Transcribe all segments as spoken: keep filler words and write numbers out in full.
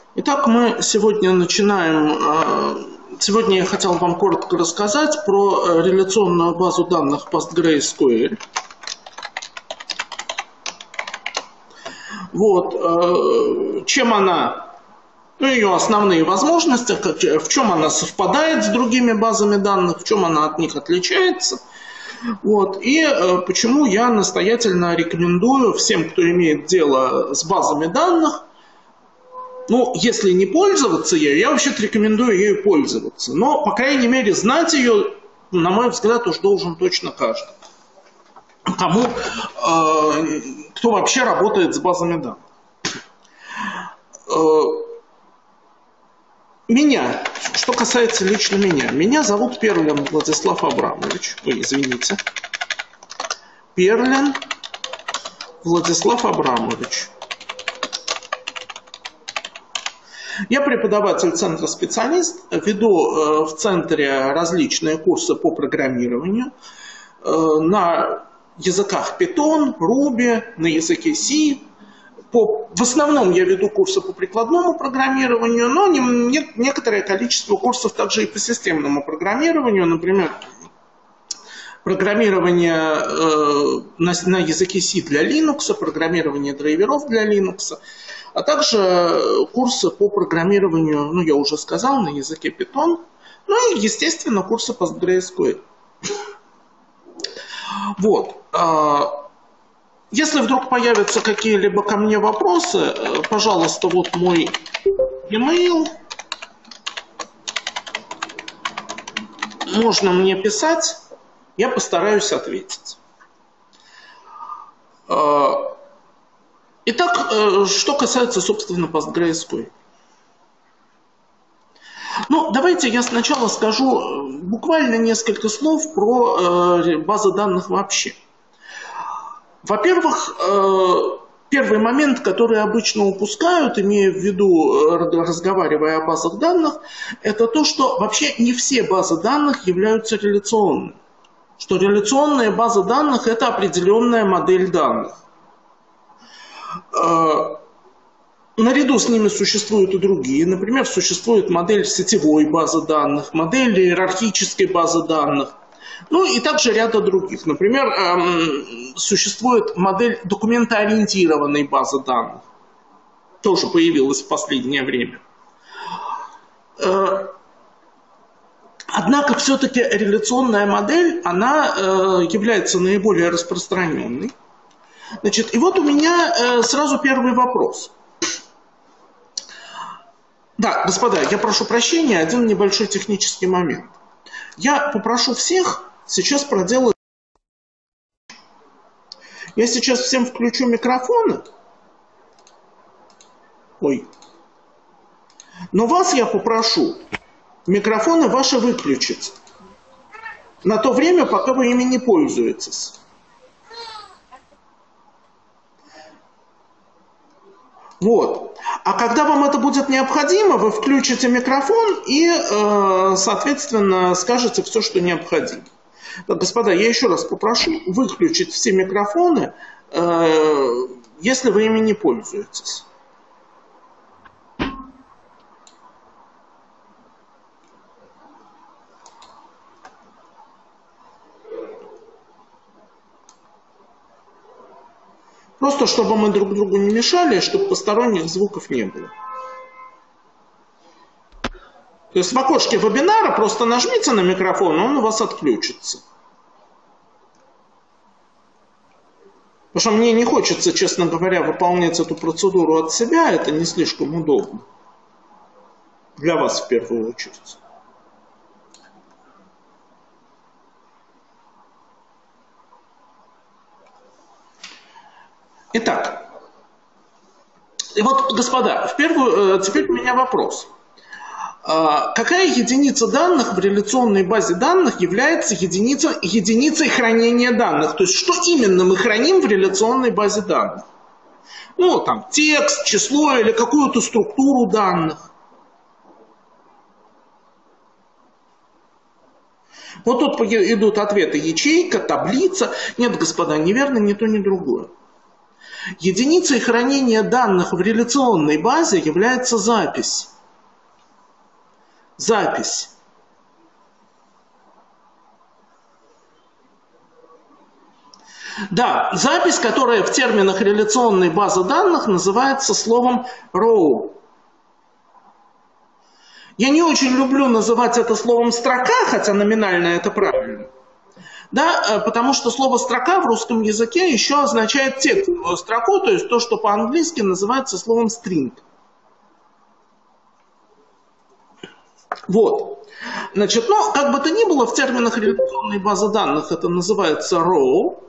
Итак, мы сегодня начинаем. Сегодня я хотел вам коротко рассказать про реляционную базу данных PostgreSQL. Вот, чем она, ну, ее основные возможности, в чем она совпадает с другими базами данных, в чем она от них отличается. Вот, и почему я настоятельно рекомендую всем, кто имеет дело с базами данных, ну, если не пользоваться ею, я вообще-то рекомендую ею пользоваться. Но, по крайней мере, знать ее, на мой взгляд, уж должен точно каждый. Кому, э, кто вообще работает с базами данных. Э, меня, что касается лично меня. Меня зовут Перлин Владислав Абрамович. Ой, извините. Перлин Владислав Абрамович. Я преподаватель центра специалист, веду в центре различные курсы по программированию на языках Python, Ruby, на языке C. По, в основном я веду курсы по прикладному программированию, но не, не, некоторое количество курсов также и по системному программированию, например, программирование э, на, на языке C для Linux, программирование драйверов для Linux, а также курсы по программированию, ну, я уже сказал, на языке Python, ну и, естественно, курсы PostgreSQL. Вот. Если вдруг появятся какие-либо ко мне вопросы, пожалуйста, вот мой e-mail. Можно мне писать, я постараюсь ответить. Итак, что касается, собственно, PostgreSQL. Ну, давайте я сначала скажу буквально несколько слов про базы данных вообще. Во-первых, первый момент, который обычно упускают, имея в виду, разговаривая о базах данных, это то, что вообще не все базы данных являются реляционными. Что реляционная база данных – это определенная модель данных. Наряду с ними существуют и другие. Например, существует модель сетевой базы данных, модель иерархической базы данных, ну и также ряда других. Например, существует модель документоориентированной базы данных. Тоже появилась в последнее время. Однако все-таки реляционная модель, она является наиболее распространенной. Значит, и вот у меня сразу первый вопрос. Да, господа, я прошу прощения, один небольшой технический момент. Я попрошу всех сейчас проделать... Я сейчас всем включу микрофоны. Ой. Но вас я попрошу микрофоны ваши выключить на то время, пока вы ими не пользуетесь. Вот. А когда вам это будет необходимо, вы включите микрофон и, э, соответственно, скажете все, что необходимо. Так, господа, я еще раз попрошу выключить все микрофоны, э, если вы ими не пользуетесь. Просто чтобы мы друг другу не мешали, чтобы посторонних звуков не было. То есть в окошке вебинара просто нажмите на микрофон, и он у вас отключится. Потому что мне не хочется, честно говоря, выполнять эту процедуру от себя, это не слишком удобно. Для вас в первую очередь. Итак, и вот, господа, в первую, теперь у меня вопрос. Какая единица данных в реляционной базе данных является единицей, единицей хранения данных? То есть, что именно мы храним в реляционной базе данных? Ну, там, текст, число или какую-то структуру данных. Вот тут идут ответы: ячейка, таблица. Нет, господа, неверно ни то, ни другое. единицей хранения данных в реляционной базе является запись. Запись. Да, запись, которая в терминах реляционной базы данных называется словом row. Я не очень люблю называть это словом строка, хотя номинально это правильно. Да, потому что слово строка в русском языке еще означает текстовую строку, то есть то, что по-английски называется словом string. Вот. Значит, ну, как бы то ни было, в терминах реляционной базы данных это называется row.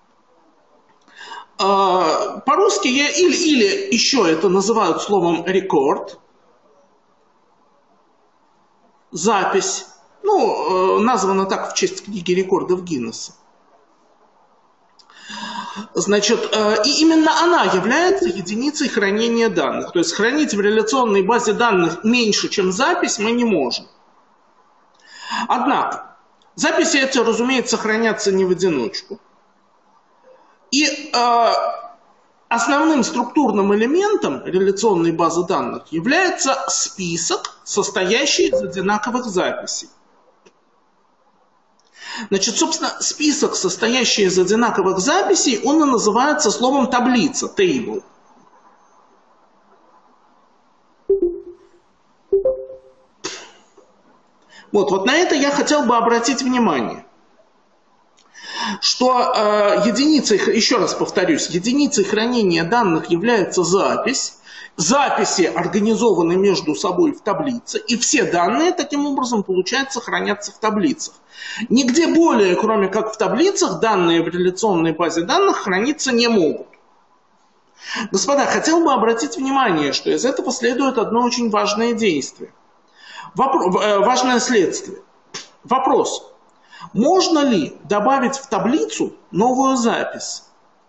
По-русски я или, или еще это называют словом record. Запись. Ну, названа так в честь книги рекордов Гиннесса. Значит, и именно она является единицей хранения данных. То есть хранить в реляционной базе данных меньше, чем запись, мы не можем. Однако, записи эти, разумеется, хранятся не в одиночку. И э, основным структурным элементом реляционной базы данных является список, состоящий из одинаковых записей. Значит, собственно, список, состоящий из одинаковых записей, он и называется словом таблица, table. Вот, вот на это я хотел бы обратить внимание. Что э, единицей, еще раз повторюсь, единицей хранения данных является запись. Записи организованы между собой в таблице, и все данные таким образом, получается, хранятся в таблицах. Нигде более, кроме как в таблицах, данные в реляционной базе данных храниться не могут. Господа, хотел бы обратить внимание, что из этого следует одно очень важное действие. Вопро- э, важное следствие. Вопрос. Можно ли добавить в таблицу новую запись?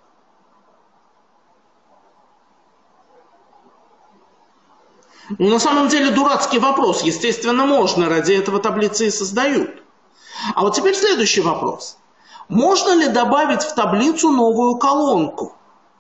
Ну, на самом деле дурацкий вопрос. Естественно, можно, ради этого таблицы и создают. А вот теперь следующий вопрос. Можно ли добавить в таблицу новую колонку?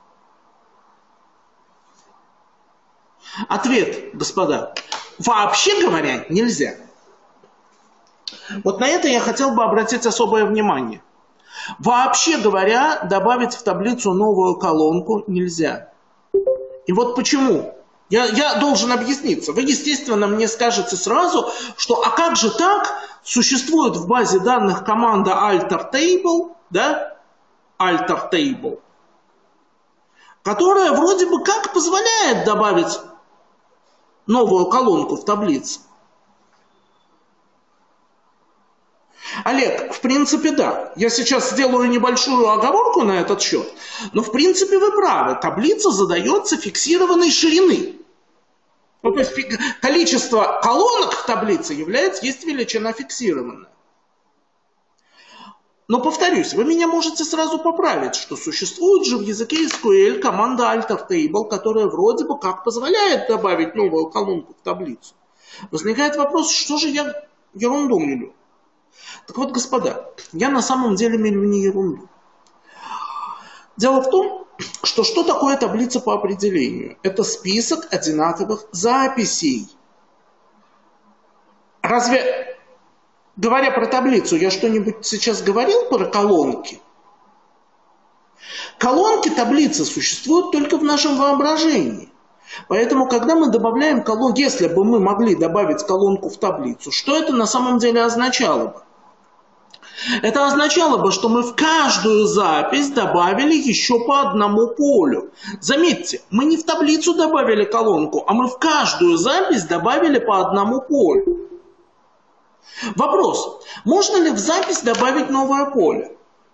Ответ, господа. Вообще говоря, нельзя. Вот на это я хотел бы обратить особое внимание. Вообще говоря, добавить в таблицу новую колонку нельзя. И вот почему. Я, я должен объясниться. Вы, естественно, мне скажете сразу, что а как же так? Существует в базе данных команда alter table, да? alter table, которая вроде бы как позволяет добавить новую колонку в таблицу. Олег, в принципе, да. Я сейчас сделаю небольшую оговорку на этот счет, но в принципе вы правы. Таблица задается фиксированной ширины. Ну, то есть количество колонок в таблице является, есть величина фиксированная. Но повторюсь, вы меня можете сразу поправить, что существует же в языке эс ку эль команда alter table, которая вроде бы как позволяет добавить новую колонку в таблицу. Возникает вопрос, что же я ерунду мелю? Так вот, господа, я на самом деле мелю не ерунду. Дело в том, что что такое таблица по определению? Это список одинаковых записей. Разве, говоря про таблицу, я что-нибудь сейчас говорил про колонки? Колонки таблицы существуют только в нашем воображении. Поэтому, когда мы добавляем колонку, если бы мы могли добавить колонку в таблицу, что это на самом деле означало бы? Это означало бы, что мы в каждую запись добавили еще по одному полю. Заметьте, мы не в таблицу добавили колонку, а мы в каждую запись добавили по одному полю. Вопрос, можно ли в запись добавить новое поле?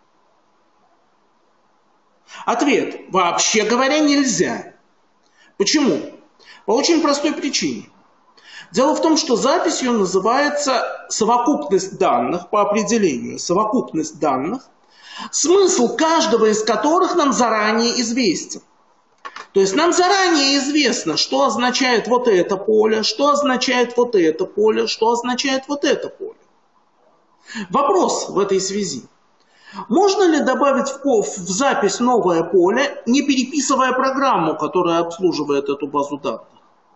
Ответ, вообще говоря, нельзя. Почему? По очень простой причине. Дело в том, что записью называется совокупность данных по определению. Совокупность данных, смысл каждого из которых нам заранее известен. То есть нам заранее известно, что означает вот это поле, что означает вот это поле, что означает вот это поле. Вопрос в этой связи. Можно ли добавить в, в запись новое поле, не переписывая программу, которая обслуживает эту базу данных?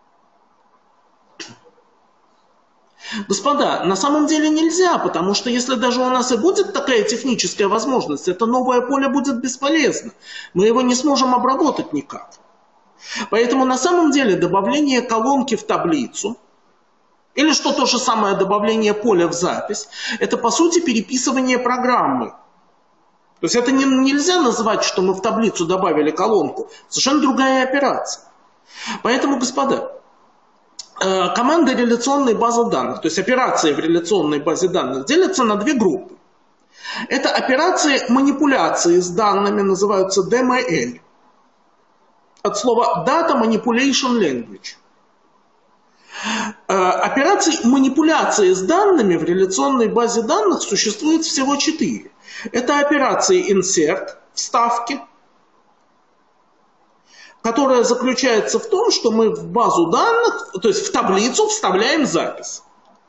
Господа, на самом деле нельзя, потому что если даже у нас и будет такая техническая возможность, это новое поле будет бесполезно. Мы его не сможем обработать никак. Поэтому на самом деле добавление колонки в таблицу, или что то же самое добавление поля в запись, это по сути переписывание программы. То есть это не, нельзя назвать, что мы в таблицу добавили колонку. Совершенно другая операция. Поэтому, господа, команды реляционной базы данных, то есть операции в реляционной базе данных, делятся на две группы. Это операции манипуляции с данными, называются ди эм эл. От слова Data Manipulation Language. Операций манипуляции с данными в реляционной базе данных существует всего четыре. Это операции insert, вставки, которая заключается в том, что мы в базу данных, то есть в таблицу вставляем запись.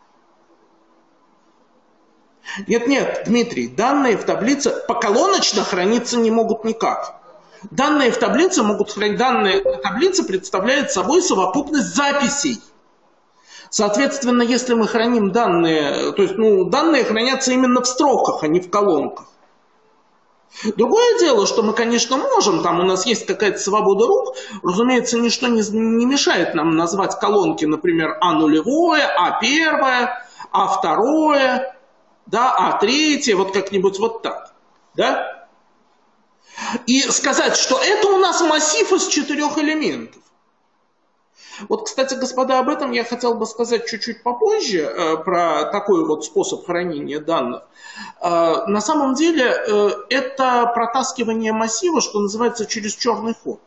Нет, нет, Дмитрий, данные в таблице поколоночно храниться не могут никак. Данные в таблице могут хранить, данные таблицы представляют собой совокупность записей. Соответственно, если мы храним данные, то есть ну, данные хранятся именно в строках, а не в колонках. Другое дело, что мы, конечно, можем, там у нас есть какая-то свобода рук, разумеется, ничто не, не мешает нам назвать колонки, например, А нулевое, А первое, А второе, да, А третье, вот как-нибудь вот так, да? И сказать, что это у нас массив из четырех элементов. Вот, кстати, господа, об этом я хотел бы сказать чуть-чуть попозже, э, про такой вот способ хранения данных. Э, на самом деле, э, это протаскивание массива, что называется, через черный ход.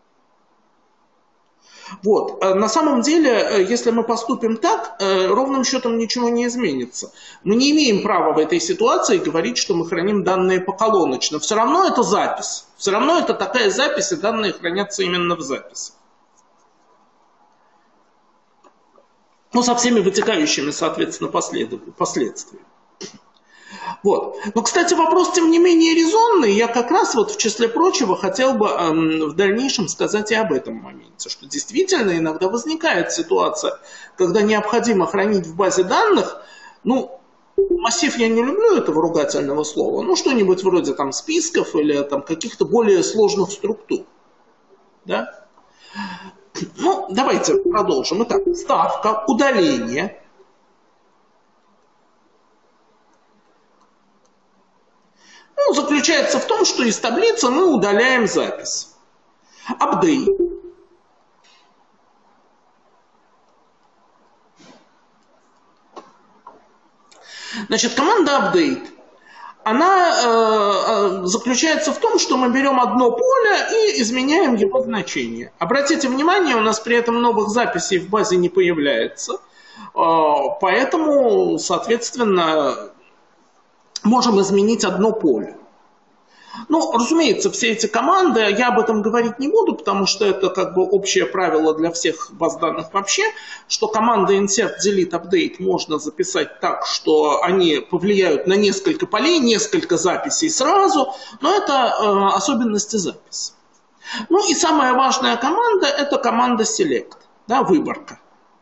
Вот. Э, на самом деле, э, если мы поступим так, э, ровным счетом ничего не изменится. Мы не имеем права в этой ситуации говорить, что мы храним данные поколоночно. Все равно это запись. Все равно это такая запись, и данные хранятся именно в записи. Ну, со всеми вытекающими, соответственно, последствиями. Вот. Но, кстати, вопрос, тем не менее, резонный. Я как раз, вот в числе прочего, хотел бы эм, в дальнейшем сказать и об этом моменте. Что действительно иногда возникает ситуация, когда необходимо хранить в базе данных, ну, массив я не люблю этого ругательного слова, ну, что-нибудь вроде там списков или там каких-то более сложных структур. Да? Ну, давайте продолжим. Итак, ставка, удаление. Ну, заключается в том, что из таблицы мы удаляем запись. Апдейт. Значит, команда апдейт, она э, заключается в том, что мы берем одно поле и изменяем его значение. Обратите внимание, у нас при этом новых записей в базе не появляется. Э, поэтому, соответственно, можем изменить одно поле. Ну, разумеется, все эти команды, я об этом говорить не буду, потому что это как бы общее правило для всех баз данных вообще, что команды insert, delete, update можно записать так, что они повлияют на несколько полей, несколько записей сразу, но это э, особенности записи. Ну и самая важная команда – это команда select, да, выборка.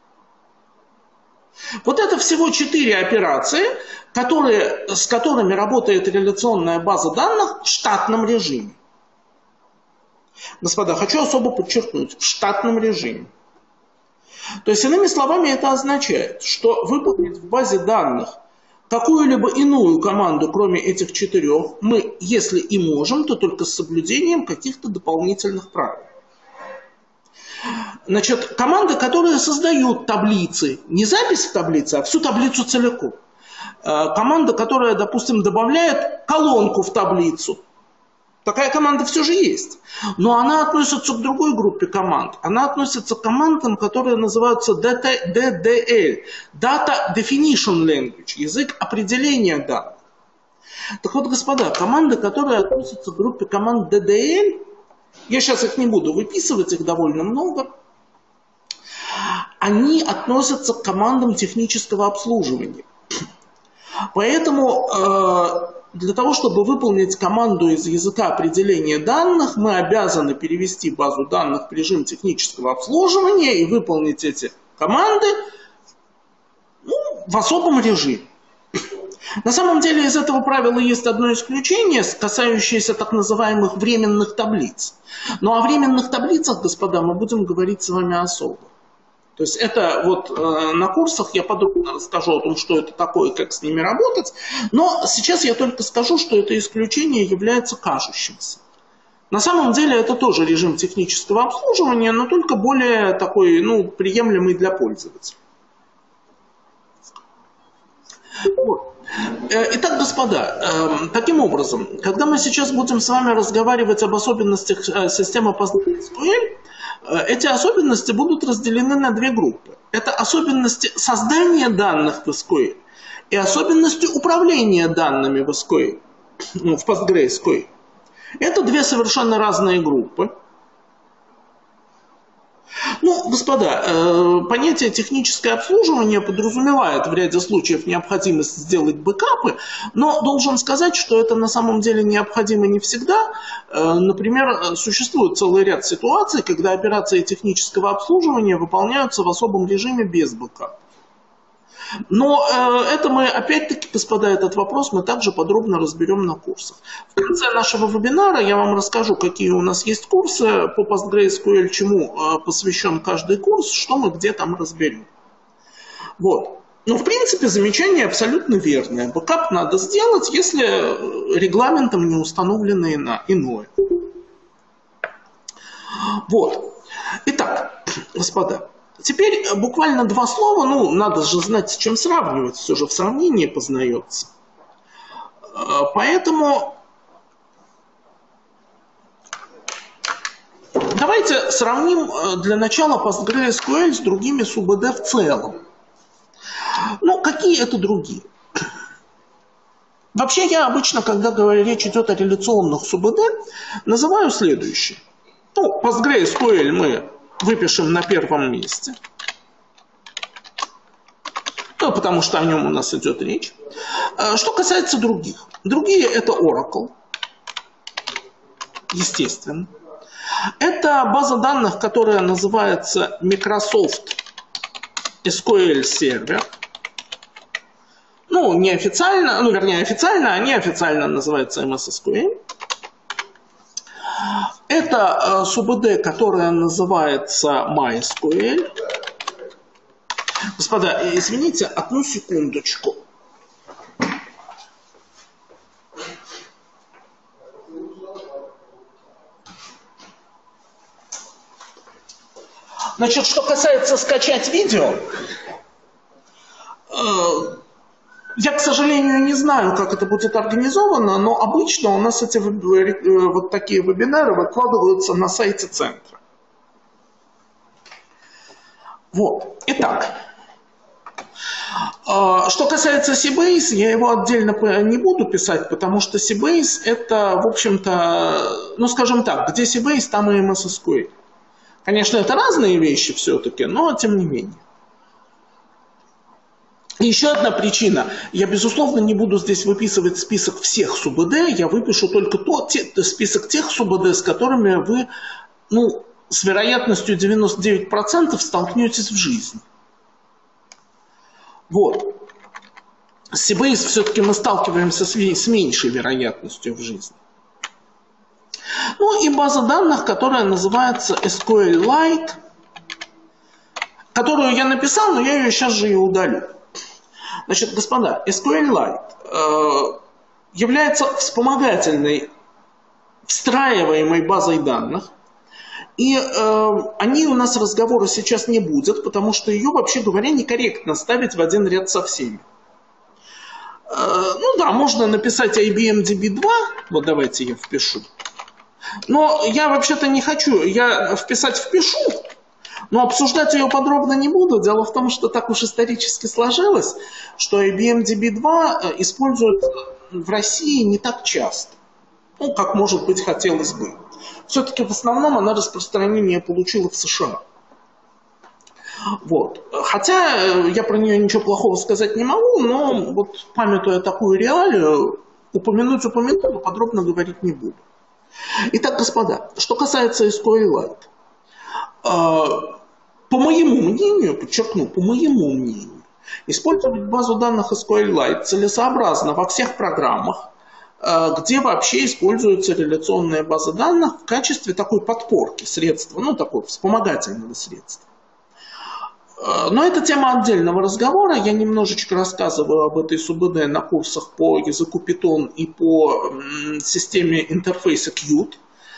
Вот это всего четыре операции, которые, с которыми работает реляционная база данных в штатном режиме. Господа, хочу особо подчеркнуть, в штатном режиме. То есть, иными словами, это означает, что выполнить в базе данных какую-либо иную команду, кроме этих четырех, мы, если и можем, то только с соблюдением каких-то дополнительных правил. Значит, команды, которые создают таблицы, не запись в таблице, а всю таблицу целиком. Команда, которая, допустим, добавляет колонку в таблицу. Такая команда все же есть. Но она относится к другой группе команд. Она относится к командам, которые называются ди ди эл. Data Definition Language. Язык определения данных. Так вот, господа, команды, которые относятся к группе команд ди ди эл, я сейчас их не буду выписывать, их довольно много, они относятся к командам технического обслуживания. Поэтому э, для того, чтобы выполнить команду из языка определения данных, мы обязаны перевести базу данных в режим технического обслуживания и выполнить эти команды, ну, в особом режиме. На самом деле из этого правила есть одно исключение, касающееся так называемых временных таблиц. Но о временных таблицах, господа, мы будем говорить с вами особо. То есть это вот э, на курсах я подробно расскажу о том, что это такое, как с ними работать. Но сейчас я только скажу, что это исключение является кажущимся. На самом деле это тоже режим технического обслуживания, но только более такой, ну, приемлемый для пользователя. Вот. Итак, господа, таким образом, когда мы сейчас будем с вами разговаривать об особенностях системы PostgreSQL, эти особенности будут разделены на две группы. Это особенности создания данных в эс ку эль и особенности управления данными в эс ку эль, ну, в PostgreSQL. Это две совершенно разные группы. Ну, господа, э, понятие техническое обслуживание подразумевает в ряде случаев необходимость сделать бэкапы, но должен сказать, что это на самом деле необходимо не всегда. Э, например, существует целый ряд ситуаций, когда операции технического обслуживания выполняются в особом режиме без бэкапа. Но э, это мы, опять-таки, господа, этот вопрос мы также подробно разберем на курсах. В конце нашего вебинара я вам расскажу, какие у нас есть курсы по PostgreSQL, чему э, посвящен каждый курс, что мы где там разберем. Вот. Но, в принципе, замечание абсолютно верное. Бэкап надо сделать, если регламентом не установлено иное. Вот. Итак, господа. Теперь буквально два слова, ну, надо же знать, с чем сравнивать, все же в сравнении познается. Поэтому давайте сравним для начала PostgreSQL с другими СУБД в целом. Ну, какие это другие? Вообще я обычно, когда говорю, речь идет о реляционных СУБД, называю следующее. Ну, PostgreSQL мы выпишем на первом месте. Ну, потому что о нем у нас идет речь. Что касается других. Другие это Oracle. Естественно. Это база данных, которая называется Microsoft эс ку эль Server. Ну, неофициально, ну, вернее, официально, а неофициально называется эм эс эс ку эль. Это СУБД, которая называется MySQL. Господа, извините, одну секундочку. Значит, что касается скачать видео, я, к сожалению, не знаю, как это будет организовано, но обычно у нас эти вот такие вебинары выкладываются на сайте центра. Вот. Итак, что касается Sybase, я его отдельно не буду писать, потому что Sybase это, в общем-то, ну, скажем так, где Sybase, там и эм эс эс ку эль. Конечно, это разные вещи все-таки, но тем не менее. Еще одна причина. Я, безусловно, не буду здесь выписывать список всех СУБД, я выпишу только тот те, список тех СУБД, с которыми вы, ну, с вероятностью девяносто девять процентов столкнетесь в жизни. Вот. С Sybase все-таки мы сталкиваемся с, с меньшей вероятностью в жизни. Ну и база данных, которая называется эс ку эль Lite, которую я написал, но я ее сейчас же и удалю. Значит, господа, эс ку эль Lite э, является вспомогательной, встраиваемой базой данных. И э, о ней у нас разговора сейчас не будет, потому что ее, вообще говоря, некорректно ставить в один ряд со всеми. Э, ну да, можно написать ай би эм ди би два, вот давайте я впишу. Но я вообще-то не хочу, я вписать впишу, но обсуждать ее подробно не буду. Дело в том, что так уж исторически сложилось, что ай би эм ди би два используют в России не так часто, ну, как, может быть, хотелось бы. Все-таки в основном она распространение получила в США. Вот. Хотя я про нее ничего плохого сказать не могу, но вот памятуя такую реалию, Упомянуть упомяну, но подробно говорить не буду. Итак, господа, что касается SQLite. По моему мнению, подчеркну, по моему мнению, использовать базу данных SQLite целесообразно во всех программах, где вообще используются реляционные базы данных в качестве такой подпорки, средства, ну, такого вспомогательного средства. Но это тема отдельного разговора. Я немножечко рассказываю об этой СУБД на курсах по языку Python и по системе интерфейса Qt.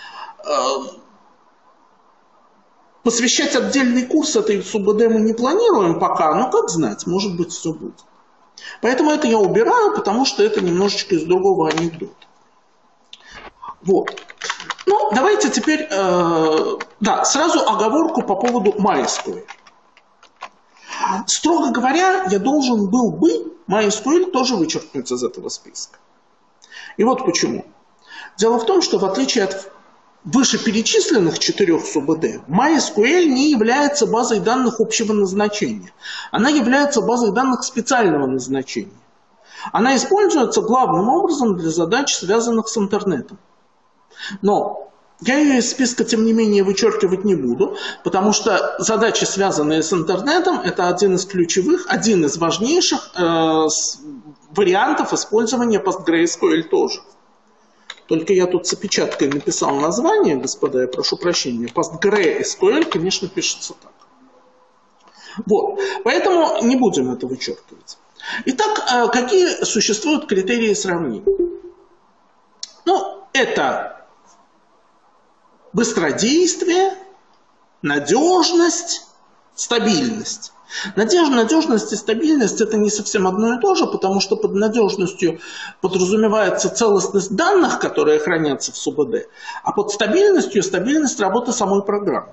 Посвящать отдельный курс этой СУБД мы не планируем пока, но как знать, может быть, все будет. Поэтому это я убираю, потому что это немножечко из другого анекдота. Вот. Ну, давайте теперь, э, да, сразу оговорку по поводу MySQL. Строго говоря, я должен был бы MySQL тоже вычеркнуть из этого списка. И вот почему. Дело в том, что в отличие от вышеперечисленных четырех СУБД, MySQL не является базой данных общего назначения. Она является базой данных специального назначения. Она используется главным образом для задач, связанных с интернетом. Но я ее из списка, тем не менее, вычеркивать не буду, потому что задачи, связанные с интернетом, это один из ключевых, один из важнейших э, вариантов использования PostgreSQL тоже. Только я тут с опечаткой написал название, господа, я прошу прощения. PostgreSQL, конечно, пишется так. Вот, поэтому не будем это вычеркивать. Итак, какие существуют критерии сравнения? Ну, это быстродействие, надежность, стабильность. Надежность и стабильность – это не совсем одно и то же, потому что под надежностью подразумевается целостность данных, которые хранятся в СУБД, а под стабильностью – стабильность работы самой программы.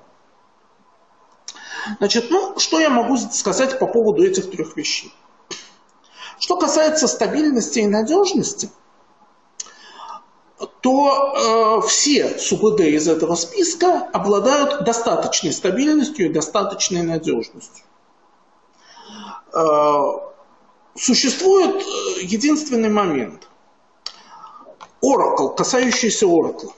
Значит, ну, что я могу сказать по поводу этих трех вещей? Что касается стабильности и надежности, то э, все СУБД из этого списка обладают достаточной стабильностью и достаточной надежностью. Существует единственный момент. Oracle, касающийся Oracle.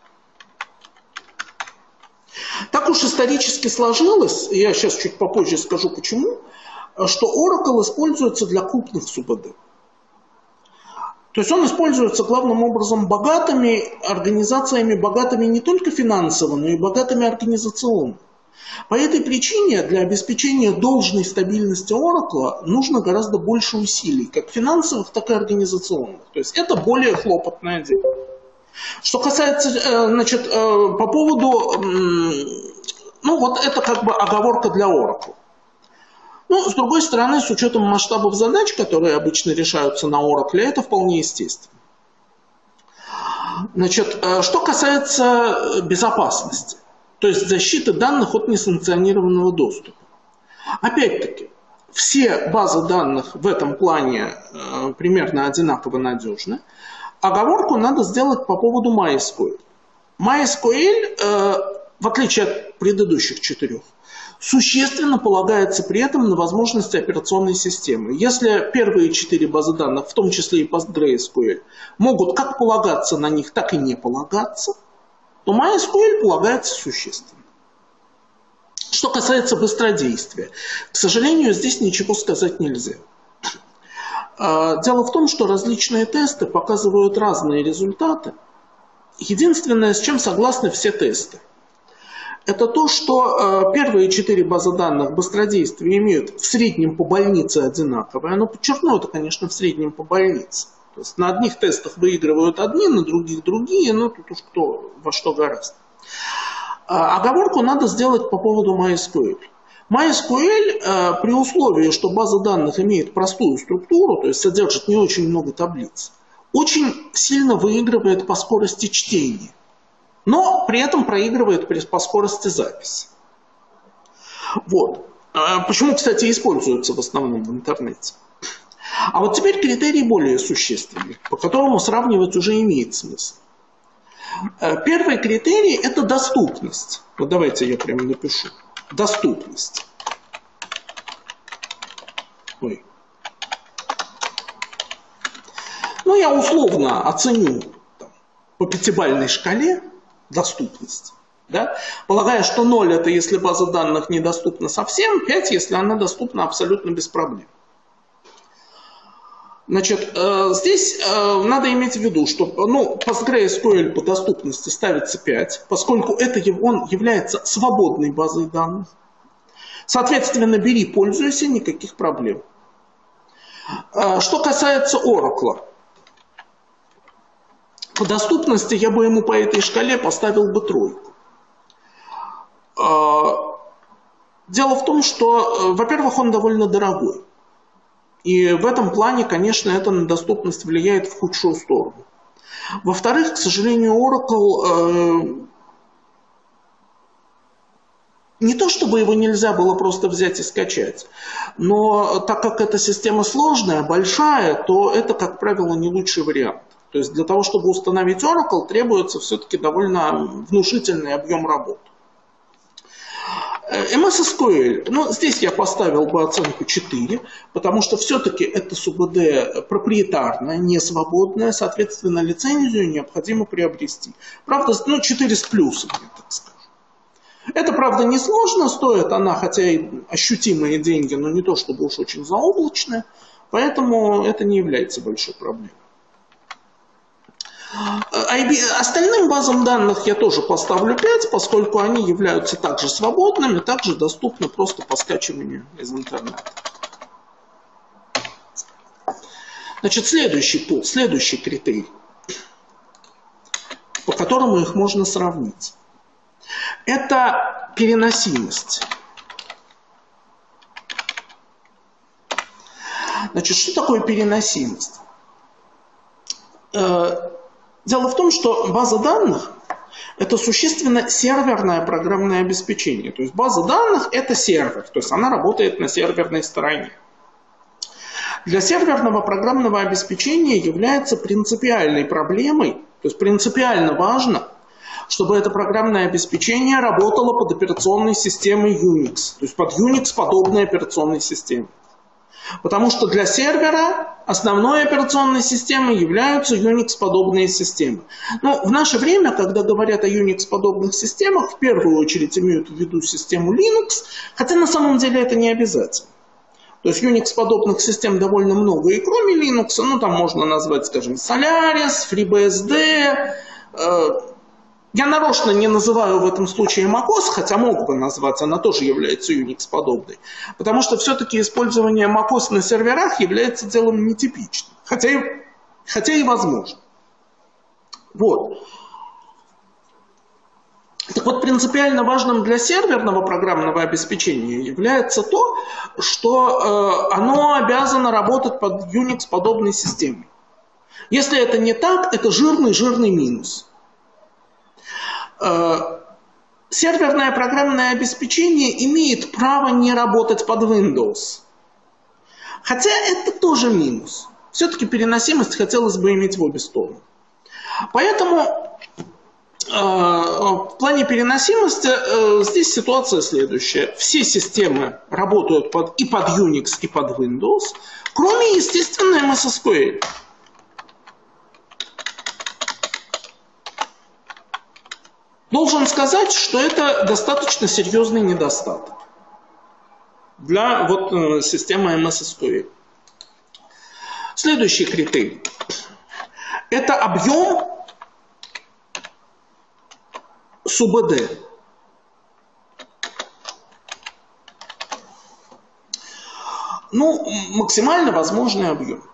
Так уж исторически сложилось, и я сейчас чуть попозже скажу почему, что Oracle используется для крупных СУБД. То есть он используется главным образом богатыми организациями, богатыми не только финансово, но и богатыми организационно. По этой причине для обеспечения должной стабильности Oracle нужно гораздо больше усилий, как финансовых, так и организационных. То есть это более хлопотное дело. Что касается, значит, по поводу, ну вот это как бы оговорка для Oracle. Ну, с другой стороны, с учетом масштабов задач, которые обычно решаются на Oracle, это вполне естественно. Значит, что касается безопасности. То есть защита данных от несанкционированного доступа. Опять-таки, все базы данных в этом плане э, примерно одинаково надежны. Оговорку надо сделать по поводу MySQL. MySQL, э, в отличие от предыдущих четырех, существенно полагается при этом на возможности операционной системы. Если первые четыре базы данных, в том числе и PostgreSQL, могут как полагаться на них, так и не полагаться, то MySQL полагается существенно. Что касается быстродействия, к сожалению, здесь ничего сказать нельзя. Дело в том, что различные тесты показывают разные результаты. Единственное, с чем согласны все тесты, это то, что первые четыре базы данных быстродействия имеют в среднем по больнице одинаковое. Но подчеркну, это, конечно, в среднем по больнице. То есть на одних тестах выигрывают одни, на других другие, но тут уж кто во что гораздо. А, оговорку надо сделать по поводу MySQL. MySQL э, при условии, что база данных имеет простую структуру, то есть содержит не очень много таблиц, очень сильно выигрывает по скорости чтения, но при этом проигрывает по скорости записи. Вот. Почему, кстати, используется в основном в интернете. А вот теперь критерий более существенный, по которому сравнивать уже имеет смысл. Первый критерий – это доступность. Вот давайте я прямо напишу. Доступность. Ой. Ну, ну, я условно оценю там, по пятибалльной шкале доступность. Да? Полагая, что ноль это если база данных недоступна совсем, пять если она доступна абсолютно без проблем. Значит, здесь надо иметь в виду, что ну, PostgreSQL по доступности ставится пять, поскольку это он является свободной базой данных. Соответственно, бери, пользуйся, никаких проблем. Что касается Oracle, по доступности я бы ему по этой шкале поставил бы тройку. Дело в том, что, во-первых, он довольно дорогой. И в этом плане, конечно, это на доступность влияет в худшую сторону. Во-вторых, к сожалению, Oracle... Не то, чтобы его нельзя было просто взять и скачать, но так как эта система сложная, большая, то это, как правило, не лучший вариант. То есть для того, чтобы установить Oracle, требуется все-таки довольно внушительный объем работы. эм эс эс кью эль, ну, здесь я поставил бы оценку четыре, потому что все-таки это СУБД проприетарная, не свободная, соответственно, лицензию необходимо приобрести. Правда, ну, четыре с плюсом, я так скажу. Это, правда, несложно, стоит она, хотя и ощутимые деньги, но не то, чтобы уж очень заоблачная, поэтому это не является большой проблемой. Остальным базам данных я тоже поставлю пять, поскольку они являются также свободными, также доступны просто по скачиванию из интернета. Значит, следующий пул, следующий критерий, по которому их можно сравнить. Это переносимость. Значит, что такое переносимость? Дело в том, что база данных – это существенно серверное программное обеспечение. То есть база данных – это сервер, то есть она работает на серверной стороне. Для серверного программного обеспечения является принципиальной проблемой, то есть принципиально важно, чтобы это программное обеспечение работало под операционной системой Unix, то есть под Unix-подобной операционной системой. Потому что для сервера основной операционной системой являются Unix-подобные системы. Но в наше время, когда говорят о Unix-подобных системах, в первую очередь имеют в виду систему Linux, хотя на самом деле это не обязательно. То есть Unix-подобных систем довольно много и кроме Linux, ну там можно назвать, скажем, Solaris, FreeBSD. Э, я нарочно не называю в этом случае macOS, хотя мог бы назвать, она тоже является Unix-подобной. Потому что все-таки использование macOS на серверах является делом нетипичным, хотя и, хотя и возможно. Вот. Так вот, принципиально важным для серверного программного обеспечения является то, что э, оно обязано работать под Unix-подобной системой. Если это не так, это жирный-жирный минус. Э, серверное программное обеспечение имеет право не работать под Windows. Хотя это тоже минус. Все-таки переносимость хотелось бы иметь в обе стороны. Поэтому... В плане переносимости здесь ситуация следующая. Все системы работают под, и под Unix, и под Windows, кроме, естественно, эм эс эс кью эль. Должен сказать, что это достаточно серьезный недостаток для вот, системы эм эс эс кью эль. Следующий критерий. Это объем СУБД. Ну, максимально возможный объем.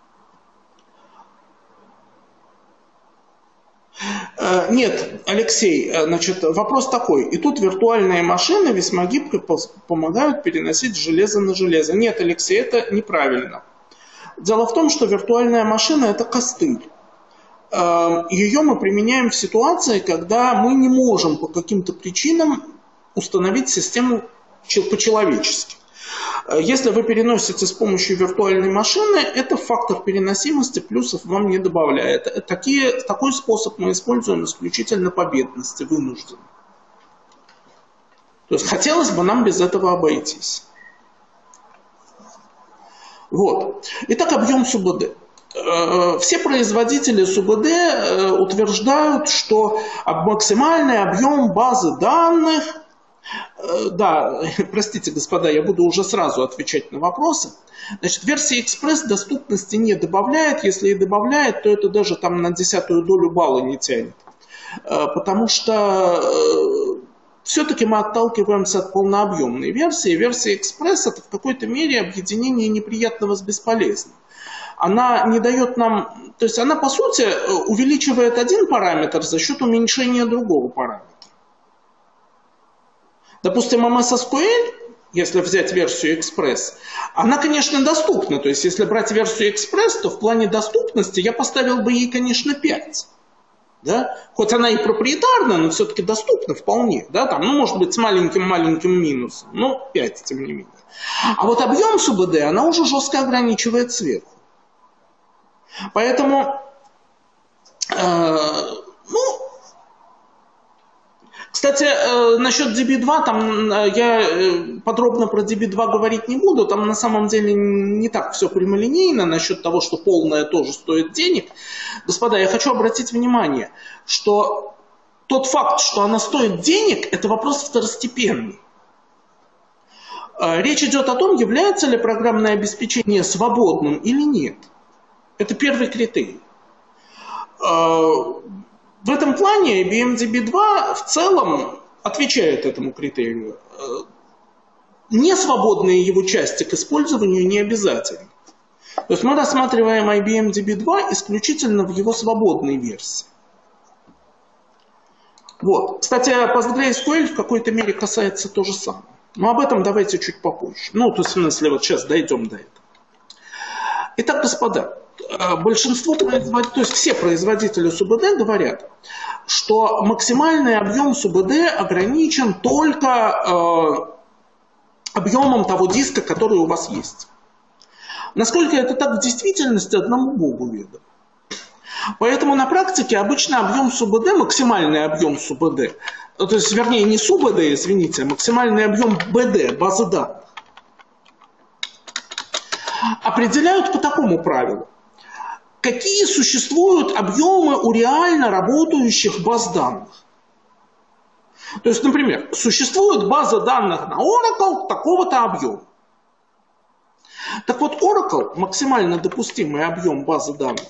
Э, нет, Алексей, значит, вопрос такой. И тут виртуальные машины весьма гибко помогают переносить железо на железо. Нет, Алексей, это неправильно. Дело в том, что виртуальная машина – это костыль. Ее мы применяем в ситуации, когда мы не можем по каким-то причинам установить систему по-человечески. Если вы переносите с помощью виртуальной машины, это фактор переносимости, плюсов вам не добавляет. Такие, такой способ мы используем исключительно по бедности, вынужденно. То есть хотелось бы нам без этого обойтись. Вот. Итак, объем СУБД. все производители СУБД утверждают, что максимальный объем базы данных, да, простите, господа, я буду уже сразу отвечать на вопросы. Значит, версия Экспресс доступности не добавляет, если и добавляет, то это даже там на десятую долю балла не тянет. Потому что все-таки мы отталкиваемся от полнообъемной версии. Версия Экспресс — это в какой-то мере объединение неприятного с бесполезным. Она не дает нам, то есть она по сути увеличивает один параметр за счет уменьшения другого параметра. Допустим, эм эс эс кью эль, если взять версию Экспресс, она, конечно, доступна. То есть если брать версию Экспресс, то в плане доступности я поставил бы ей, конечно, пять. Да? Хоть она и проприетарная, но все-таки доступна вполне. Да? Там, ну, может быть, с маленьким-маленьким минусом, но пять, тем не менее. А вот объем СУБД она уже жестко ограничивает сверху. Поэтому, э, ну, кстати, э, насчет ди би два, там э, я э, подробно про ди би два говорить не буду, там на самом деле не так все прямолинейно насчет того, что полное тоже стоит денег. Господа, я хочу обратить внимание, что тот факт, что она стоит денег, это вопрос второстепенный. Э, речь идет о том, является ли программное обеспечение свободным или нет. Это первый критерий. В этом плане ай би эм ди би два в целом отвечает этому критерию. Несвободные его части к использованию не обязательны. То есть мы рассматриваем ай би эм ди би два исключительно в его свободной версии. Вот. Кстати, PostgreSQL в какой-то мере касается то же самое. Но об этом давайте чуть попозже. Ну, то есть, в смысле, вот сейчас дойдем до этого. Итак, господа, большинство производителей, то есть все производители СУБД говорят, что максимальный объем СУБД ограничен только э, объемом того диска, который у вас есть. Насколько это так в действительности, одному Богу ведомо. Поэтому на практике обычно объем СУБД, максимальный объем СУБД, то есть, вернее, не СУБД, извините, а максимальный объем БД, базы данных, определяют по такому правилу. Какие существуют объемы у реально работающих баз данных? То есть, например, существует база данных на Oracle такого-то объема. Так вот, Oracle, максимально допустимый объем базы данных,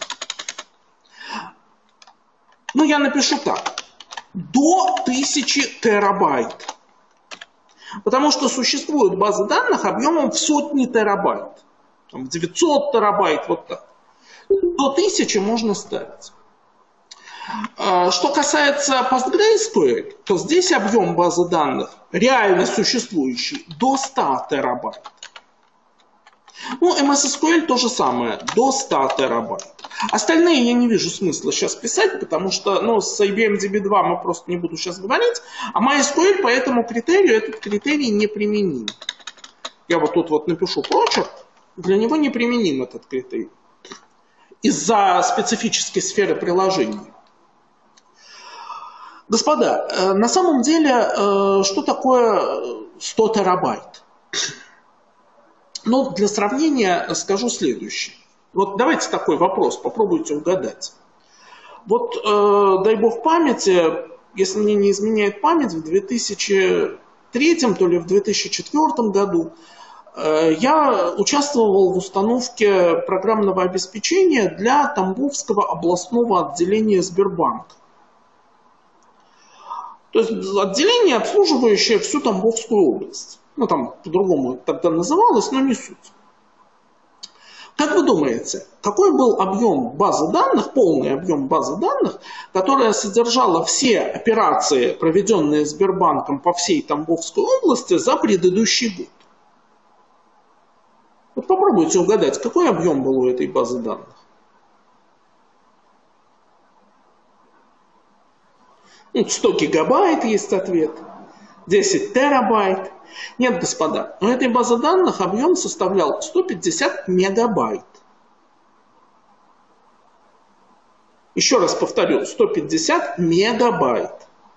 ну, я напишу так, до тысячи терабайт. Потому что существуют базы данных объемом в сотни терабайт. Там, девятьсот терабайт, вот так. До тысячи можно ставить. Что касается PostgreSQL, то здесь объем базы данных, реально существующий, до ста терабайт. Ну, эм эс эс кью эль то же самое, до ста терабайт. Остальные я не вижу смысла сейчас писать, потому что ну, с ай би эм ди би два мы просто не буду сейчас говорить, а MySQL по этому критерию, этот критерий неприменим. Я вот тут вот напишу прочерк, для него неприменим этот критерий. Из-за специфической сферы приложения. Господа, на самом деле, что такое сто терабайт? Ну, для сравнения скажу следующее. Вот давайте такой вопрос, попробуйте угадать. Вот, э, дай бог памяти, если мне не изменяет память, в две тысячи третьем, то ли в две тысячи четвёртом году э, я участвовал в установке программного обеспечения для Тамбовского областного отделения Сбербанка. То есть отделение, обслуживающее всю Тамбовскую область. Ну, там по-другому тогда называлось, но не суть. Как вы думаете, какой был объем базы данных, полный объем базы данных, которая содержала все операции, проведенные Сбербанком по всей Тамбовской области за предыдущий год? Вот попробуйте угадать, какой объем был у этой базы данных. Ну, сто гигабайт есть ответ, десять терабайт. Нет, господа, у этой базы данных объем составлял сто пятьдесят мегабайт. Еще раз повторю, сто пятьдесят мегабайт.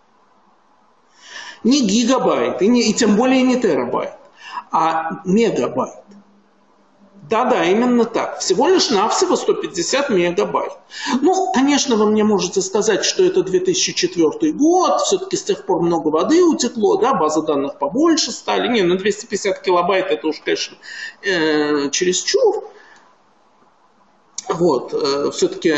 Не гигабайт, и, не, и тем более не терабайт, а мегабайт. Да-да, именно так. Всего лишь навсего сто пятьдесят мегабайт. Ну, конечно, вы мне можете сказать, что это две тысячи четвёртый год, все-таки с тех пор много воды утекло, да, базы данных побольше стали. Не, на двести пятьдесят килобайт это уж, конечно, э, чересчур. Вот, э, все-таки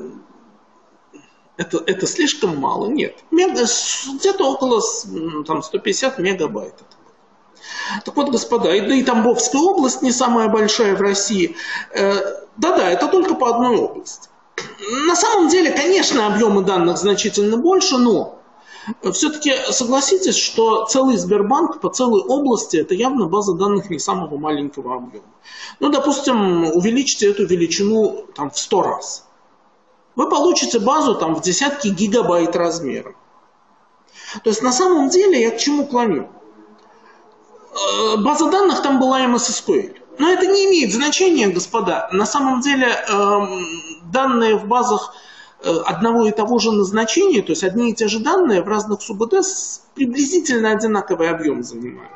это, это слишком мало. Нет, где-то около там, сто пятьдесят мегабайт. Так вот, господа, и, да и Тамбовская область не самая большая в России. Да-да, это только по одной области. На самом деле, конечно, объемы данных значительно больше, но все-таки согласитесь, что целый Сбербанк по целой области это явно база данных не самого маленького объема. Ну, допустим, увеличьте эту величину там, в сто раз. Вы получите базу там, в десятки гигабайт размером. То есть на самом деле я к чему клоню? База данных там была эм эс эс кью эль. Но это не имеет значения, господа. На самом деле данные в базах одного и того же назначения, то есть одни и те же данные в разных СУБД приблизительно одинаковый объем занимают.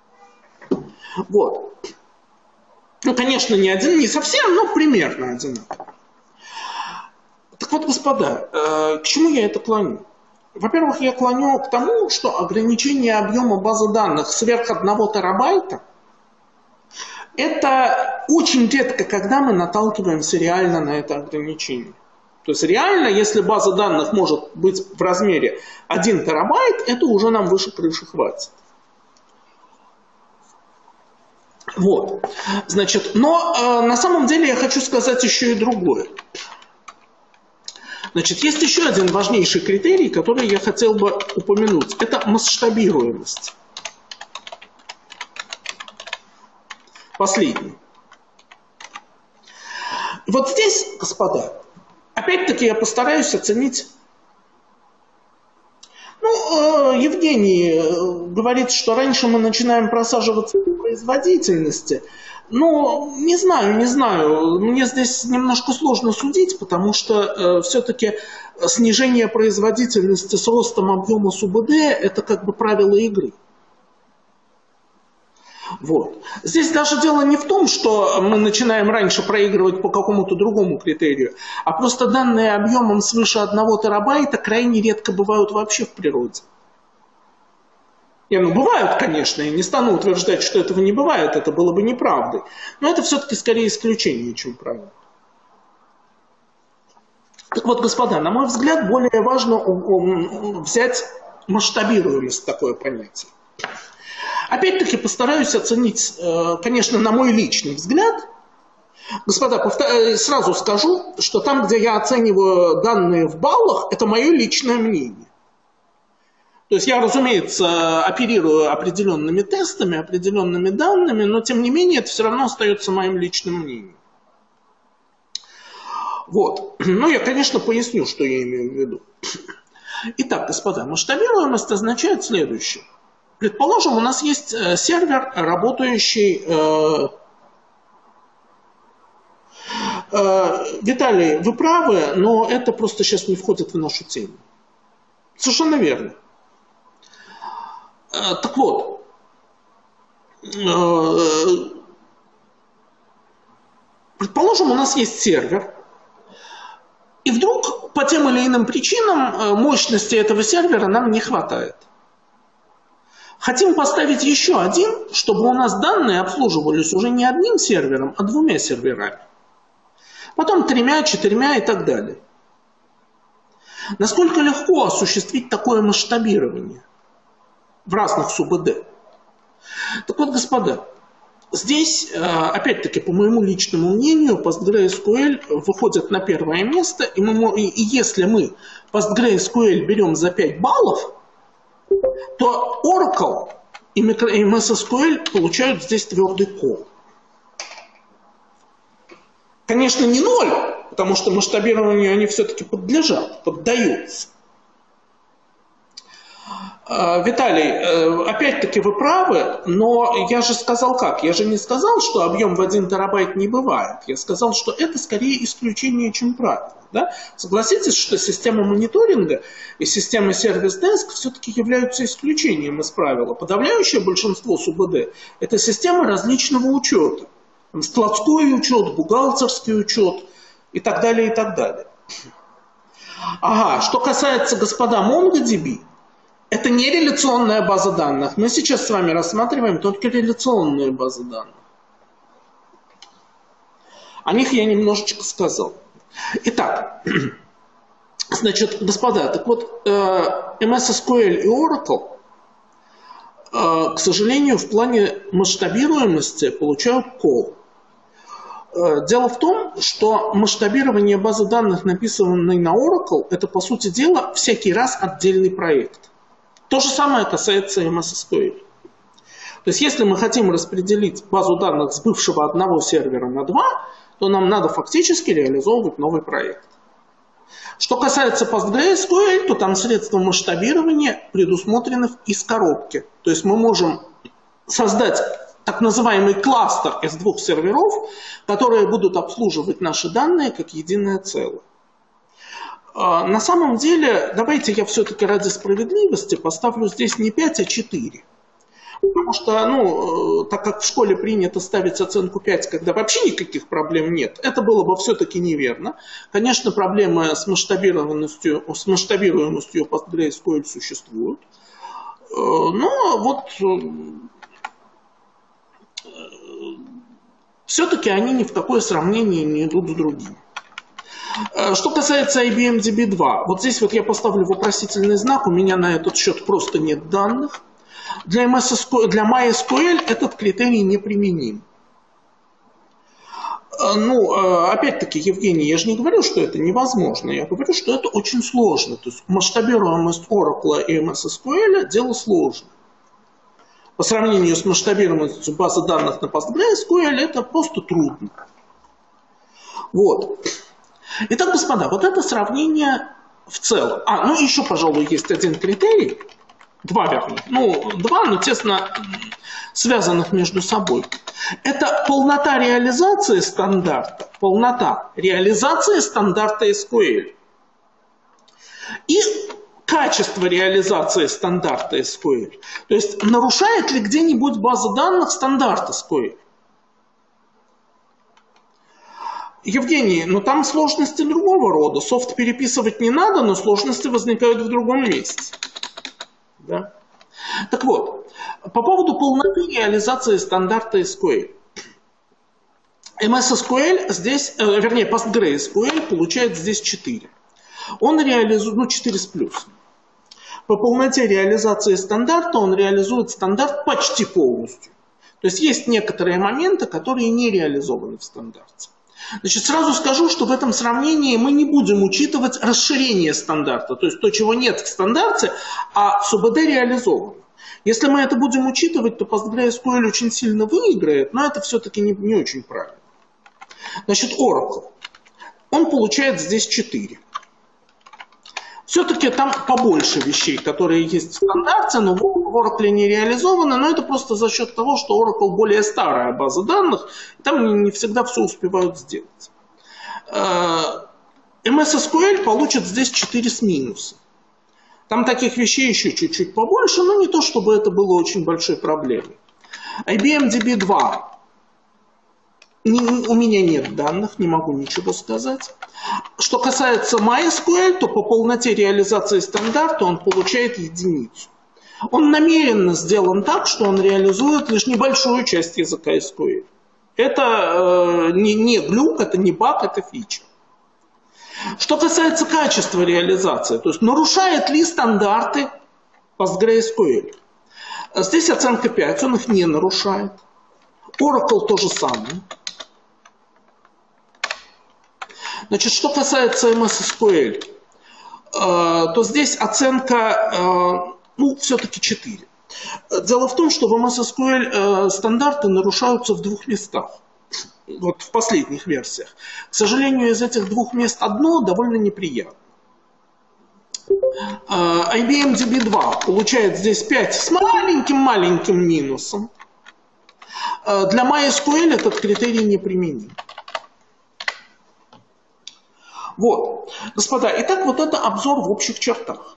Вот. Ну, конечно, не один, не совсем, но примерно одинаковый. Так вот, господа, к чему я это клоню? Во-первых, я клоню к тому, что ограничение объема базы данных сверх одного терабайта – это очень редко, когда мы наталкиваемся реально на это ограничение. То есть реально, если база данных может быть в размере один терабайт, это уже нам выше крыши хватит. Вот. Значит, но э, на самом деле я хочу сказать еще и другое. Значит, есть еще один важнейший критерий, который я хотел бы упомянуть. Это масштабируемость. Последний. Вот здесь, господа, опять-таки я постараюсь оценить. Ну, э, Евгений говорит, что раньше мы начинаем просаживаться в производительности. Ну, не знаю, не знаю. Мне здесь немножко сложно судить, потому что э, все-таки снижение производительности с ростом объема СУБД – это как бы правило игры. Вот. Здесь даже дело не в том, что мы начинаем раньше проигрывать по какому-то другому критерию, а просто данные объемом свыше одного терабайта крайне редко бывают вообще в природе. Не, ну бывают, конечно, я не стану утверждать, что этого не бывает, это было бы неправдой. Но это все-таки скорее исключение, чем правило. Так вот, господа, на мой взгляд, более важно взять масштабируемость, такое понятие. Опять-таки постараюсь оценить, конечно, на мой личный взгляд. Господа, сразу скажу, что там, где я оцениваю данные в баллах, это мое личное мнение. То есть я, разумеется, оперирую определенными тестами, определенными данными, но тем не менее это все равно остается моим личным мнением. Вот. Ну, я, конечно, поясню, что я имею в виду. Итак, господа, масштабируемость означает следующее. Предположим, у нас есть сервер, работающий... Э, э, Виталий, вы правы, но это просто сейчас не входит в нашу тему. Совершенно верно. Э, так вот, э, предположим, у нас есть сервер, и вдруг по тем или иным причинам мощности этого сервера нам не хватает. Хотим поставить еще один, чтобы у нас данные обслуживались уже не одним сервером, а двумя серверами. Потом тремя, четырьмя и так далее. Насколько легко осуществить такое масштабирование в разных СУБД? Так вот, господа, здесь, опять-таки, по моему личному мнению, PostgreSQL выходит на первое место, и, мы, и если мы PostgreSQL берем за пять баллов, то Oracle и эм эс эс кью эль получают здесь твердый кол. Конечно, не ноль, потому что масштабированию они все-таки подлежат, поддаются. Виталий, опять-таки вы правы, но я же сказал как? Я же не сказал, что объем в один терабайт не бывает. Я сказал, что это скорее исключение, чем правило. Да? Согласитесь, что система мониторинга и система сервис-деск все-таки являются исключением из правила. Подавляющее большинство СУБД – это системы различного учета. складской учет, бухгалтерский учет и так далее, и так далее. Ага, что касается, господа, MongoDB, это не реляционная база данных. Мы сейчас с вами рассматриваем только реляционные базы данных. О них я немножечко сказал. Итак, значит, господа, так вот, эм эс эс кью эль и Oracle, к сожалению, в плане масштабируемости получают кол. Дело в том, что масштабирование базы данных, написанной на Oracle, это, по сути дела, всякий раз отдельный проект. То же самое касается эм эс эс кью эль. То есть, если мы хотим распределить базу данных с бывшего одного сервера на два, то нам надо фактически реализовывать новый проект. Что касается PostgreSQL, то там средства масштабирования предусмотрены из коробки. То есть мы можем создать так называемый кластер из двух серверов, которые будут обслуживать наши данные как единое целое. На самом деле, давайте я все-таки ради справедливости поставлю здесь не пять, а четыре. Потому что, ну, так как в школе принято ставить оценку пять, когда вообще никаких проблем нет, это было бы все-таки неверно. Конечно, проблемы с масштабированностью, с масштабируемостью PostgreSQL существуют. Но вот все-таки они ни в какое сравнение не идут с другими. Что касается ай би эм ди би два, вот здесь вот я поставлю вопросительный знак, у меня на этот счет просто нет данных. Для, эм эс эс кью эль, для MySQL этот критерий неприменим. Ну, опять-таки, Евгений, я же не говорю, что это невозможно, я говорю, что это очень сложно. То есть масштабируемость Oracle и эм эс эс кью эль дело сложное. По сравнению с масштабируемостью базы данных на PostgreSQL это просто трудно. Вот. Итак, господа, вот это сравнение в целом. А, ну еще, пожалуй, есть один критерий. Два, вернее. Ну, два, но тесно связанных между собой. Это полнота реализации стандарта. Полнота реализации стандарта эс кью эль. И качество реализации стандарта эс кью эль. То есть, нарушает ли где-нибудь база данных стандарт эс кью эль? Евгений, ну там сложности другого рода. Софт переписывать не надо, но сложности возникают в другом месте. Да? Так вот, по поводу полноты реализации стандарта эс кью эль. эм эс эс кью эль здесь, э, вернее, PostgreSQL получает здесь четыре. Он реализует, ну четыре с плюсом. По полноте реализации стандарта он реализует стандарт почти полностью. То есть есть некоторые моменты, которые не реализованы в стандарте. Значит, сразу скажу, что в этом сравнении мы не будем учитывать расширение стандарта, то есть то, чего нет в стандарте, а СУБД реализовано. Если мы это будем учитывать, то PostgreSQL очень сильно выиграет, но это все-таки не, не очень правильно. Значит, Oracle. Он получает здесь четыре. Все-таки там побольше вещей, которые есть в стандарте, но в Oracle не реализованы, но это просто за счет того, что Oracle более старая база данных, и там не всегда все успевают сделать. эм эс эс кью эль получит здесь четыре с минусом. Там таких вещей еще чуть-чуть побольше, но не то, чтобы это было очень большой проблемой. ай би эм ди би два. Не, у меня нет данных, не могу ничего сказать. Что касается MySQL, то по полноте реализации стандарта он получает единицу. Он намеренно сделан так, что он реализует лишь небольшую часть языка эс кью эль. Это э, не, не глюк, это не баг, это фича. Что касается качества реализации, то есть нарушает ли стандарты PostgreSQL. Здесь оценка пять, он их не нарушает. Oracle то же самое. Значит, что касается эм эс эс кью эль, то здесь оценка, ну, все-таки четыре. Дело в том, что в эм эс эс кью эль стандарты нарушаются в двух местах. Вот в последних версиях. К сожалению, из этих двух мест одно довольно неприятно. ай би эм ди би два получает здесь пять с маленьким-маленьким минусом. Для MySQL этот критерий не применим. Вот, господа, итак, вот это обзор в общих чертах.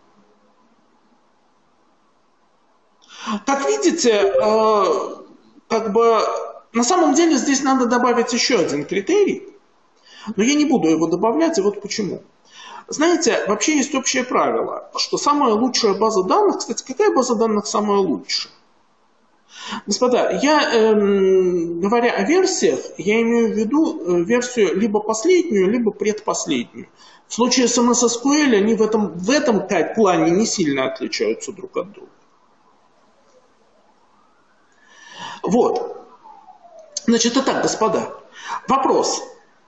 Как видите, э, как бы На самом деле здесь надо добавить еще один критерий, но я не буду его добавлять, и вот почему. Знаете, вообще есть общее правило, что самая лучшая база данных, кстати, какая база данных самая лучшая? Господа, я, эм, говоря о версиях, я имею в виду версию либо последнюю, либо предпоследнюю. В случае с эм эс эс кью эль они в этом, в этом плане не сильно отличаются друг от друга. Вот. Значит, итак, господа, вопрос.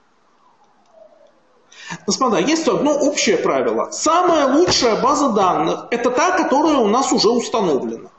Господа, есть одно общее правило. Самая лучшая база данных – это та, которая у нас уже установлена.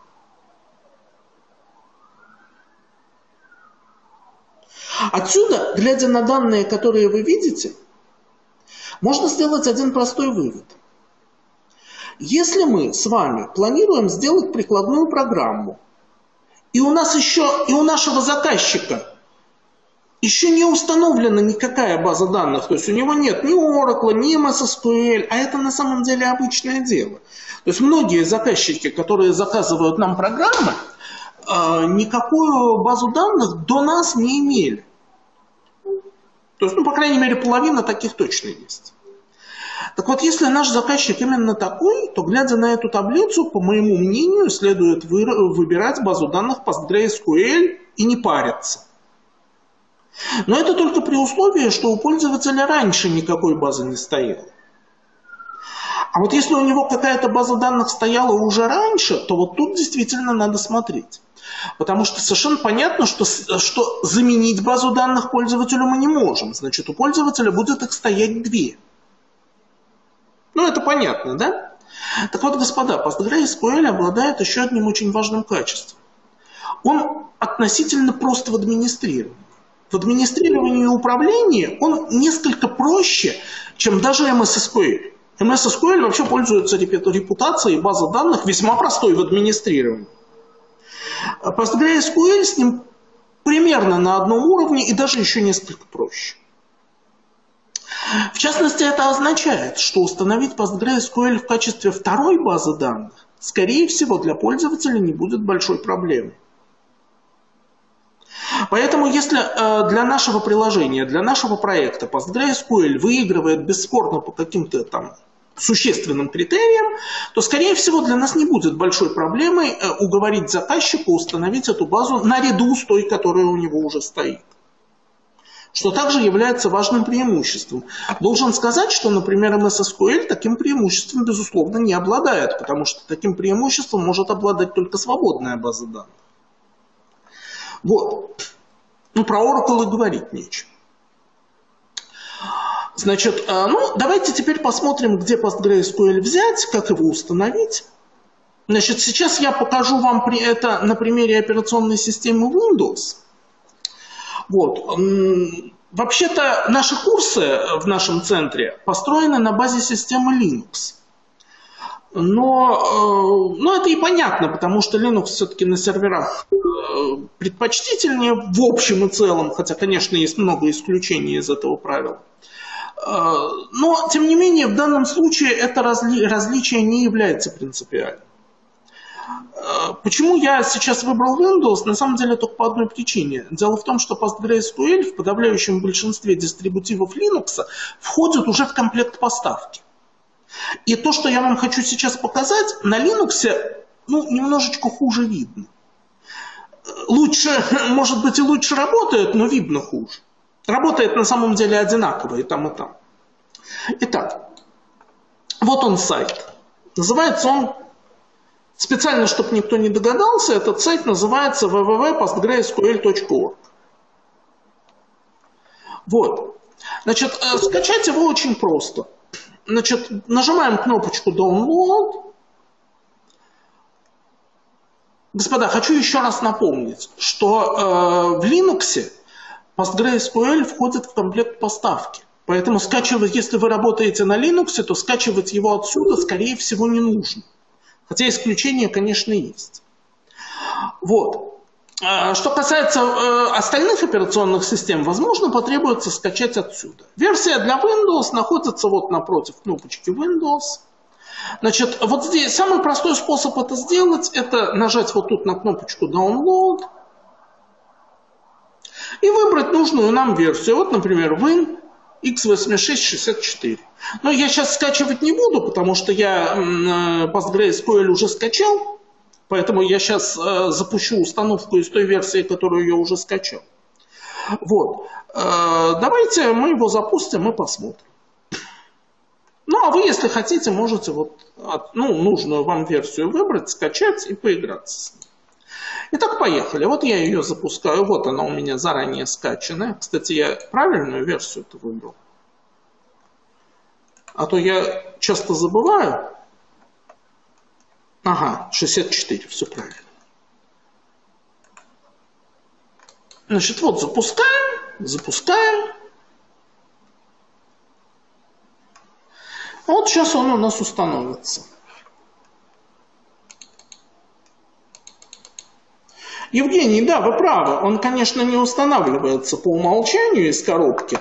Отсюда, глядя на данные, которые вы видите, можно сделать один простой вывод. Если мы с вами планируем сделать прикладную программу, и у нас еще, и у нашего заказчика еще не установлена никакая база данных, то есть у него нет ни Oracle, ни эм эс эс кью эль, а это на самом деле обычное дело. То есть многие заказчики, которые заказывают нам программы, никакую базу данных до нас не имели. То есть, ну, по крайней мере, половина таких точно есть. Так вот, если наш заказчик именно такой, то, глядя на эту таблицу, по моему мнению, следует вы, выбирать базу данных PostgreSQL и не париться. Но это только при условии, что у пользователя раньше никакой базы не стояло. А вот если у него какая-то база данных стояла уже раньше, то вот тут действительно надо смотреть. Потому что совершенно понятно, что, что заменить базу данных пользователю мы не можем. Значит, у пользователя будет их стоять две. Ну, это понятно, да? Так вот, господа, PostgreSQL обладает еще одним очень важным качеством. Он относительно прост в администрировании. В администрировании и управлении он несколько проще, чем даже эм эс эс кью эль. эм эс эс кью эль вообще пользуется репутацией базы данных весьма простой в администрировании. PostgreSQL с ним примерно на одном уровне и даже еще несколько проще. В частности, это означает, что установить PostgreSQL в качестве второй базы данных, скорее всего, для пользователя не будет большой проблемой. Поэтому, если э, для нашего приложения, для нашего проекта PostgreSQL выигрывает бесспорно по каким-то там существенным критериям, то, скорее всего, для нас не будет большой проблемой э, уговорить заказчика установить эту базу наряду с той, которая у него уже стоит. Что также является важным преимуществом. Должен сказать, что, например, эм эс эс кью эль таким преимуществом, безусловно, не обладает, потому что таким преимуществом может обладать только свободная база данных. Вот. Ну, про Oracle и говорить нечего. Значит, ну, давайте теперь посмотрим, где PostgreSQL взять, как его установить. Значит, сейчас я покажу вам это на примере операционной системы Windows. Вот. Вообще-то наши курсы в нашем центре построены на базе системы Linux. Но, ну, это и понятно, потому что Linux все-таки на серверах предпочтительнее в общем и целом, хотя, конечно, есть много исключений из этого правила. Но, тем не менее, в данном случае это разли- различие не является принципиальным. Почему я сейчас выбрал Windows? На самом деле только по одной причине. Дело в том, что PostgreSQL в подавляющем большинстве дистрибутивов Linux входит уже в комплект поставки. И то, что я вам хочу сейчас показать, на Linux, ну, немножечко хуже видно. Лучше, может быть, и лучше работает, но видно хуже. Работает на самом деле одинаково и там, и там. Итак, вот он сайт. Называется он, специально, чтобы никто не догадался, этот сайт называется дабл ю дабл ю дабл ю точка postgresql точка org. Вот. Значит, скачать его очень просто. Значит, нажимаем кнопочку Download. Господа, хочу еще раз напомнить, что э, в Linux PostgreSQL входит в комплект поставки. Поэтому скачивать, если вы работаете на Linux, то скачивать его отсюда, скорее всего, не нужно. Хотя исключения, конечно, есть. Вот. Что касается э, остальных операционных систем, возможно, потребуется скачать отсюда. Версия для Windows находится вот напротив кнопочки Windows. Значит, вот здесь самый простой способ это сделать, это нажать вот тут на кнопочку Download. и выбрать нужную нам версию. Вот, например, win икс восемьдесят шесть шестьдесят четыре. Но я сейчас скачивать не буду, потому что я PostgreSQL уже скачал, поэтому я сейчас запущу установку из той версии, которую я уже скачал. Вот. Давайте мы его запустим и посмотрим. Ну, а вы, если хотите, можете вот, ну, нужную вам версию выбрать, скачать и поиграться с ней. Итак, поехали. Вот я ее запускаю. Вот она у меня заранее скачанная. Кстати, я правильную версию-то выбрал. А то я часто забываю. Ага, шестьдесят четыре, все правильно. Значит, вот запускаем, запускаем. Вот сейчас он у нас установится. Евгений, да, вы правы. Он, конечно, не устанавливается по умолчанию из коробки,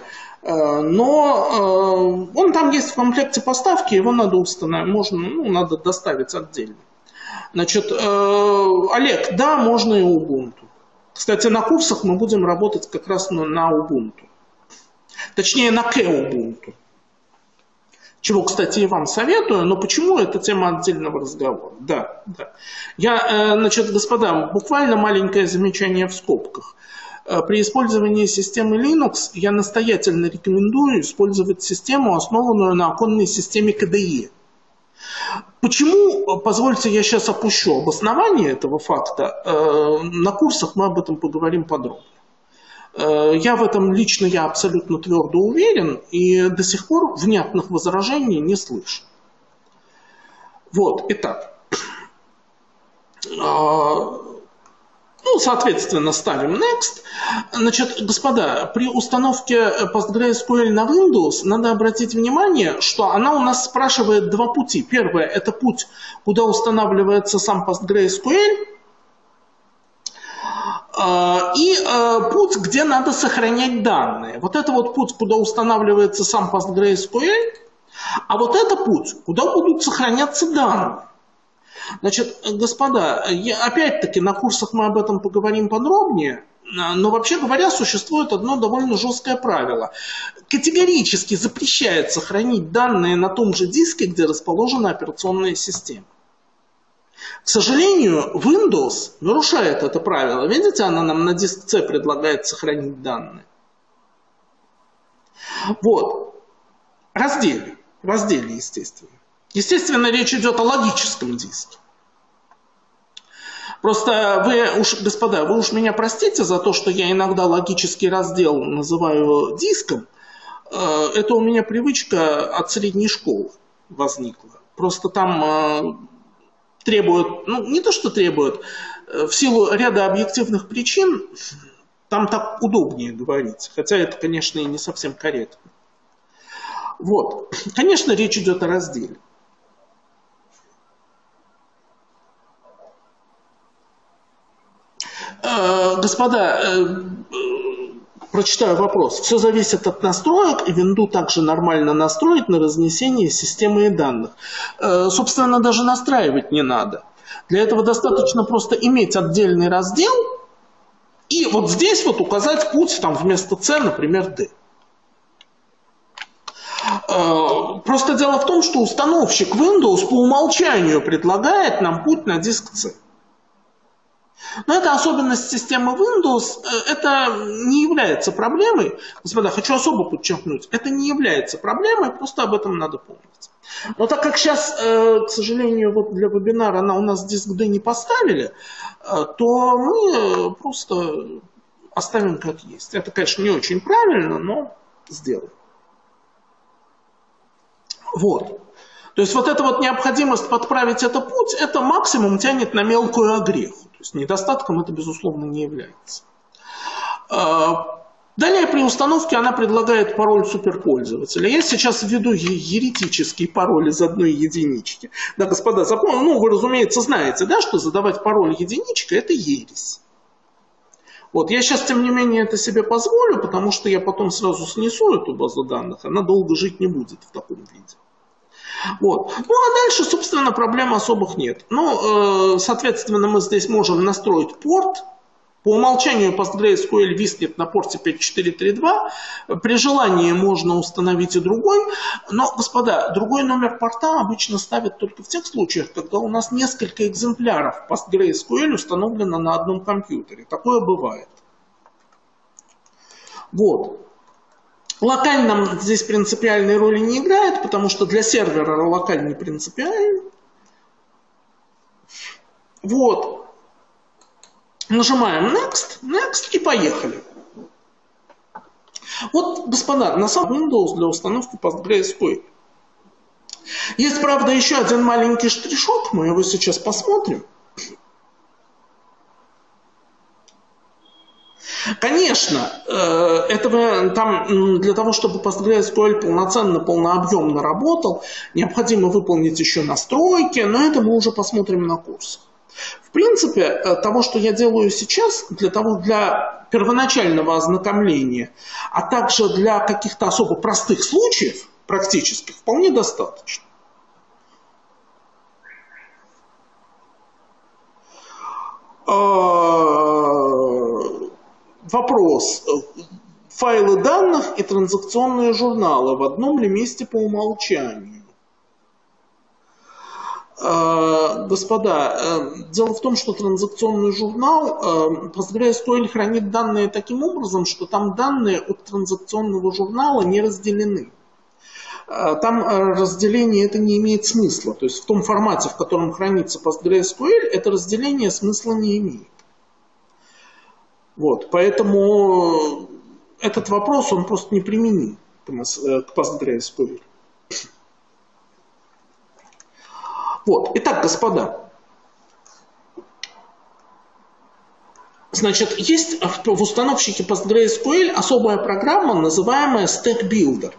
но он там есть в комплекте поставки, его надо установить, можно, ну, надо доставить отдельно. Значит, Олег, да, можно и Ubuntu. Кстати, на курсах мы будем работать как раз на Ubuntu. Точнее, на K-Ubuntu. Чего, кстати, и вам советую, но почему, это тема отдельного разговора. Да, да. Я, значит, господа, буквально маленькое замечание в скобках. При использовании системы Linux я настоятельно рекомендую использовать систему, основанную на оконной системе кей ди и. Почему, позвольте, я сейчас опущу обоснование этого факта. На курсах мы об этом поговорим подробно. Я в этом лично я абсолютно твердо уверен и до сих пор внятных возражений не слышу. Вот, итак. Ну, соответственно, ставим Next. Значит, господа, при установке PostgreSQL на Windows надо обратить внимание, что она у нас спрашивает два пути. Первое – это путь, куда устанавливается сам PostgreSQL, и э, путь, где надо сохранять данные. Вот это вот путь, куда устанавливается сам PostgreSQL, а вот это путь, куда будут сохраняться данные. Значит, господа, опять-таки на курсах мы об этом поговорим подробнее, но вообще говоря, существует одно довольно жесткое правило. Категорически запрещается хранить данные на том же диске, где расположена операционная система. К сожалению, Windows нарушает это правило. Видите, она нам на диск C предлагает сохранить данные. Вот. Разделе. Разделе, естественно. Естественно, речь идет о логическом диске. Просто вы уж, господа, вы уж меня простите за то, что я иногда логический раздел называю диском. Это у меня привычка от средней школы возникла. Просто там требуют, ну не то что требуют, в силу ряда объективных причин там так удобнее говорить. Хотя это, конечно, и не совсем корректно. Вот. Конечно, речь идет о разделе. Господа, прочитаю вопрос. Все зависит от настроек, и винду также нормально настроить на разнесение системы данных. Собственно, даже настраивать не надо. Для этого достаточно просто иметь отдельный раздел и вот здесь вот указать путь там вместо C, например, D. Просто дело в том, что установщик Windows по умолчанию предлагает нам путь на диск C. Но это особенность системы Windows, это не является проблемой. Господа, хочу особо подчеркнуть, это не является проблемой, просто об этом надо помнить. Но так как сейчас, к сожалению, вот для вебинара на у нас диск D не поставили, то мы просто оставим как есть. Это, конечно, не очень правильно, но сделаем. Вот. То есть вот эта вот необходимость подправить этот путь, это максимум тянет на мелкую огреху. То есть недостатком это, безусловно, не является. Далее при установке она предлагает пароль суперпользователя. Я сейчас введу еретический пароль из одной единички. Да, господа, запомните, ну вы, разумеется, знаете, да, что задавать пароль единичкой – это ересь. Вот, я сейчас, тем не менее, это себе позволю, потому что я потом сразу снесу эту базу данных, она долго жить не будет в таком виде. Вот. Ну а дальше, собственно, проблем особых нет. Ну, э, соответственно, мы здесь можем настроить порт По умолчанию PostgreSQL виснет на порте пять четыре три два. При желании можно установить и другой. Но, господа, другой номер порта обычно ставят только в тех случаях, когда у нас несколько экземпляров PostgreSQL установлено на одном компьютере. Такое бывает. Вот. Локально здесь принципиальной роли не играет, потому что для сервера локаль не принципиальный. Вот. Нажимаем Next, Next и поехали. Вот, господа, на самом Windows для установки PostgreSQL. Есть, правда, еще один маленький штришок, мы его сейчас посмотрим. Конечно, этого, там, для того, чтобы PostgreSQL полноценно, полнообъемно работал, необходимо выполнить еще настройки, но это мы уже посмотрим на курсах. В принципе, того, что я делаю сейчас, для того, для первоначального ознакомления, а также для каких-то особо простых случаев, практических, вполне достаточно. Вопрос. Файлы данных и транзакционные журналы в одном ли месте по умолчанию? Господа, дело в том, что транзакционный журнал, PostgreSQL хранит данные таким образом, что там данные от транзакционного журнала не разделены. Там разделение это не имеет смысла. То есть в том формате, в котором хранится PostgreSQL, это разделение смысла не имеет. Вот, поэтому этот вопрос, он просто не применим к PostgreSQL. Вот. Итак, господа, значит, есть в установщике PostgreSQL особая программа, называемая Stack Builder.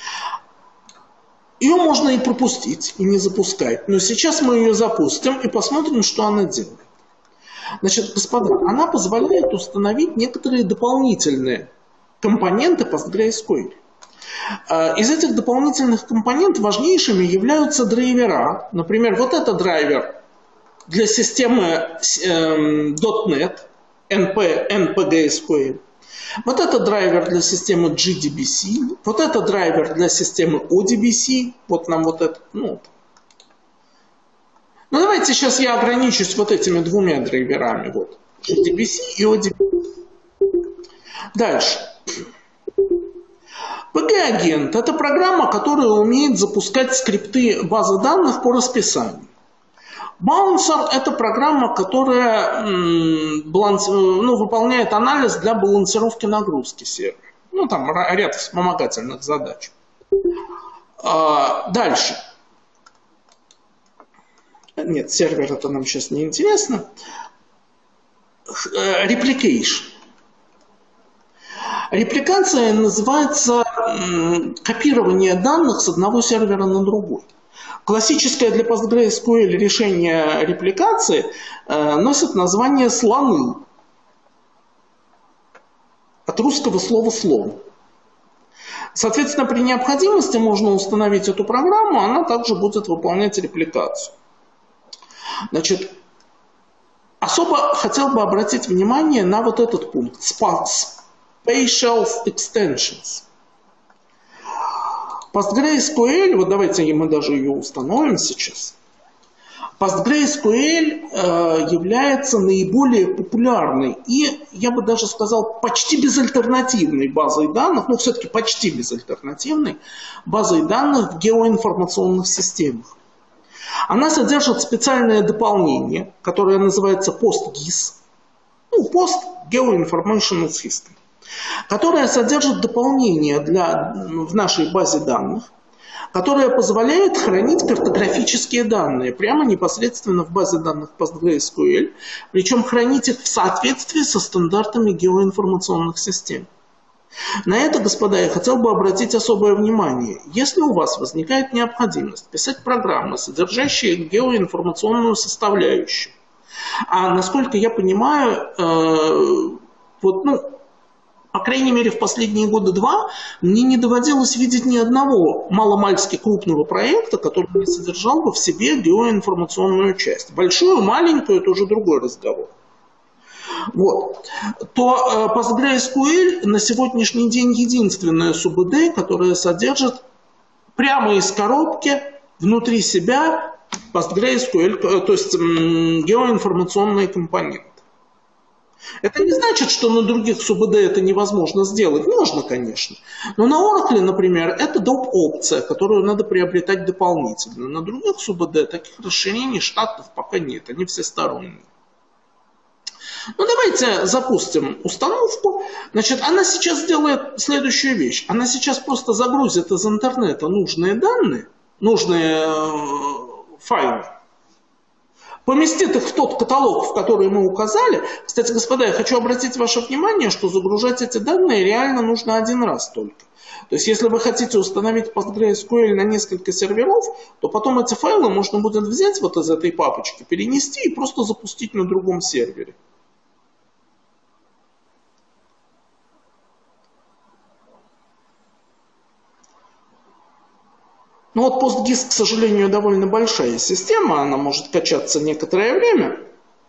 Ее можно и пропустить, и не запускать, но сейчас мы ее запустим и посмотрим, что она делает. Значит, господа, она позволяет установить некоторые дополнительные компоненты PostgreSQL. Из этих дополнительных компонентов важнейшими являются драйвера. Например, вот это драйвер для системы .дот нет, эн пи джи эс кью эл. Вот это драйвер для системы джи ди би си. Вот это драйвер для системы о ди би си. Вот нам вот это. Ну, ну давайте сейчас я ограничусь вот этими двумя драйверами. Вот. джи ди би си и о ди би си. Дальше. пи джи-агент – это программа, которая умеет запускать скрипты базы данных по расписанию. Bouncer – это программа, которая ну, выполняет анализ для балансировки нагрузки сервера. Ну, там ряд вспомогательных задач. Дальше. Нет, сервер это нам сейчас не интересно. Replication. Репликация называется копирование данных с одного сервера на другой. Классическое для PostgreSQL решение репликации носит название слоны. От русского слова слон. Соответственно, при необходимости можно установить эту программу, она также будет выполнять репликацию. Значит, особо хотел бы обратить внимание на вот этот пункт. Spatial Extensions. PostgreSQL, вот давайте мы даже ее установим сейчас. PostgreSQL э, является наиболее популярной и, я бы даже сказал, почти безальтернативной базой данных, ну все-таки почти безальтернативной базой данных в геоинформационных системах. Она содержит специальное дополнение, которое называется PostGIS, ну, Post Geoinformational System, которое содержит дополнение для, в нашей базе данных, которое позволяет хранить картографические данные прямо непосредственно в базе данных PostgreSQL, причем хранить их в соответствии со стандартами геоинформационных систем. На это, господа, я хотел бы обратить особое внимание. Если у вас возникает необходимость писать программы, содержащие геоинформационную составляющую, а насколько я понимаю, э, вот, ну, по крайней мере, в последние года два мне не доводилось видеть ни одного маломальски крупного проекта, который не содержал бы в себе геоинформационную часть. Большую, маленькую – это уже другой разговор. Вот. То PostgreSQL на сегодняшний день единственная СУБД, которая содержит прямо из коробки внутри себя PostgreSQL, то есть геоинформационные компоненты. Это не значит, что на других СУБД это невозможно сделать. Можно, конечно. Но на Oracle, например, это доп. Опция, которую надо приобретать дополнительно. На других СУБД таких расширений штатов пока нет. Они всесторонние. Ну, давайте запустим установку. Значит, она сейчас сделает следующую вещь. Она сейчас просто загрузит из интернета нужные данные, нужные файлы, поместит их в тот каталог, в который мы указали. Кстати, господа, я хочу обратить ваше внимание, что загружать эти данные реально нужно один раз только. То есть, если вы хотите установить PostgreSQL на несколько серверов, то потом эти файлы можно будет взять вот из этой папочки, перенести и просто запустить на другом сервере. Ну вот PostGIS, к сожалению, довольно большая система, она может качаться некоторое время.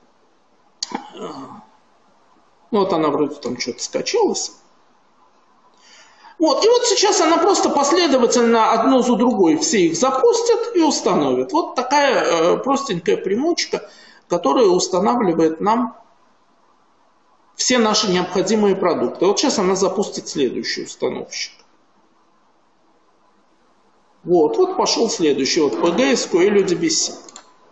Вот она вроде там что-то скачалась. Вот, и вот сейчас она просто последовательно одну за другой все их запустит и установит. Вот такая э, простенькая примочка, которая устанавливает нам все наши необходимые продукты. Вот сейчас она запустит следующий установщик. Вот, вот пошел следующий, вот PostgreSQL ди би си.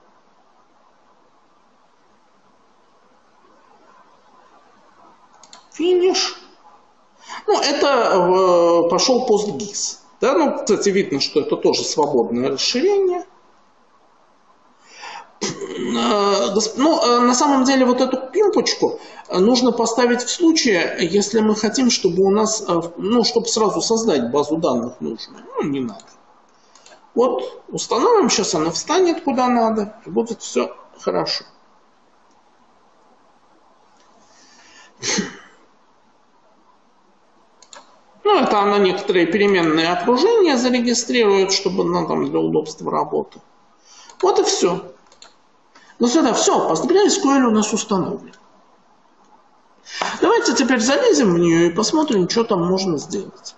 Финиш. Ну, это э, пошел PostGIS. Да, ну, кстати, видно, что это тоже свободное расширение. Ну, на самом деле, вот эту пимпочку нужно поставить в случае, если мы хотим, чтобы у нас, ну, чтобы сразу создать базу данных нужную. Ну, не надо. Вот, установим, сейчас она встанет куда надо, и будет все хорошо. Ну, это она некоторые переменные окружения зарегистрирует, чтобы она там для удобства работы. Вот и все. Ну, сюда все, PostgreSQL у нас установлен. Давайте теперь залезем в нее и посмотрим, что там можно сделать.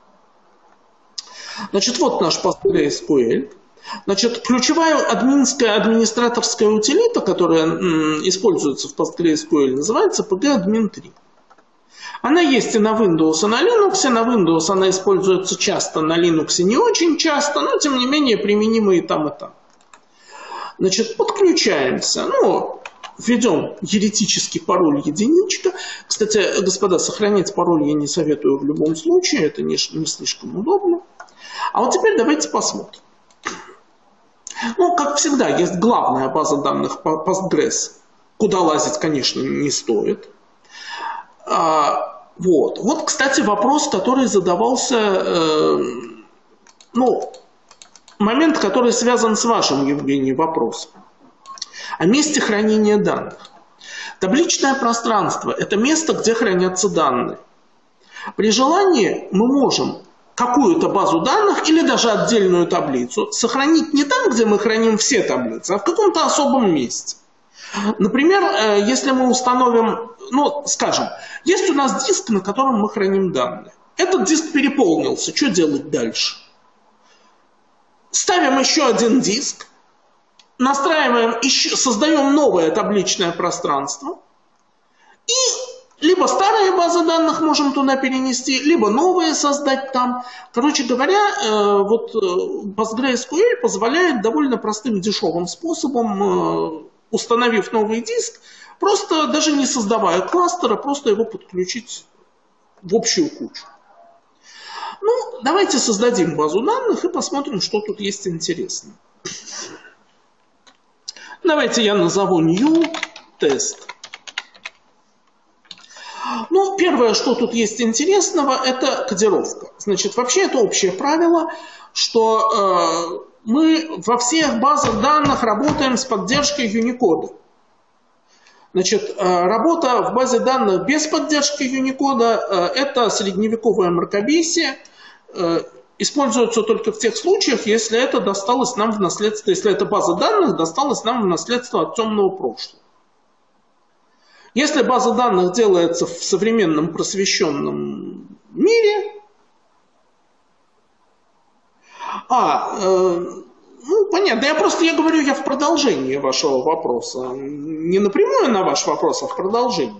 Значит, вот наш PostgreSQL. Значит, ключевая админская администраторская утилита, которая м, используется в PostgreSQL, называется пи джи админ три. Она есть и на Windows, и на Linux. На Windows она используется часто, на Linux не очень часто, но тем не менее применима и там, и там. Значит, подключаемся. Ну, введем еретический пароль единичка. Кстати, господа, сохранять пароль я не советую в любом случае, это не, не слишком удобно. А вот теперь давайте посмотрим. Ну, как всегда, есть главная база данных Postgres, куда лазить, конечно, не стоит. А, вот. вот, кстати, вопрос, который задавался, э, ну, момент, который связан с вашим, Евгений, вопросом. О месте хранения данных. Табличное пространство – это место, где хранятся данные. При желании мы можем какую-то базу данных или даже отдельную таблицу сохранить не там, где мы храним все таблицы, а в каком-то особом месте. Например, если мы установим, ну, скажем, есть у нас диск, на котором мы храним данные. Этот диск переполнился, что делать дальше? Ставим еще один диск, настраиваем, еще, создаем новое табличное пространство и либо старые базы данных можем туда перенести, либо новые создать там. Короче говоря, вот PostgreSQL позволяет довольно простым дешевым способом, установив новый диск, просто даже не создавая кластера, просто его подключить в общую кучу. Ну, давайте создадим базу данных и посмотрим, что тут есть интересно. Давайте я назову new test. Ну, первое, что тут есть интересного, это кодировка. Значит, вообще это общее правило, что э, мы во всех базах данных работаем с поддержкой Unicode. Значит, э, работа в базе данных без поддержки Unicode э, это средневековое мракобесие, э, используется только в тех случаях, если это досталось нам в наследство, если эта база данных досталась нам в наследство от темного прошлого. Если база данных делается в современном просвещенном мире, а, э, ну, понятно, я просто, я говорю, я в продолжении вашего вопроса, не напрямую на ваш вопрос, а в продолжении.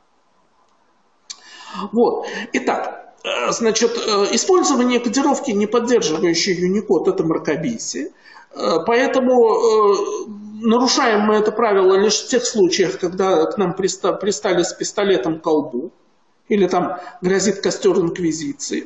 Вот, итак, э, значит, э, использование кодировки, не поддерживающей Unicode, это мракобесие, э, поэтому э, нарушаем мы это правило лишь в тех случаях, когда к нам приста, пристали с пистолетом к колбу, или там грозит костер инквизиции.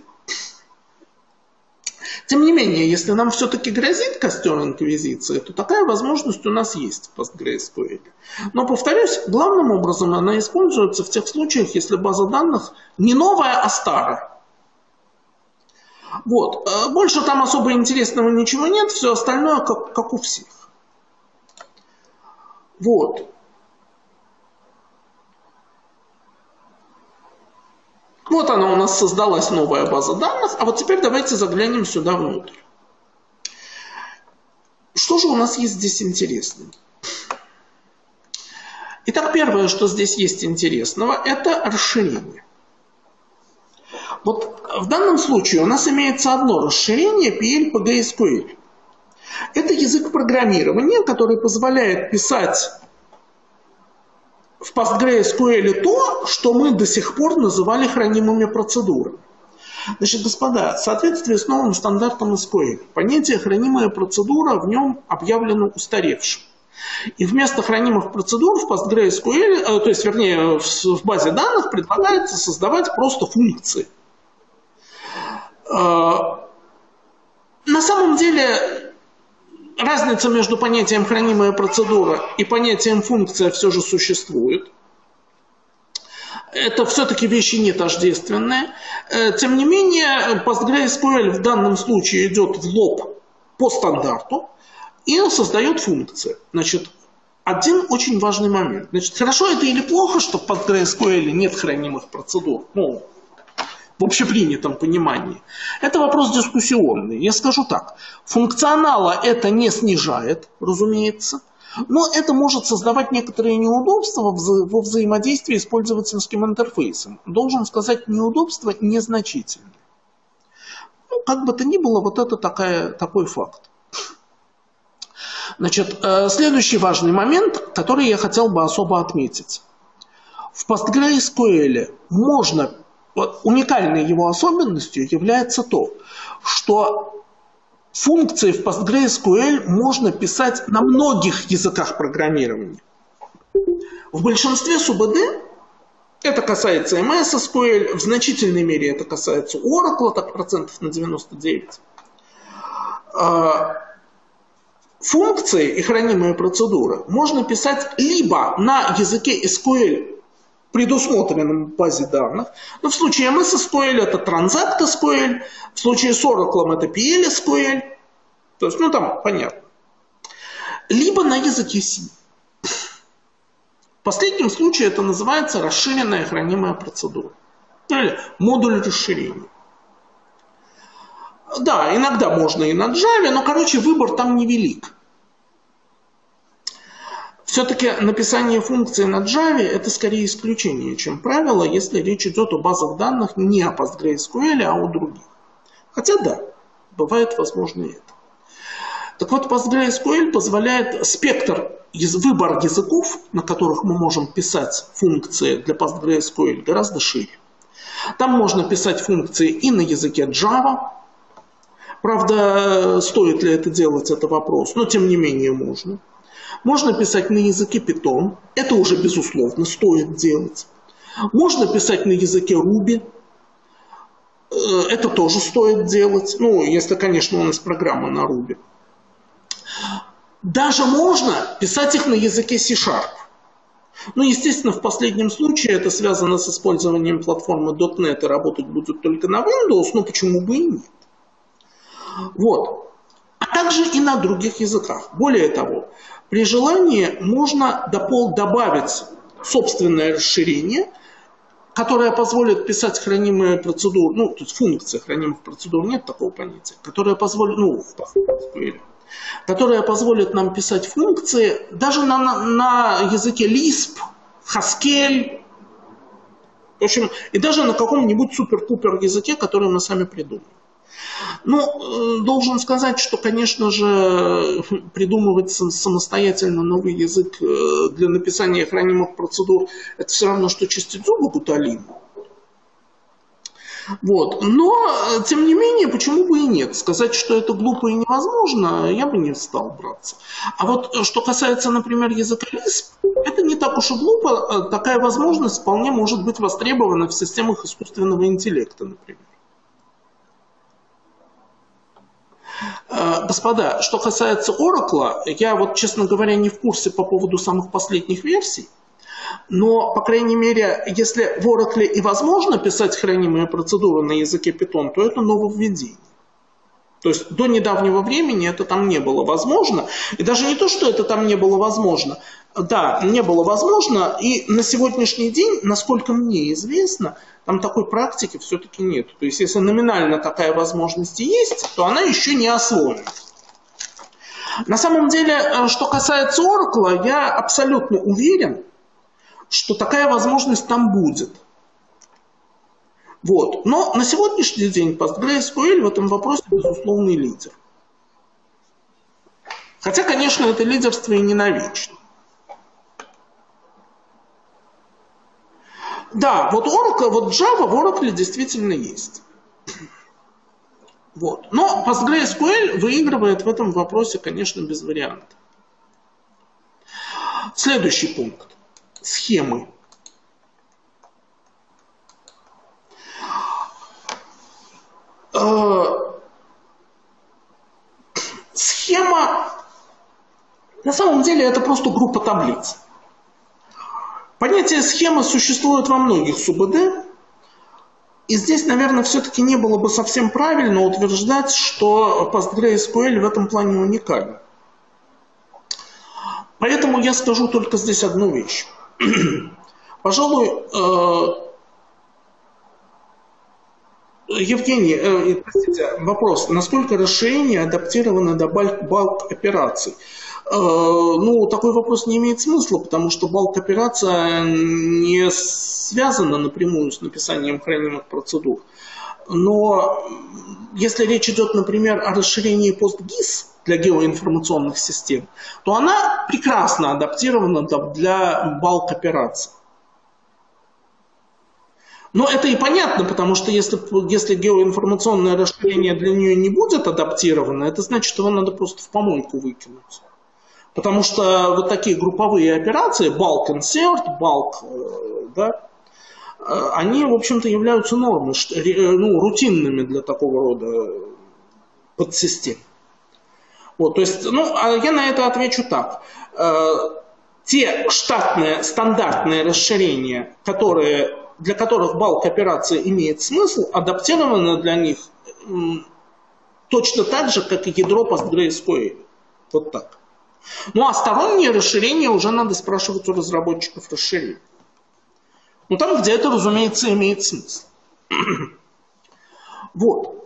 Тем не менее, если нам все-таки грозит костер инквизиции, то такая возможность у нас есть в PostgreSQL. Но, повторюсь, главным образом она используется в тех случаях, если база данных не новая, а старая. Вот. Больше там особо интересного ничего нет, все остальное как, как у всех. Вот. Вот она у нас создалась, новая база данных, а вот теперь давайте заглянем сюда внутрь. Что же у нас есть здесь интересного? Итак, первое, что здесь есть интересного, это расширение. Вот в данном случае у нас имеется одно расширение пи эл пи джи эс кью эль. Это язык программирования, который позволяет писать в PostgreSQL то, что мы до сих пор называли хранимыми процедурами. Значит, господа, в соответствии с новым стандартом эс кью эль, понятие хранимая процедура в нем объявлено устаревшим. И вместо хранимых процедур в PostgreSQL, то есть, вернее, в базе данных предлагается создавать просто функции. На самом деле, разница между понятием хранимая процедура и понятием функция все же существует. Это все-таки вещи не тождественные. Тем не менее, PostgreSQL в данном случае идет в лоб по стандарту и создает функции. Значит, один очень важный момент. Значит, хорошо это или плохо, что в PostgreSQL нет хранимых процедур? Ну, в общепринятом понимании. Это вопрос дискуссионный. Я скажу так. Функционала это не снижает, разумеется, но это может создавать некоторые неудобства во, вза во взаимодействии с пользовательским интерфейсом. Должен сказать, неудобства незначительные. Ну, как бы то ни было, вот это такая, такой факт. Значит, следующий важный момент, который я хотел бы особо отметить. В PostgreSQL можно, вот, уникальной его особенностью является то, что функции в PostgreSQL можно писать на многих языках программирования. В большинстве СУБД, это касается эм эс эс кью эль, в значительной мере это касается Oracle, так процентов на девяносто девять, функции и хранимые процедуры можно писать либо на языке эс кью эль, предусмотренном в базе данных, но в случае эм эс эс кью эль это Transact эс кью эль, в случае с Oracle это пи эл эс кью эль, то есть, ну там понятно. Либо на языке C. В последнем случае это называется расширенная хранимая процедура. Или модуль расширения. Да, иногда можно и на Java, но, короче, выбор там невелик. Все-таки написание функции на Java это скорее исключение, чем правило, если речь идет о базах данных не о PostgreSQL, а о других. Хотя да, бывает возможно и это. Так вот, PostgreSQL позволяет спектр, выбор языков, на которых мы можем писать функции для PostgreSQL, гораздо шире. Там можно писать функции и на языке Java. Правда, стоит ли это делать, это вопрос, но тем не менее можно. Можно писать на языке Python, это уже безусловно стоит делать. Можно писать на языке Ruby, это тоже стоит делать, ну, если, конечно, у нас программа на Ruby. Даже можно писать их на языке C-Sharp. Ну, естественно, в последнем случае это связано с использованием платформы .дот нет и работать будет только на Windows, но почему бы и нет. Вот. А также и на других языках. Более того, при желании можно добавить собственное расширение, которое позволит писать хранимые процедуры, ну, то есть функции хранимых процедур, нет такого понятия, которое позволит, ну, в PostgreSQL, которое позволит нам писать функции даже на, на, на языке Lisp, Haskell, в общем, и даже на каком-нибудь супер-пупер языке, который мы сами придумаем. Ну, должен сказать, что, конечно же, придумывать самостоятельно новый язык для написания хранимых процедур, это все равно, что чистить зубы гуталину. Вот. Но, тем не менее, почему бы и нет? Сказать, что это глупо и невозможно, я бы не стал браться. А вот что касается, например, языка лисп, это не так уж и глупо. Такая возможность вполне может быть востребована в системах искусственного интеллекта, например. Господа, что касается Oracle, я вот, честно говоря, не в курсе по поводу самых последних версий. Но, по крайней мере, если в Oracle и возможно писать хранимые процедуры на языке Python, то это нововведение. То есть до недавнего времени это там не было возможно. И даже не то, что это там не было возможно. Да, не было возможно. И на сегодняшний день, насколько мне известно, там такой практики все-таки нет. То есть если номинально такая возможность есть, то она еще не освоена. На самом деле, что касается Oracle, я абсолютно уверен, что такая возможность там будет. Вот. Но на сегодняшний день PostgreSQL в этом вопросе безусловный лидер. Хотя, конечно, это лидерство и не навечно. Да, вот Oracle, вот Java в Oracle действительно есть. Вот. Но PostgreSQL выигрывает в этом вопросе, конечно, без вариантов. Следующий пункт. Схемы. Схема, на самом деле, это просто группа таблиц. Понятие схемы существует во многих СУБД, и здесь, наверное, все-таки не было бы совсем правильно утверждать, что PostgreSQL в этом плане уникален. Поэтому я скажу только здесь одну вещь. Пожалуй, э, Евгений, э, простите, вопрос. Насколько расширение адаптировано до балк-операций? Э, ну, такой вопрос не имеет смысла, потому что балк-операция не связана напрямую с написанием хранимых процедур. Но если речь идет, например, о расширении PostGIS для геоинформационных систем, то она прекрасно адаптирована для балк-операций. Но это и понятно, потому что если, если геоинформационное расширение для нее не будет адаптировано, это значит, что его надо просто в помойку выкинуть. Потому что вот такие групповые операции, bulk insert, bulk, да, они, в общем-то, являются нормой, ну, рутинными для такого рода подсистем. Вот, то есть, ну, а я на это отвечу так. Те штатные, стандартные расширения, которые, для которых балк-операция имеет смысл, адаптированы для них точно так же, как и ядро PostgreSQL. Вот так. Ну, а сторонние расширения уже надо спрашивать у разработчиков расширений. Ну, там, где это, разумеется, имеет смысл. Вот.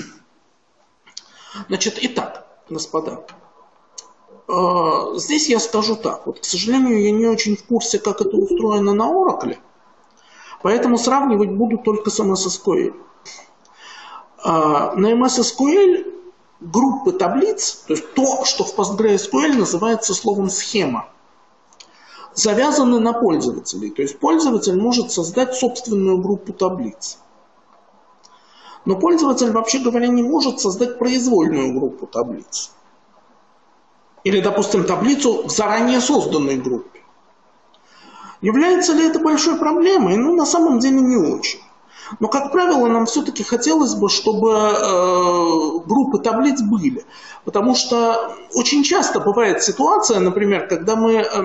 Значит, итак, господа. Здесь я скажу так. Вот, к сожалению, я не очень в курсе, как это устроено на Oracle. Поэтому сравнивать буду только с эм эс эс кью эль. На эм эс эс кью эль группы таблиц, то есть то, что в PostgreSQL называется словом схема, завязаны на пользователей. То есть пользователь может создать собственную группу таблиц. Но пользователь, вообще говоря, не может создать произвольную группу таблиц. Или, допустим, таблицу в заранее созданной группе. Является ли это большой проблемой? Ну, на самом деле не очень. Но, как правило, нам все-таки хотелось бы, чтобы э, группы таблиц были. Потому что очень часто бывает ситуация, например, когда мы, э,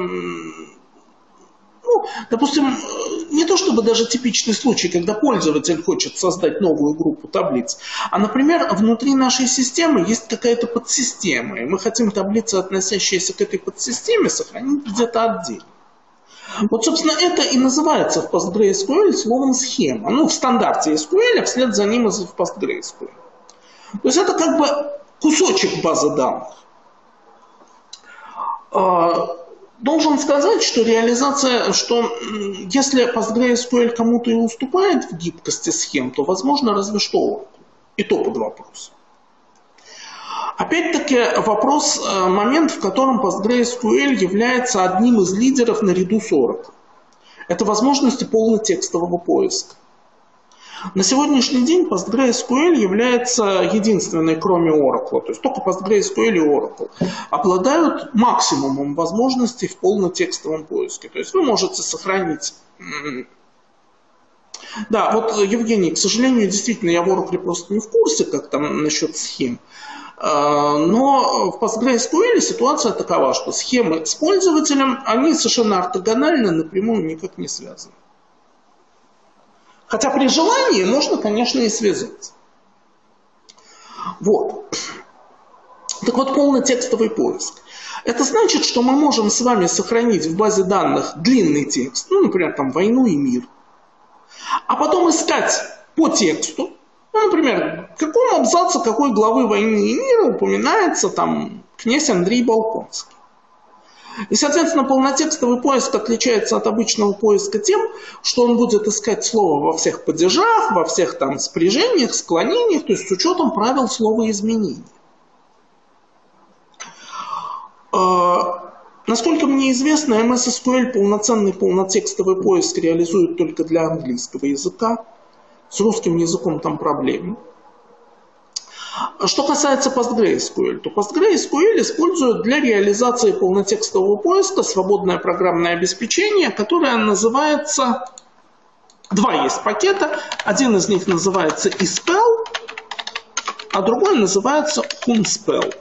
ну, допустим, не то чтобы даже типичный случай, когда пользователь хочет создать новую группу таблиц, а, например, внутри нашей системы есть какая-то подсистема, и мы хотим таблицы, относящиеся к этой подсистеме, сохранить где-то отдельно. Вот, собственно, это и называется в PostgreSQL словом схема. Ну, в стандарте эс кью эль, а вслед за ним и в PostgreSQL. То есть это как бы кусочек базы данных. Должен сказать, что реализация, что если PostgreSQL кому-то и уступает в гибкости схем, то возможно разве что Oracle. И то под вопрос. Опять-таки вопрос, момент, в котором PostgreSQL является одним из лидеров наряду с Oracle. Это возможности полнотекстового поиска. На сегодняшний день PostgreSQL является единственной, кроме Oracle, то есть только PostgreSQL и Oracle, обладают максимумом возможностей в полнотекстовом поиске. То есть вы можете сохранить... Да, вот, Евгений, к сожалению, действительно, я в Oracle просто не в курсе, как там насчет схем. Но в PostgreSQL ситуация такова, что схемы с пользователем, они совершенно ортогонально, напрямую никак не связаны. Хотя при желании можно, конечно, и связаться. Вот. Так вот, полнотекстовый поиск. Это значит, что мы можем с вами сохранить в базе данных длинный текст, ну, например, там «Войну и мир», а потом искать по тексту, ну, например, в каком абзаце какой главы «Войны и мира» упоминается там князь Андрей Болконский. И, соответственно, полнотекстовый поиск отличается от обычного поиска тем, что он будет искать слово во всех падежах, во всех там спряжениях, склонениях, то есть с учетом правил словоизменения. Насколько мне известно, эм эс эс ку эль полноценный полнотекстовый поиск реализует только для английского языка. С русским языком там проблемы. Что касается PostgreSQL, то PostgreSQL использует для реализации полнотекстового поиска свободное программное обеспечение, которое называется... Два есть пакета. Один из них называется eSpell, а другой называется HunSpell.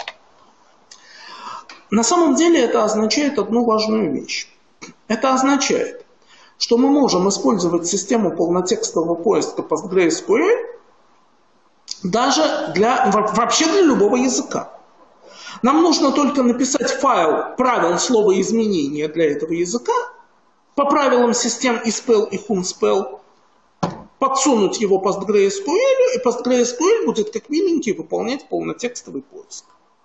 На самом деле это означает одну важную вещь. Это означает, что мы можем использовать систему полнотекстового поиска PostgreSQL даже для, вообще для любого языка. Нам нужно только написать файл правил словоизменения для этого языка по правилам систем eSpell и HunSpell, подсунуть его PostgreSQL, и PostgreSQL будет как миленький выполнять полнотекстовый поиск.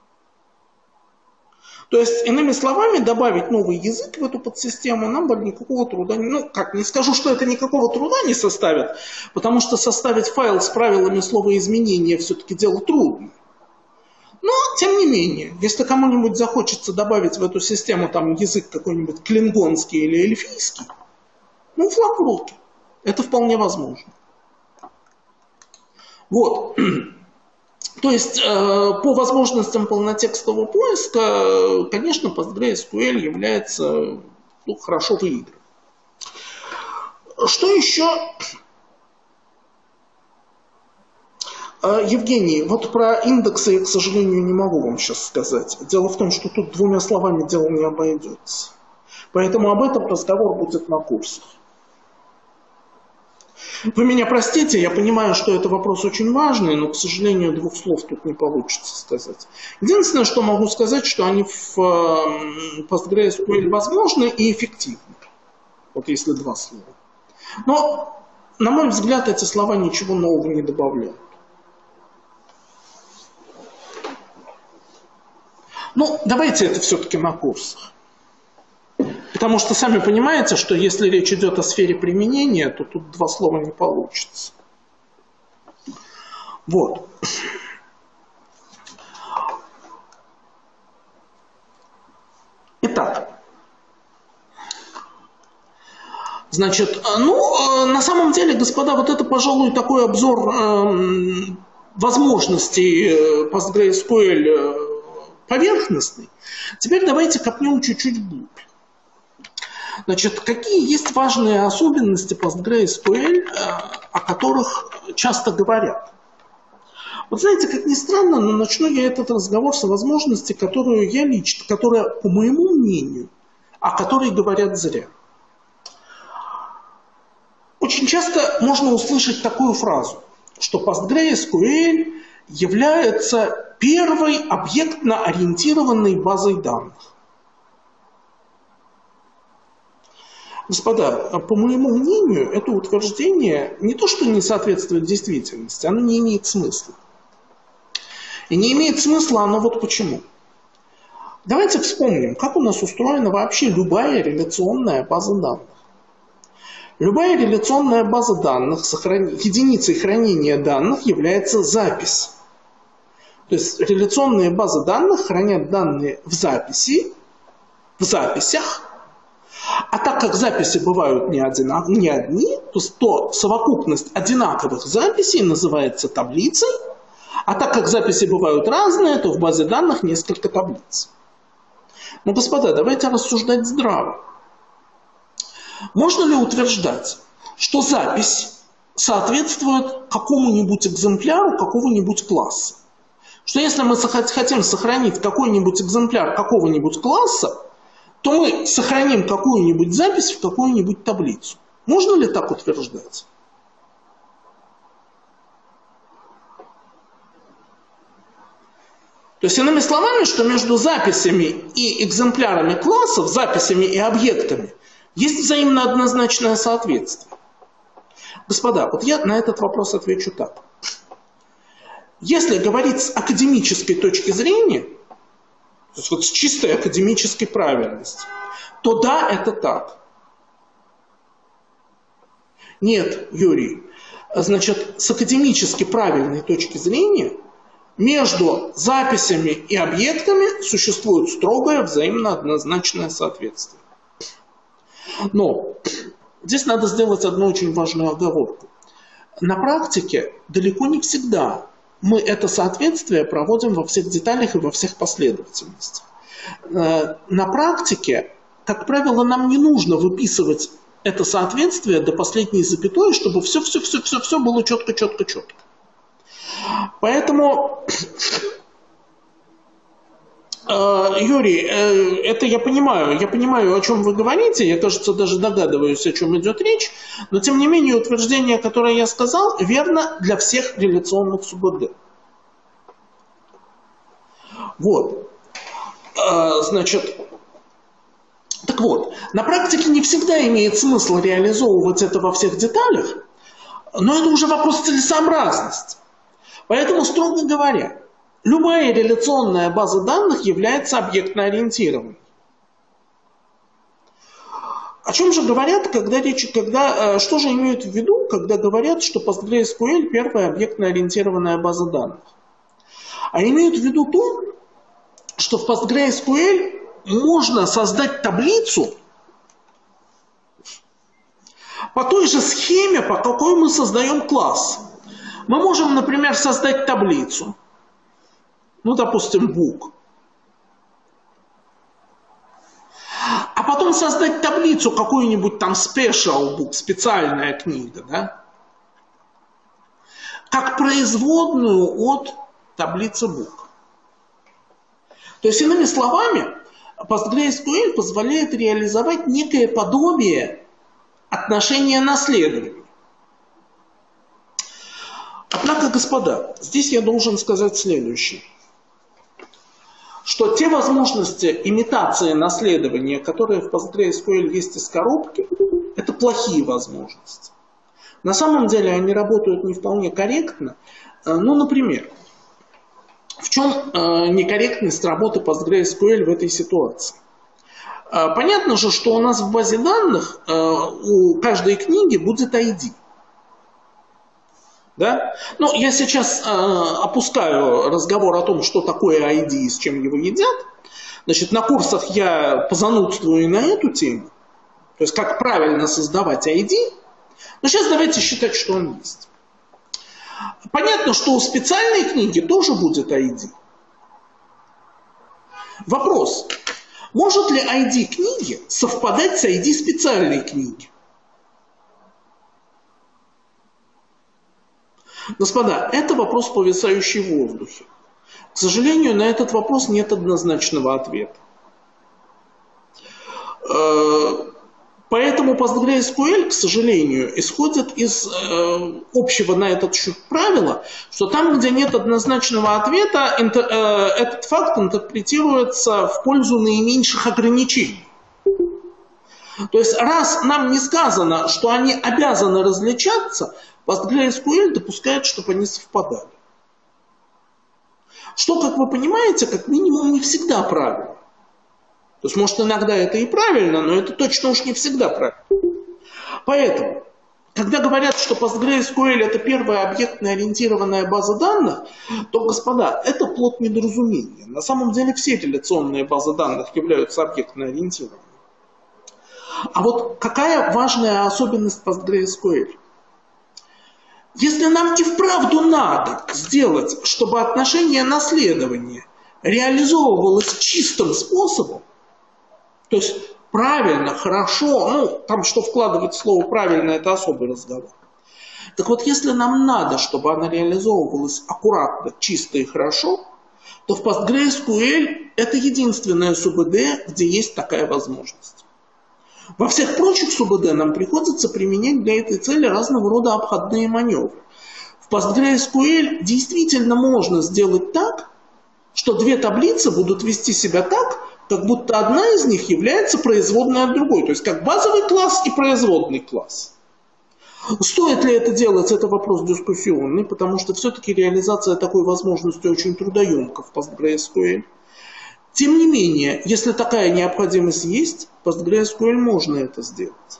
То есть, иными словами, добавить новый язык в эту подсистему нам никакого труда не... Ну, как, не скажу, что это никакого труда не составит, потому что составить файл с правилами словоизменения все-таки дело трудно. Но, тем не менее, если кому-нибудь захочется добавить в эту систему там язык какой-нибудь клингонский или эльфийский, ну, флаг в руки. Это вполне возможно. Вот. То есть, э, по возможностям полнотекстового поиска, конечно, PostgreSQL является, ну, хорошо выигран. Что еще? Э, Евгений, вот про индексы я, к сожалению, не могу вам сейчас сказать. Дело в том, что тут двумя словами дело не обойдется. Поэтому об этом разговор будет на курсах. Вы меня простите, я понимаю, что это вопрос очень важный, но, к сожалению, двух слов тут не получится сказать. Единственное, что могу сказать, что они в PostgreSQL возможны и эффективны. Вот если два слова. Но, на мой взгляд, эти слова ничего нового не добавляют. Ну, давайте это все-таки на курсах. Потому что сами понимаете, что если речь идет о сфере применения, то тут два слова не получится. Вот. Итак. Значит, ну, на самом деле, господа, вот это, пожалуй, такой обзор э, возможностей PostgreSQL поверхностный. Теперь давайте копнем чуть-чуть вглубь. Значит, какие есть важные особенности PostgreSQL, о которых часто говорят? Вот знаете, как ни странно, но начну я этот разговор с возможности, которую я лично, которая, по моему мнению, о которой говорят зря. Очень часто можно услышать такую фразу, что PostgreSQL является первой объектно-ориентированной базой данных. Господа, по моему мнению, это утверждение не то, что не соответствует действительности, оно не имеет смысла. И не имеет смысла оно вот почему. Давайте вспомним, как у нас устроена вообще любая реляционная база данных. Любая реляционная база данных, сохран... единицей хранения данных является запись. То есть реляционные базы данных хранят данные в записи, в записях, а так как записи бывают не, одинак... не одни, то, то совокупность одинаковых записей называется таблицей, а так как записи бывают разные, то в базе данных несколько таблиц. Но, господа, давайте рассуждать здраво. Можно ли утверждать, что запись соответствует какому-нибудь экземпляру какого-нибудь класса? Что если мы хотим сохранить какой-нибудь экземпляр какого-нибудь класса, то мы сохраним какую-нибудь запись в какую-нибудь таблицу. Можно ли так утверждать? То есть, иными словами, что между записями и экземплярами классов, записями и объектами, есть взаимно однозначное соответствие. Господа, вот я на этот вопрос отвечу так. Если говорить с академической точки зрения, то есть вот с чистой академической правильностью, то да, это так. Нет, Юрий, значит, с академически правильной точки зрения между записями и объектами существует строгое взаимно однозначное соответствие. Но здесь надо сделать одну очень важную оговорку. На практике далеко не всегда мы это соответствие проводим во всех деталях и во всех последовательностях. На практике, как правило, нам не нужно выписывать это соответствие до последней запятой, чтобы все-все-все-все было четко-четко-четко. Поэтому, Юрий, это я понимаю, я понимаю, о чем вы говорите, я, кажется, даже догадываюсь, о чем идет речь, но, тем не менее, утверждение, которое я сказал, верно для всех реляционных СУБД. Вот. Значит, так вот, на практике не всегда имеет смысл реализовывать это во всех деталях, но это уже вопрос целесообразности. Поэтому, строго говоря, любая реляционная база данных является объектно-ориентированной. О чем же говорят, когда речь, когда, что же имеют в виду, когда говорят, что PostgreSQL первая объектно-ориентированная база данных? А имеют в виду то, что в PostgreSQL можно создать таблицу по той же схеме, по какой мы создаем класс. Мы можем, например, создать таблицу, ну, допустим, book, а потом создать таблицу какую-нибудь там special book, специальная книга, да, как производную от таблицы book. То есть, иными словами, PostgreSQL позволяет реализовать некое подобие отношения наследования. Однако, господа, здесь я должен сказать следующее. Что те возможности имитации наследования, которые в PostgreSQL есть из коробки, это плохие возможности. На самом деле они работают не вполне корректно. Ну, например, в чем некорректность работы PostgreSQL в этой ситуации? Понятно же, что у нас в базе данных у каждой книги будет ай ди. Да? Ну, я сейчас э, опускаю разговор о том, что такое ай ди и с чем его едят. Значит, на курсах я позанудствую на эту тему. То есть, как правильно создавать ай ди. Но сейчас давайте считать, что он есть. Понятно, что у специальной книги тоже будет ай ди. Вопрос. Может ли ай ди книги совпадать с ай ди специальной книги? Господа, это вопрос, повисающий в воздухе. К сожалению, на этот вопрос нет однозначного ответа. Поэтому PostgreSQL, к сожалению, исходит из общего на этот счет правила, что там, где нет однозначного ответа, этот факт интерпретируется в пользу наименьших ограничений. То есть, раз нам не сказано, что они обязаны различаться, PostgreSQL допускает, чтобы они совпадали. Что, как вы понимаете, как минимум не всегда правильно. То есть, может, иногда это и правильно, но это точно уж не всегда правильно. Поэтому, когда говорят, что PostgreSQL это первая объектно-ориентированная база данных, то, господа, это плод недоразумения. На самом деле все реляционные базы данных являются объектно-ориентированными. А вот какая важная особенность PostgreSQL? Если нам и вправду надо сделать, чтобы отношение наследования реализовывалось чистым способом, то есть правильно, хорошо, ну, там что вкладывать слово «правильно» – это особый разговор. Так вот, если нам надо, чтобы она реализовывалась аккуратно, чисто и хорошо, то в PostgreSQL это единственное СУБД, где есть такая возможность. Во всех прочих СУБД нам приходится применять для этой цели разного рода обходные маневры. В PostgreSQL действительно можно сделать так, что две таблицы будут вести себя так, как будто одна из них является производной от другой. То есть как базовый класс и производный класс. Стоит ли это делать, это вопрос дискуссионный, потому что все-таки реализация такой возможности очень трудоемка в PostgreSQL. Тем не менее, если такая необходимость есть, в PostgreSQL можно это сделать.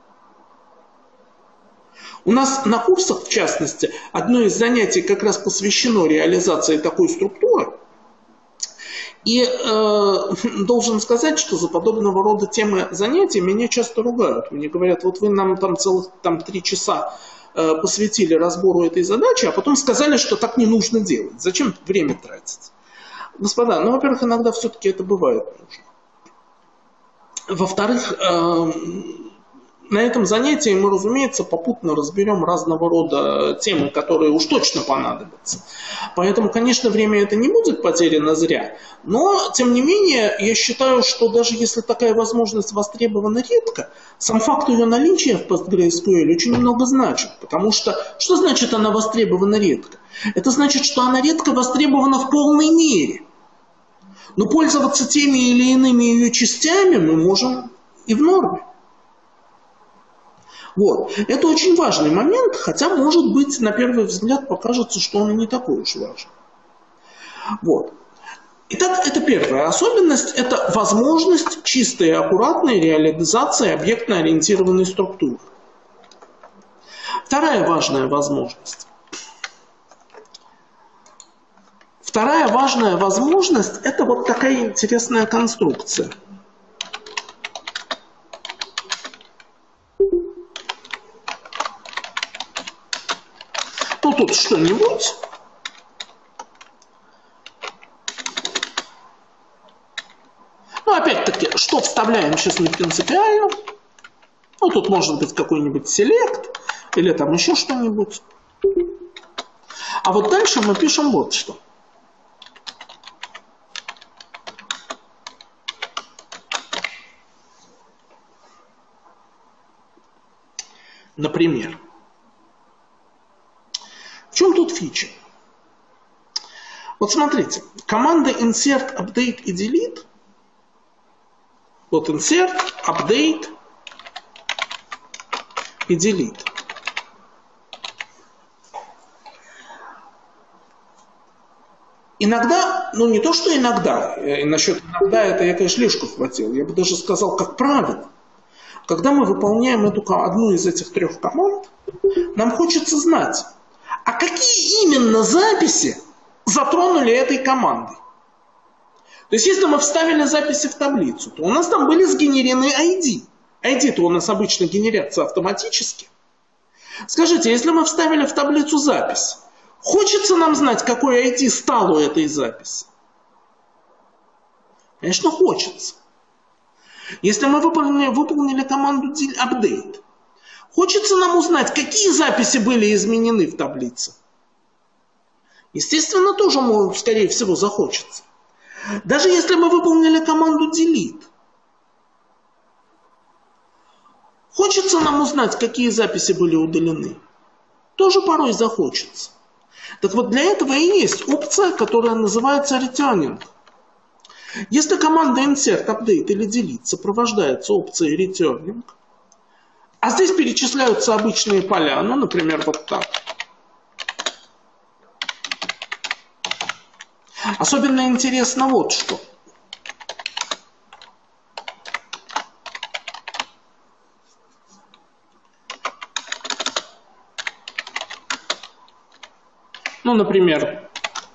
У нас на курсах, в частности, одно из занятий как раз посвящено реализации такой структуры. И э, должен сказать, что за подобного рода темы занятий меня часто ругают. Мне говорят, вот вы нам там целых там, три часа э, посвятили разбору этой задачи, а потом сказали, что так не нужно делать. Зачем время тратить? Господа, ну, во-первых, иногда все-таки это бывает нужно. Во-вторых, э, на этом занятии мы, разумеется, попутно разберем разного рода темы, которые уж точно понадобятся. Поэтому, конечно, время это не будет потеряно зря. Но, тем не менее, я считаю, что даже если такая возможность востребована редко, сам факт ее наличия в PostgreSQL очень много значит. Потому что, что значит она востребована редко? Это значит, что она редко востребована в полной мере. Но пользоваться теми или иными ее частями мы можем и в норме. Вот. Это очень важный момент, хотя, может быть, на первый взгляд покажется, что он не такой уж важный. Вот. Итак, это первая особенность, это возможность чистой и аккуратной реализации объектно-ориентированной структуры. Вторая важная возможность. Вторая важная возможность – это вот такая интересная конструкция. Ну, тут что-нибудь. Ну, опять-таки, что вставляем, сейчас не принципиально. Ну, тут может быть какой-нибудь селект или там еще что-нибудь. А вот дальше мы пишем вот что. Например. В чем тут фича? Вот смотрите, команды insert, update и delete. Вот insert, update и delete. Иногда, ну не то, что иногда, и насчет иногда это я, конечно, лишку хватил, я бы даже сказал, как правило, когда мы выполняем эту, одну из этих трех команд, нам хочется знать, а какие именно записи затронули этой командой? То есть, если мы вставили записи в таблицу, то у нас там были сгенерены ай ди. ай ди-то у нас обычно генерятся автоматически. Скажите, если мы вставили в таблицу запись, хочется нам знать, какой ай ди стал у этой записи? Конечно, хочется. Если мы выполнили, выполнили команду update, хочется нам узнать, какие записи были изменены в таблице. Естественно, тоже, скорее всего, захочется. Даже если мы выполнили команду delete, хочется нам узнать, какие записи были удалены. Тоже порой захочется. Так вот, для этого и есть опция, которая называется returning. Если команда insert, update или delete сопровождается опцией returning, а здесь перечисляются обычные поля, ну, например, вот так. Особенно интересно вот что. Ну, например,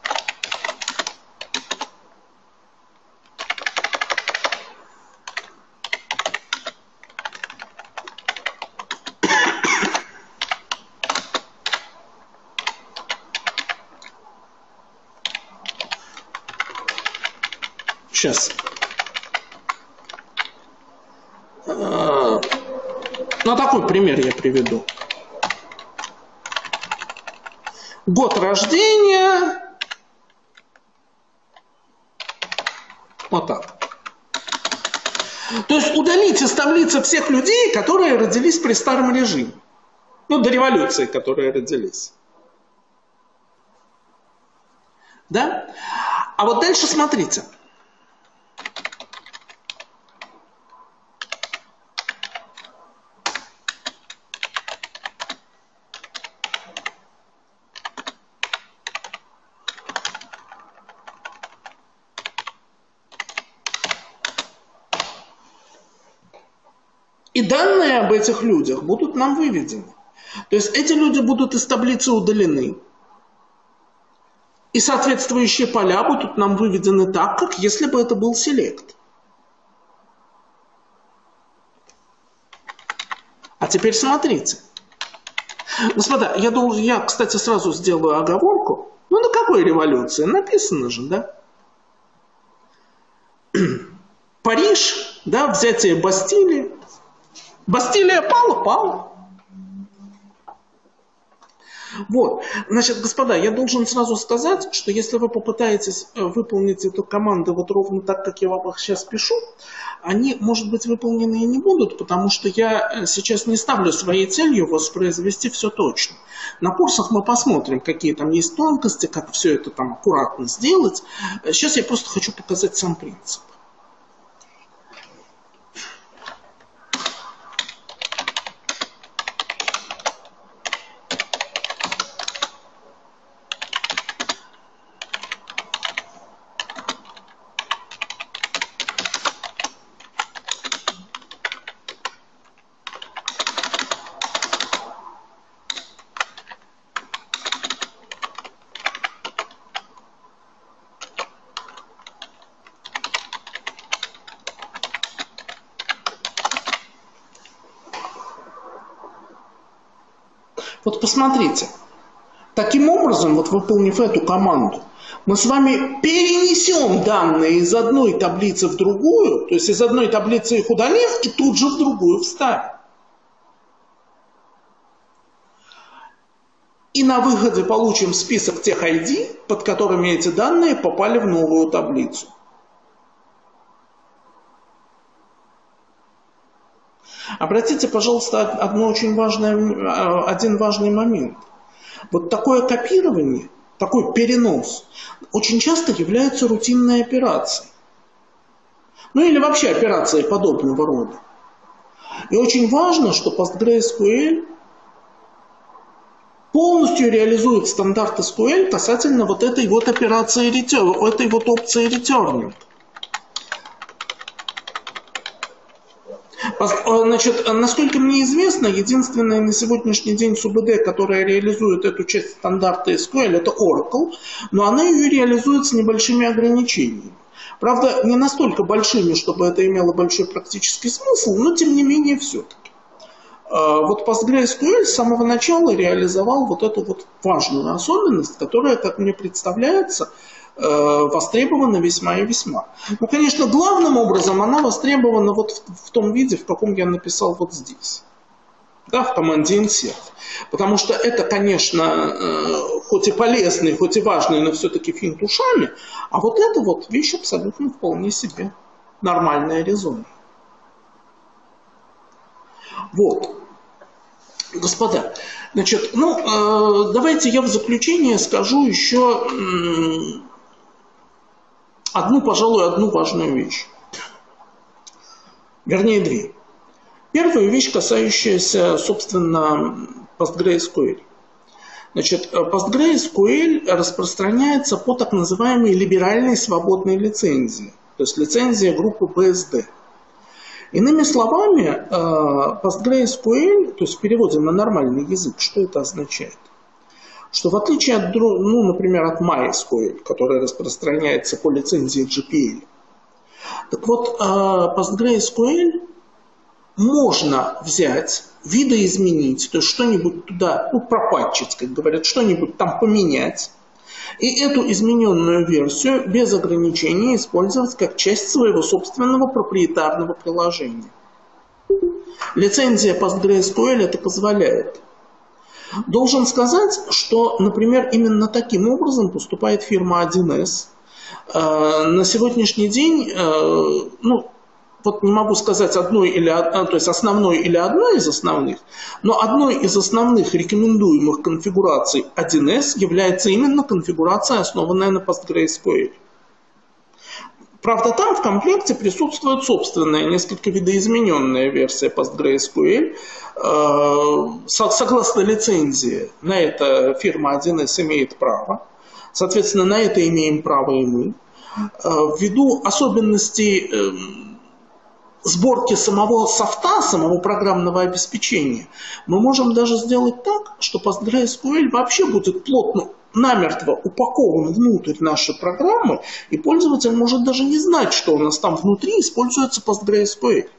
сейчас. Ну, такой пример я приведу. Год рождения. Вот так. То есть удалить из таблицы всех людей, которые родились при старом режиме. Ну, до революции, которые родились. Да? А вот дальше смотрите. И данные об этих людях будут нам выведены. То есть эти люди будут из таблицы удалены. И соответствующие поля будут нам выведены так, как если бы это был селект. А теперь смотрите. Господа, я, должен, я, кстати, сразу сделаю оговорку. Ну, на какой революции? Написано же, да? Париж, да, взятие Бастилии. Бастилия пала, пала. Вот, значит, господа, я должен сразу сказать, что если вы попытаетесь выполнить эту команду вот ровно так, как я вам их сейчас пишу, они, может быть, выполнены и не будут, потому что я сейчас не ставлю своей целью воспроизвести все точно. На курсах мы посмотрим, какие там есть тонкости, как все это там аккуратно сделать. Сейчас я просто хочу показать сам принцип. Вот посмотрите, таким образом, вот выполнив эту команду, мы с вами перенесем данные из одной таблицы в другую, то есть из одной таблицы их удалим и тут же в другую вставим. И на выходе получим список тех ай ди, под которыми эти данные попали в новую таблицу. Обратите, пожалуйста, одно очень важное, один важный момент. Вот такое копирование, такой перенос очень часто является рутинной операцией. Ну или вообще операцией подобного рода. И очень важно, что PostgreSQL полностью реализует стандарт эс ку эль касательно вот этой вот операции, этой вот опции returning. Значит, насколько мне известно, единственная на сегодняшний день СУБД, которая реализует эту часть стандарта эс ку эль, это Oracle, но она ее реализует с небольшими ограничениями. Правда, не настолько большими, чтобы это имело большой практический смысл, но тем не менее все-таки. Вот PostgreSQL с самого начала реализовал вот эту вот важную особенность, которая, как мне представляется, востребована весьма и весьма. Ну, конечно, главным образом она востребована вот в, в том виде, в каком я написал вот здесь. Да, в команде insert. Потому что это, конечно, хоть и полезный, хоть и важный, но все-таки финт ушами, а вот это вот вещь абсолютно вполне себе нормальная, резонная. Вот. Господа, значит, ну, э, давайте я в заключение скажу еще э, одну, пожалуй, одну важную вещь. Вернее, две. Первая вещь, касающаяся, собственно, PostgreSQL. Значит, PostgreSQL распространяется по так называемой либеральной свободной лицензии, то есть лицензия группы би эс ди. Иными словами, PostgreSQL, то есть в переводе на нормальный язык, что это означает? что в отличие от, ну, например, от MySQL, который распространяется по лицензии джи пи эл, так вот, PostgreSQL можно взять, видоизменить, то есть что-нибудь туда, ну, пропатчить, как говорят, что-нибудь там поменять, и эту измененную версию без ограничений использовать как часть своего собственного проприетарного приложения. Лицензия PostgreSQL это позволяет. Должен сказать, что, например, именно таким образом поступает фирма один эс. На сегодняшний день, ну, вот не могу сказать одной или, то есть основной или одной из основных, но одной из основных рекомендуемых конфигураций один эс является именно конфигурация, основанная на PostgreSQL. Правда, там в комплекте присутствует собственная, несколько видоизмененная версия PostgreSQL. Согласно лицензии, на это фирма один эс имеет право. Соответственно, на это имеем право и мы. Ввиду особенностей сборки самого софта, самого программного обеспечения, мы можем даже сделать так, что PostgreSQL вообще будет плотно, намертво упакован внутрь нашей программы, и пользователь может даже не знать, что у нас там внутри используется PostgreSQL.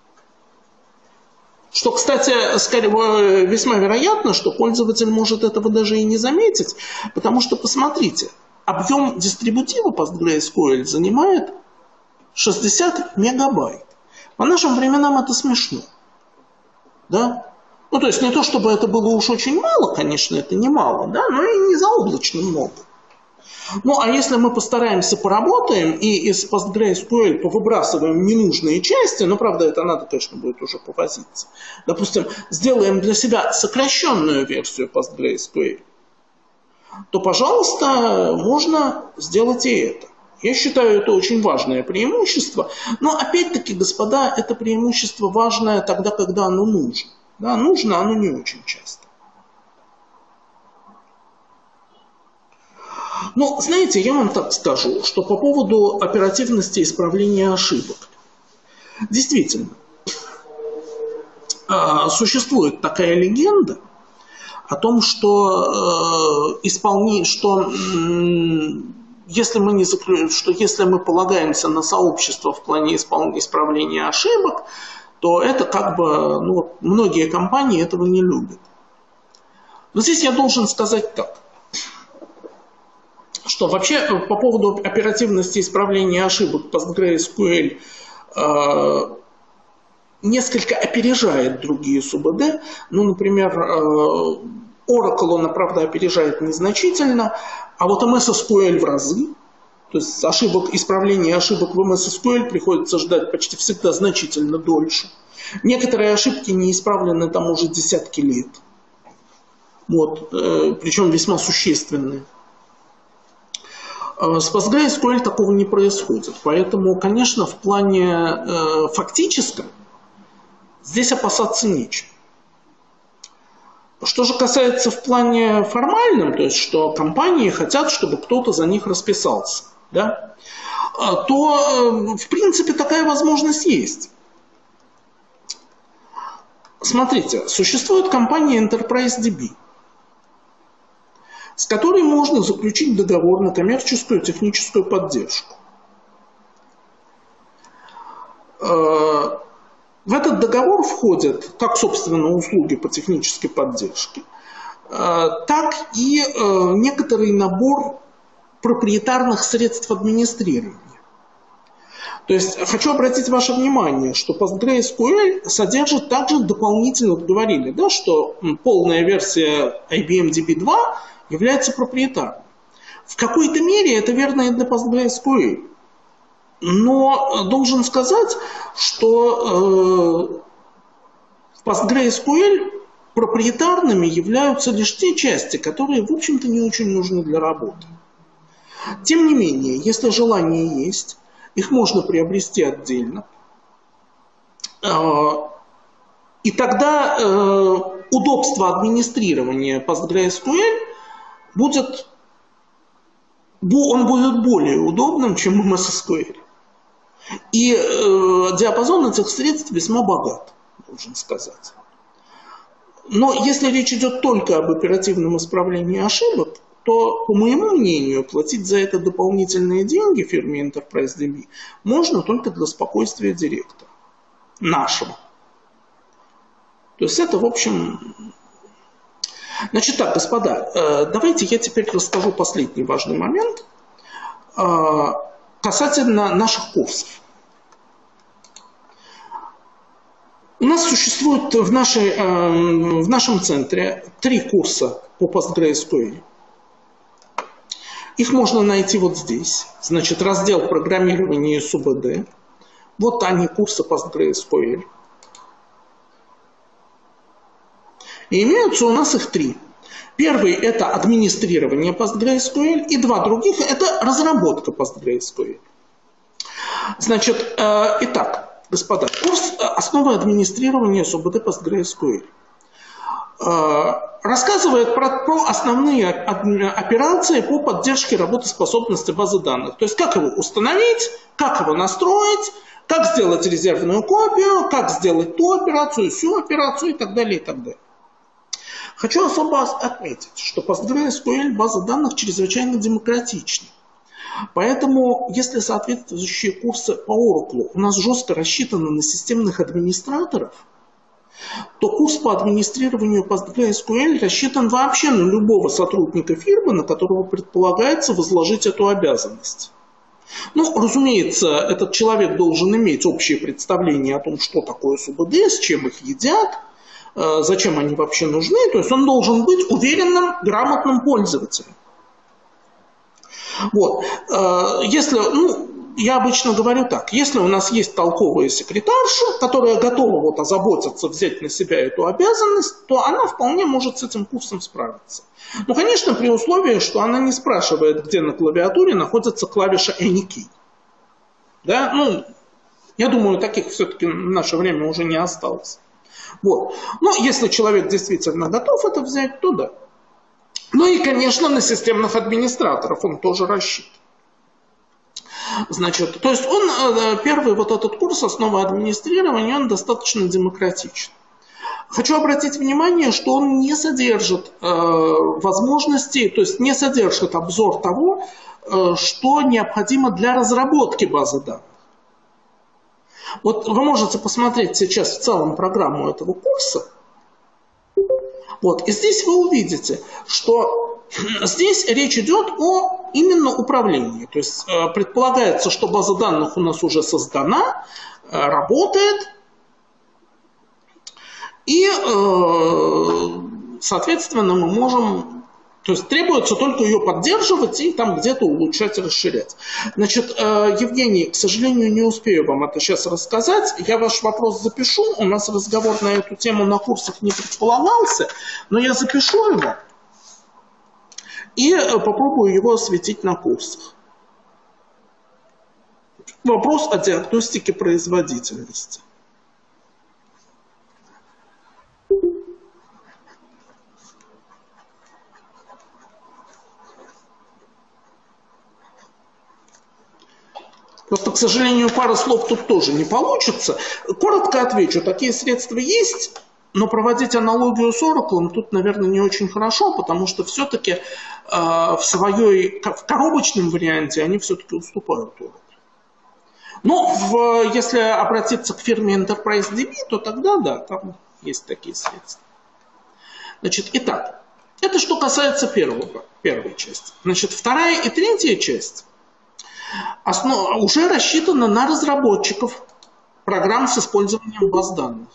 Что, кстати, скорее, весьма вероятно, что пользователь может этого даже и не заметить, потому что, посмотрите, объем дистрибутива PostgreSQL занимает шестьдесят мегабайт. По нашим временам это смешно. Да? Ну, то есть не то, чтобы это было уж очень мало, конечно, это не мало, да, но и не заоблачно много. Ну, а если мы постараемся поработаем и из PostgreSQL повыбрасываем ненужные части, ну, правда, это надо, конечно, будет уже повозиться. Допустим, сделаем для себя сокращенную версию PostgreSQL, то, пожалуйста, можно сделать и это. Я считаю, это очень важное преимущество. Но, опять-таки, господа, это преимущество важное тогда, когда оно нужно. Да, нужно оно не очень часто. Но, знаете, я вам так скажу, что по поводу оперативности исправления ошибок. Действительно, существует такая легенда о том, что, исполни... что, если мы не заклю... что если мы полагаемся на сообщество в плане испол... исправления ошибок, то это как бы, ну, многие компании этого не любят. Но здесь я должен сказать так, что вообще по поводу оперативности исправления ошибок PostgreSQL э, несколько опережает другие СУБД. Ну, например, э, Oracle, он, правда, опережает незначительно, а вот эм эс эс кью эль в разы. То есть ошибок, исправления ошибок в эм эс эс кью эль приходится ждать почти всегда значительно дольше. Некоторые ошибки не исправлены там уже десятки лет. Вот, э, причем весьма существенные. С PostgreSQL такого не происходит. Поэтому, конечно, в плане э, фактическом здесь опасаться нечего. Что же касается в плане формальном, то есть что компании хотят, чтобы кто-то за них расписался, да, то э, в принципе такая возможность есть. Смотрите, существует компания EnterpriseDB, с которой можно заключить договор на коммерческую и техническую поддержку. В этот договор входят как, собственно, услуги по технической поддержке, так и некоторый набор проприетарных средств администрирования. То есть хочу обратить ваше внимание, что PostgreSQL содержит также дополнительно, говорили, да, что полная версия ай би эм ди би два является проприетарной. В какой-то мере это верно и для PostgreSQL. Но должен сказать, что э, в PostgreSQL проприетарными являются лишь те части, которые, в общем-то, не очень нужны для работы. Тем не менее, если желание есть, их можно приобрести отдельно. Э, и тогда э, удобство администрирования PostgreSQL будет, он будет более удобным, чем эм эс эс кью эль. И э, диапазон этих средств весьма богат, должен сказать. Но если речь идет только об оперативном исправлении ошибок, то, по моему мнению, платить за это дополнительные деньги фирме Enterprise ди би можно только для спокойствия директора нашего. То есть это, в общем... Значит так, господа, давайте я теперь расскажу последний важный момент касательно наших курсов. У нас существует в, нашей, в нашем центре три курса по PostgreSQL. Их можно найти вот здесь. Значит, раздел программирования эс ю би ди. Вот они, курсы PostgreSQL. И имеются у нас их три. Первый – это администрирование PostgreSQL, и два других – это разработка PostgreSQL. Значит, э, итак, господа, курс «Основы администрирования эс ю би ди PostgreSQL» э, рассказывает про, про основные операции по поддержке работоспособности базы данных. То есть, как его установить, как его настроить, как сделать резервную копию, как сделать ту операцию, сю операцию и так далее, и так далее. Хочу особо отметить, что PostgreSQL база данных чрезвычайно демократична. Поэтому, если соответствующие курсы по Oracle у нас жестко рассчитаны на системных администраторов, то курс по администрированию PostgreSQL рассчитан вообще на любого сотрудника фирмы, на которого предполагается возложить эту обязанность. Ну, разумеется, этот человек должен иметь общее представление о том, что такое эс ю би ди, с чем их едят, зачем они вообще нужны. То есть он должен быть уверенным, грамотным пользователем. Вот. Если, ну, я обычно говорю так, если у нас есть толковая секретарша, которая готова вот озаботиться, взять на себя эту обязанность, то она вполне может с этим курсом справиться. Ну, конечно, при условии, что она не спрашивает, где на клавиатуре находится клавиша Any Key. Да? Ну, я думаю, таких все-таки в наше время уже не осталось. Вот. Но если человек действительно готов это взять, то да. Ну и, конечно, на системных администраторов он тоже рассчитан. Значит, то есть он, первый вот этот курс «Основы администрирования», он достаточно демократичен. Хочу обратить внимание, что он не содержит э, возможностей, то есть не содержит обзор того, э, что необходимо для разработки базы данных. Вот вы можете посмотреть сейчас в целом программу этого курса. Вот, и здесь вы увидите, что здесь речь идет о именно управлении. То есть э, предполагается, что база данных у нас уже создана, э, работает. И, э, соответственно, мы можем... То есть требуется только ее поддерживать и там где-то улучшать и расширять. Значит, Евгений, к сожалению, не успею вам это сейчас рассказать. Я ваш вопрос запишу. У нас разговор на эту тему на курсах не предполагался, но я запишу его и попробую его осветить на курсах. Вопрос о диагностике производительности. Просто, к сожалению, пара слов тут тоже не получится. Коротко отвечу, такие средства есть, но проводить аналогию с Oracle тут, наверное, не очень хорошо, потому что все-таки э, в своей, в коробочном варианте они все-таки уступают Oracle. Но в, если обратиться к фирме Enterprise ди би, то тогда, да, там есть такие средства. Значит, итак, это что касается первого, первой части. Значит, вторая и третья часть Основ... уже рассчитана на разработчиков программ с использованием баз данных.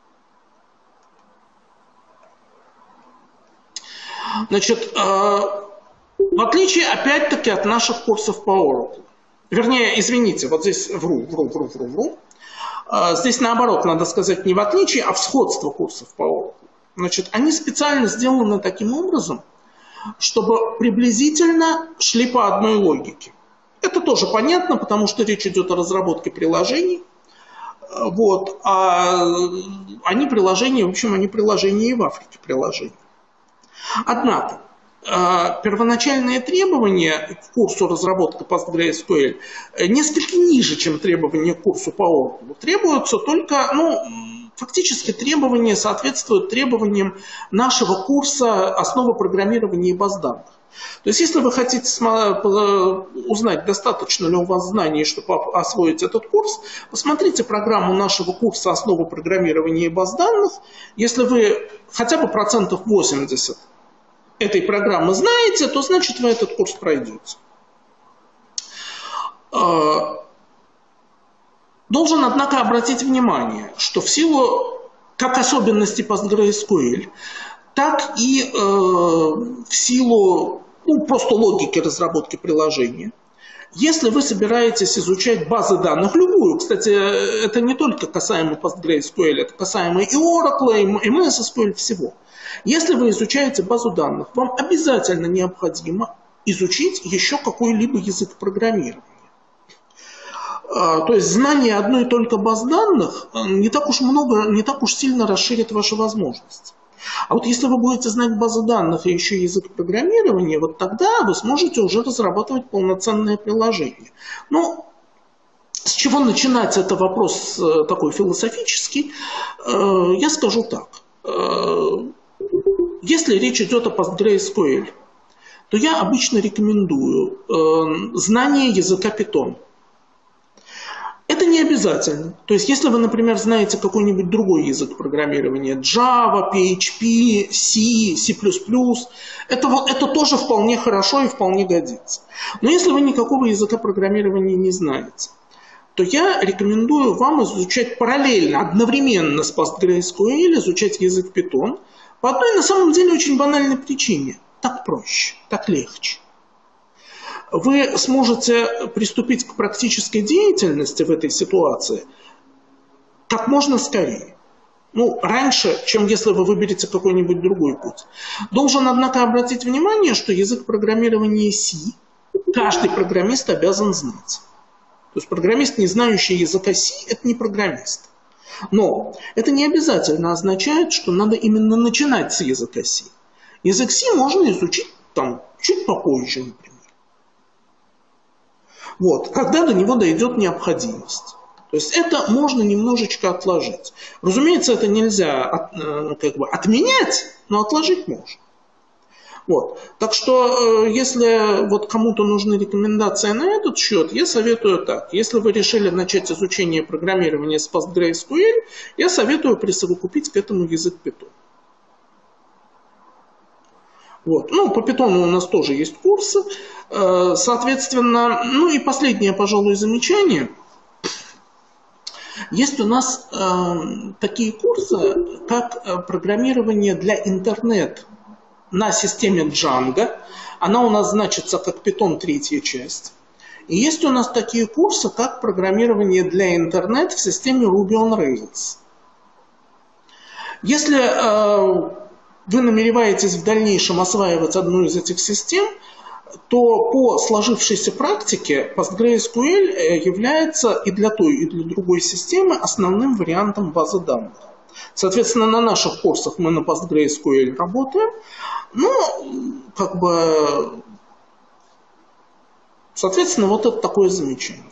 Значит, э, в отличие, опять-таки, от наших курсов по Oracle. Вернее, извините, вот здесь вру, вру, вру, вру, вру. Э, здесь наоборот, надо сказать, не в отличие, а в сходство курсов по Oracle. Значит, они специально сделаны таким образом, чтобы приблизительно шли по одной логике. Это тоже понятно, потому что речь идет о разработке приложений. Вот. А они приложения, в общем, они приложения и в Африке приложения. Однако, первоначальные требования к курсу разработка PostgreSQL несколько ниже, чем требования к курсу по Oracle. Требуются только, ну, фактически требования соответствуют требованиям нашего курса «Основа программирования и баз данных». То есть, если вы хотите узнать, достаточно ли у вас знаний, чтобы освоить этот курс, посмотрите программу нашего курса «Основа программирования и баз данных». Если вы хотя бы процентов восемьдесят этой программы знаете, то значит вы этот курс пройдете. Должен, однако, обратить внимание, что в силу как особенностей PostgreSQL, так и э, в силу ну, просто логики разработки приложения, если вы собираетесь изучать базы данных, любую, кстати, это не только касаемо PostgreSQL, это касаемо и Oracle, и эм эс эс кью эль, всего. Если вы изучаете базу данных, вам обязательно необходимо изучить еще какой-либо язык программирования. То есть знание одной только баз данных не так уж много, не так уж сильно расширит ваши возможности. А вот если вы будете знать базы данных и еще язык программирования, вот тогда вы сможете уже разрабатывать полноценное приложение. Но с чего начинать, это вопрос такой философический. Я скажу так. Если речь идет о PostgreSQL, то я обычно рекомендую знание языка Python. Это не обязательно. То есть, если вы, например, знаете какой-нибудь другой язык программирования, Java, пи эйч пи, C, C++, это, это тоже вполне хорошо и вполне годится. Но если вы никакого языка программирования не знаете, то я рекомендую вам изучать параллельно, одновременно с PostgreSQL, изучать язык Python по одной, на самом деле, очень банальной причине. Так проще, так легче. Вы сможете приступить к практической деятельности в этой ситуации как можно скорее. Ну, раньше, чем если вы выберете какой-нибудь другой путь. Должен, однако, обратить внимание, что язык программирования C каждый программист обязан знать. То есть программист, не знающий языка C, это не программист. Но это не обязательно означает, что надо именно начинать с языка C. Язык C можно изучить там чуть попозже, например. Вот, когда до него дойдет необходимость. То есть это можно немножечко отложить. Разумеется, это нельзя от, как бы отменять, но отложить можно. Вот. Так что, если вот кому-то нужны рекомендации на этот счет, я советую так. Если вы решили начать изучение программирования с PostgreSQL, я советую присовокупить к этому язык Python. Вот. Ну, по Python у нас тоже есть курсы. Соответственно, ну и последнее, пожалуй, замечание. Есть у нас э, такие курсы, как программирование для интернет на системе Django. Она у нас значится как Python третья часть. И есть у нас такие курсы, как программирование для интернет в системе Ruby on Rails. Если э, вы намереваетесь в дальнейшем осваивать одну из этих систем, то по сложившейся практике PostgreSQL является и для той, и для другой системы основным вариантом базы данных. Соответственно, на наших курсах мы на PostgreSQL работаем, но как бы, соответственно, вот это такое замечание.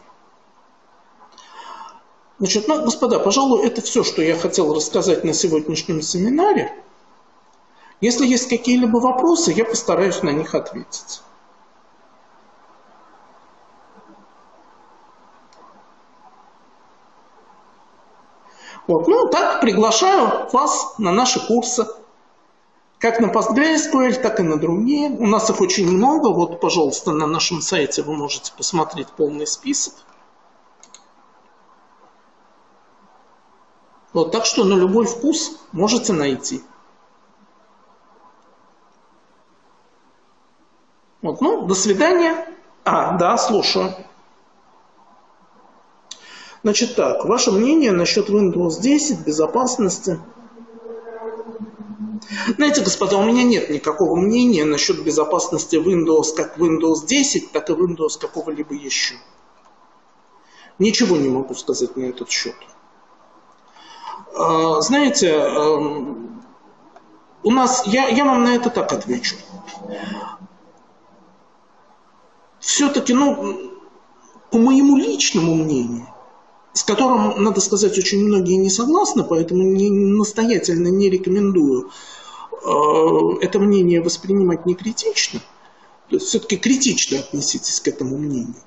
Значит, ну, господа, пожалуй, это все, что я хотел рассказать на сегодняшнем семинаре. Если есть какие-либо вопросы, я постараюсь на них ответить. Вот, ну, так приглашаю вас на наши курсы. Как на PostgreSQL, так и на другие. У нас их очень много. Вот, пожалуйста, на нашем сайте вы можете посмотреть полный список. Вот, так что на любой вкус можете найти. Вот, ну, до свидания. А, да, слушаю. Значит так, ваше мнение насчет Windows десять, безопасности. Знаете, господа, у меня нет никакого мнения насчет безопасности Windows как Windows десять, так и Windows какого-либо еще. Ничего не могу сказать на этот счет. Знаете, у нас, я, я вам на это так отвечу. Все-таки, ну, по моему личному мнению, с которым, надо сказать, очень многие не согласны, поэтому не, настоятельно не рекомендую э, это мнение воспринимать не критично. То есть все-таки критично относитесь к этому мнению.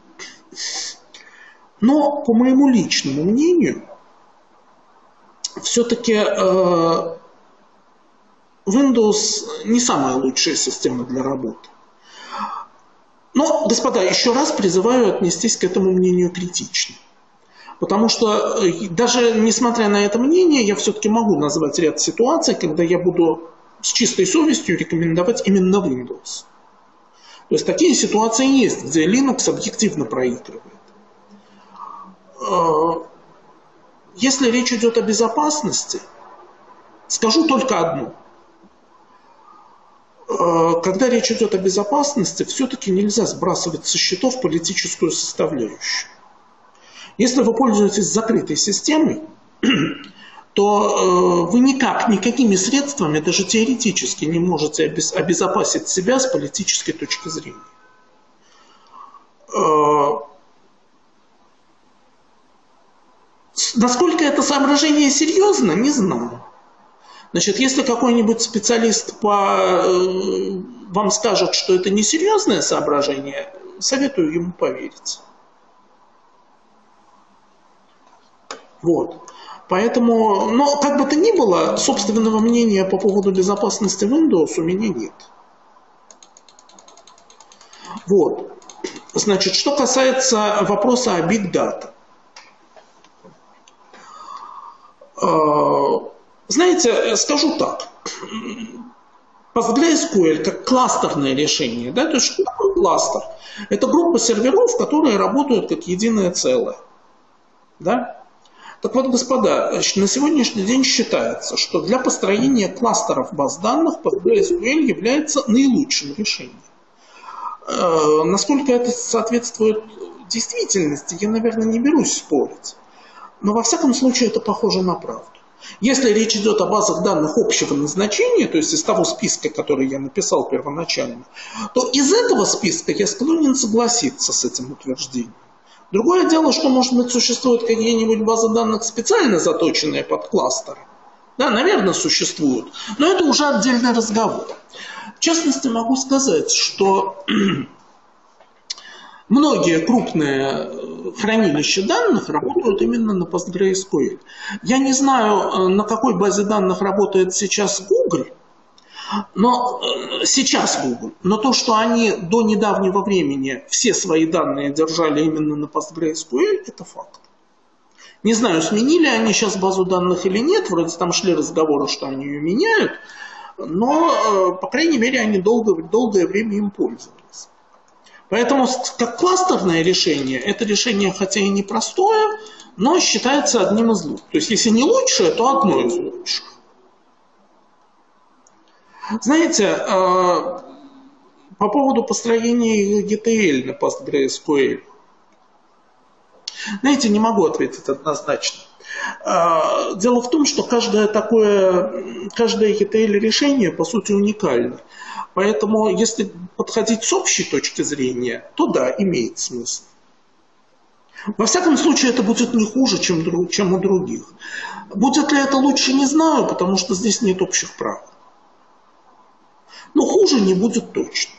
Но, по моему личному мнению, все-таки э, Windows не самая лучшая система для работы. Но, господа, еще раз призываю отнестись к этому мнению критично. Потому что даже несмотря на это мнение, я все-таки могу назвать ряд ситуаций, когда я буду с чистой совестью рекомендовать именно Windows. То есть такие ситуации есть, где Linux объективно проигрывает. Если речь идет о безопасности, скажу только одно. Когда речь идет о безопасности, все-таки нельзя сбрасывать со счетов политическую составляющую. Если вы пользуетесь закрытой системой, то вы никак, никакими средствами, даже теоретически, не можете обезопасить себя с политической точки зрения. Насколько это соображение серьезно, не знаю. Значит, если какой-нибудь специалист по, вам скажет, что это несерьезное соображение, советую ему поверить. Вот. Поэтому, но как бы то ни было, собственного мнения по поводу безопасности Windows у меня нет. Вот. Значит, что касается вопроса о Big Data. Знаете, скажу так. PostgreSQL как кластерное решение, да, то есть что такое кластер? Это группа серверов, которые работают как единое целое. Да? Так вот, господа, на сегодняшний день считается, что для построения кластеров баз данных PostgreSQL является наилучшим решением. Э, насколько это соответствует действительности, я, наверное, не берусь спорить. Но во всяком случае это похоже на правду. Если речь идет о базах данных общего назначения, то есть из того списка, который я написал первоначально, то из этого списка я склонен согласиться с этим утверждением. Другое дело, что, может быть, существуют какие-нибудь базы данных специально заточенные под кластеры. Да, наверное, существуют. Но это уже отдельный разговор. В частности, могу сказать, что многие крупные хранилища данных работают именно на PostgreSQL. Я не знаю, на какой базе данных работает сейчас Google, но сейчас Google. Но то, что они до недавнего времени все свои данные держали именно на PostgreSQL, это факт. Не знаю, сменили они сейчас базу данных или нет, вроде там шли разговоры, что они ее меняют, но, по крайней мере, они долго, долгое время им пользовались. Поэтому как кластерное решение, это решение хотя и непростое, но считается одним из лучших. То есть если не лучшее, то одно из лучших. Знаете, по поводу построения джи ти эл на PostgreSQL, знаете, не могу ответить однозначно. Дело в том, что каждое такое, каждое джи ти эл-решение, по сути, уникально. Поэтому, если подходить с общей точки зрения, то да, имеет смысл. Во всяком случае, это будет не хуже, чем, чем у других. Будет ли это лучше, не знаю, потому что здесь нет общих правил. Но хуже не будет точно.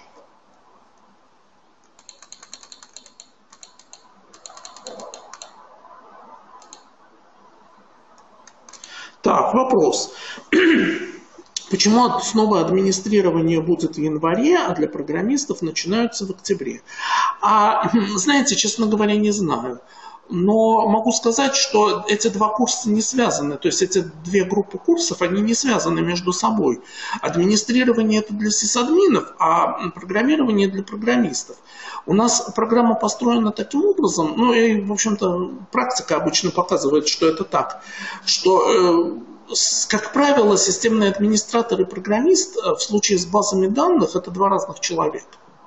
Так, вопрос. Почему снова администрирование будет в январе, а для программистов начинаются в октябре? А, знаете, честно говоря, не знаю. Но могу сказать, что эти два курса не связаны. То есть эти две группы курсов, они не связаны между собой. Администрирование это для сисадминов, а программирование для программистов. У нас программа построена таким образом, ну и, в общем-то, практика обычно показывает, что это так, что, как правило, системный администратор и программист в случае с базами данных это два разных человека.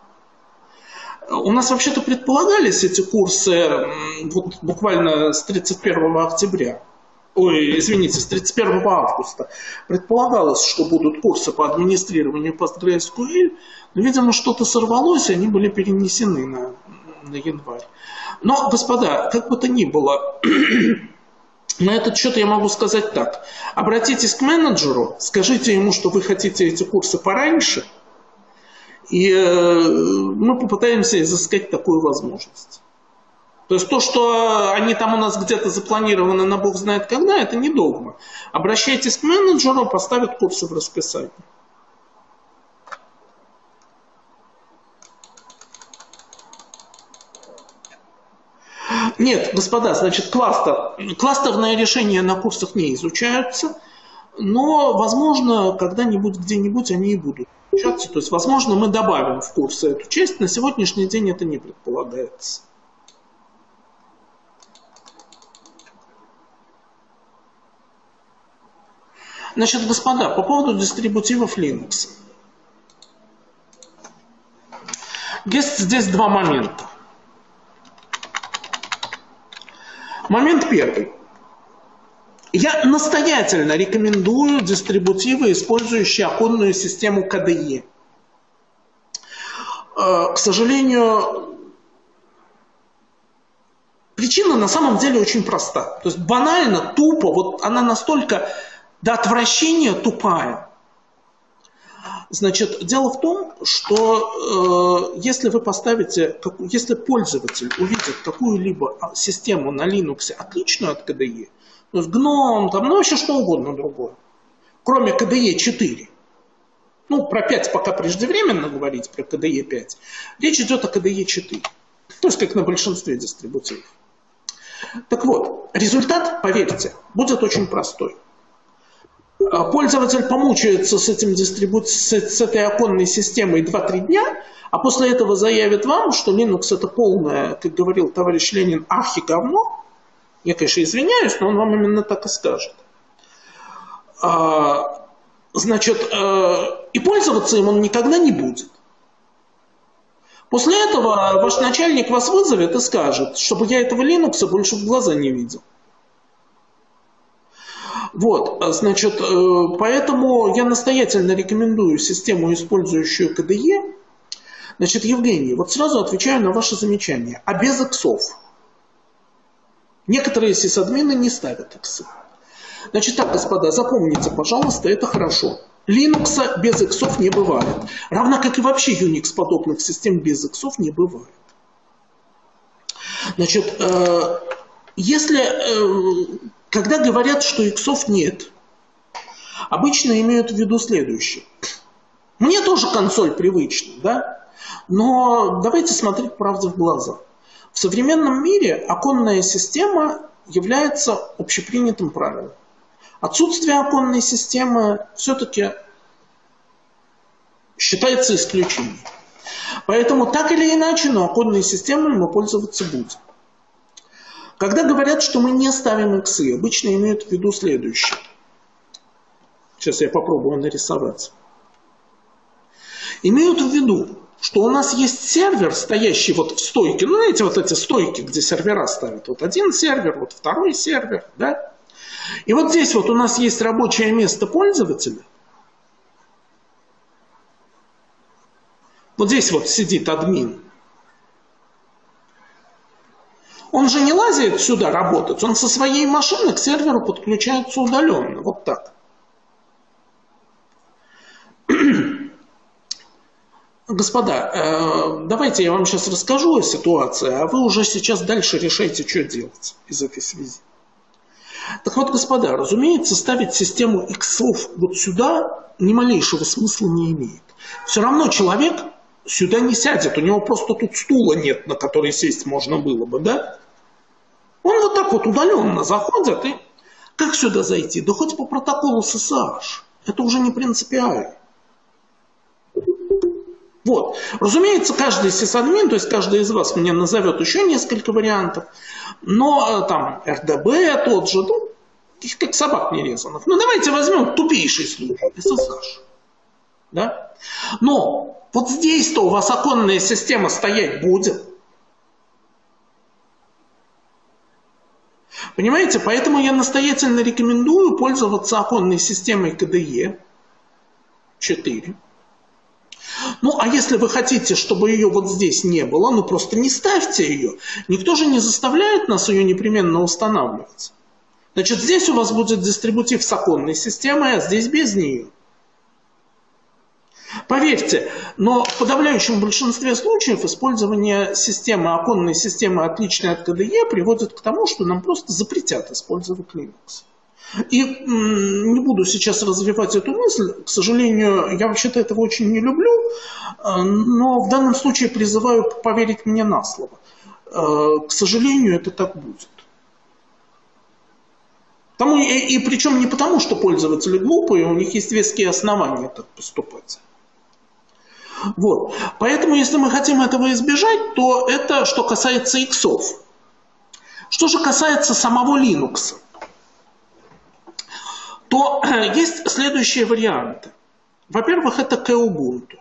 У нас вообще-то предполагались эти курсы вот, буквально с тридцать первого октября. Ой, извините, с тридцать первого августа. Предполагалось, что будут курсы по администрированию PostgreSQL, но, видимо, что-то сорвалось, и они были перенесены на, на январь. Но, господа, как бы то ни было, на этот счет я могу сказать так. Обратитесь к менеджеру, скажите ему, что вы хотите эти курсы пораньше, и э, мы попытаемся изыскать такую возможность. То есть то, что они там у нас где-то запланированы на бог знает когда, это не догма. Обращайтесь к менеджеру, поставят курсы в расписание. Нет, господа, значит, кластер, кластерные решения на курсах не изучаются, но, возможно, когда-нибудь, где-нибудь они и будут изучаться. То есть, возможно, мы добавим в курсы эту часть. На сегодняшний день это не предполагается. Значит, господа, по поводу дистрибутивов Linux. Есть здесь два момента. Момент первый. Я настоятельно рекомендую дистрибутивы, использующие оконную систему ка дэ и. К сожалению, причина на самом деле очень проста. То есть банально, тупо, вот она настолько до отвращения тупая. Значит, дело в том, что э, если вы поставите, как, если пользователь увидит какую-либо систему на Linux отличную от ка дэ и, то есть гном, там, ну вообще что угодно другое, кроме ка дэ и четыре, ну про пять пока преждевременно говорить, про ка дэ и пять, речь идет о ка дэ и четыре, то есть как на большинстве дистрибутивов. Так вот, результат, поверьте, будет очень простой. Пользователь помучается с, этим дистрибу... с, с этой оконной системой два-три дня, а после этого заявит вам, что Linux это полное, как говорил товарищ Ленин, архи-говно. Я, конечно, извиняюсь, но он вам именно так и скажет. А, значит, а, и пользоваться им он никогда не будет. После этого ваш начальник вас вызовет и скажет, чтобы я этого Linux больше в глаза не видел. Вот, значит, поэтому я настоятельно рекомендую систему, использующую ка дэ и. Значит, Евгений, вот сразу отвечаю на ваше замечание. А без иксов? Некоторые сисадмины не ставят иксы. Значит так, господа, запомните, пожалуйста, это хорошо. Linux без иксов не бывает. Равно как и вообще Unix подобных систем без иксов не бывает. Значит, если... Когда говорят, что иксов нет, обычно имеют в виду следующее. Мне тоже консоль привычна, да? Но давайте смотреть правде в глаза. В современном мире оконная система является общепринятым правилом. Отсутствие оконной системы все-таки считается исключением. Поэтому так или иначе, но оконной системой мы пользоваться будем. Когда говорят, что мы не ставим иксы, обычно имеют в виду следующее. Сейчас я попробую нарисовать. Имеют в виду, что у нас есть сервер, стоящий вот в стойке. Ну, знаете, вот эти стойки, где сервера ставят. Вот один сервер, вот второй сервер, да? И вот здесь вот у нас есть рабочее место пользователя. Вот здесь вот сидит админ. Он же не лазит сюда работать, он со своей машины к серверу подключается удаленно. Вот так. Господа, давайте я вам сейчас расскажу о ситуации, а вы уже сейчас дальше решайте, что делать из этой связи. Так вот, господа, разумеется, ставить систему иксов вот сюда ни малейшего смысла не имеет. Все равно человек сюда не сядет, у него просто тут стула нет, на который сесть можно было бы, да? Он вот так вот удаленно заходит, и как сюда зайти? Да хоть по протоколу эс эс эйч. Это уже не принципиально. Вот. Разумеется, каждый сисадмин, то есть каждый из вас мне назовет еще несколько вариантов, но там эр дэ бэ тот же, ну, их как собак нерезанных. Ну, давайте возьмем тупейший случай, эс эс эйч. Да? Но вот здесь-то у вас оконная система стоять будет. Понимаете? Поэтому я настоятельно рекомендую пользоваться оконной системой ка дэ и четыре. Ну, а если вы хотите, чтобы ее вот здесь не было, ну просто не ставьте ее. Никто же не заставляет нас ее непременно устанавливать. Значит, здесь у вас будет дистрибутив с оконной системой, а здесь без нее. Поверьте, но в подавляющем большинстве случаев использование системы, оконной системы, отличной от ка дэ е, приводит к тому, что нам просто запретят использовать Linux. И не буду сейчас развивать эту мысль, к сожалению, я вообще-то этого очень не люблю, но в данном случае призываю поверить мне на слово. К сожалению, это так будет. Тому, и, и причем не потому, что пользователи глупые, у них есть веские основания так поступать. Вот. Поэтому, если мы хотим этого избежать, то это что касается иксов. Что же касается самого Linux, то есть следующие варианты. Во-первых, это Kubuntu.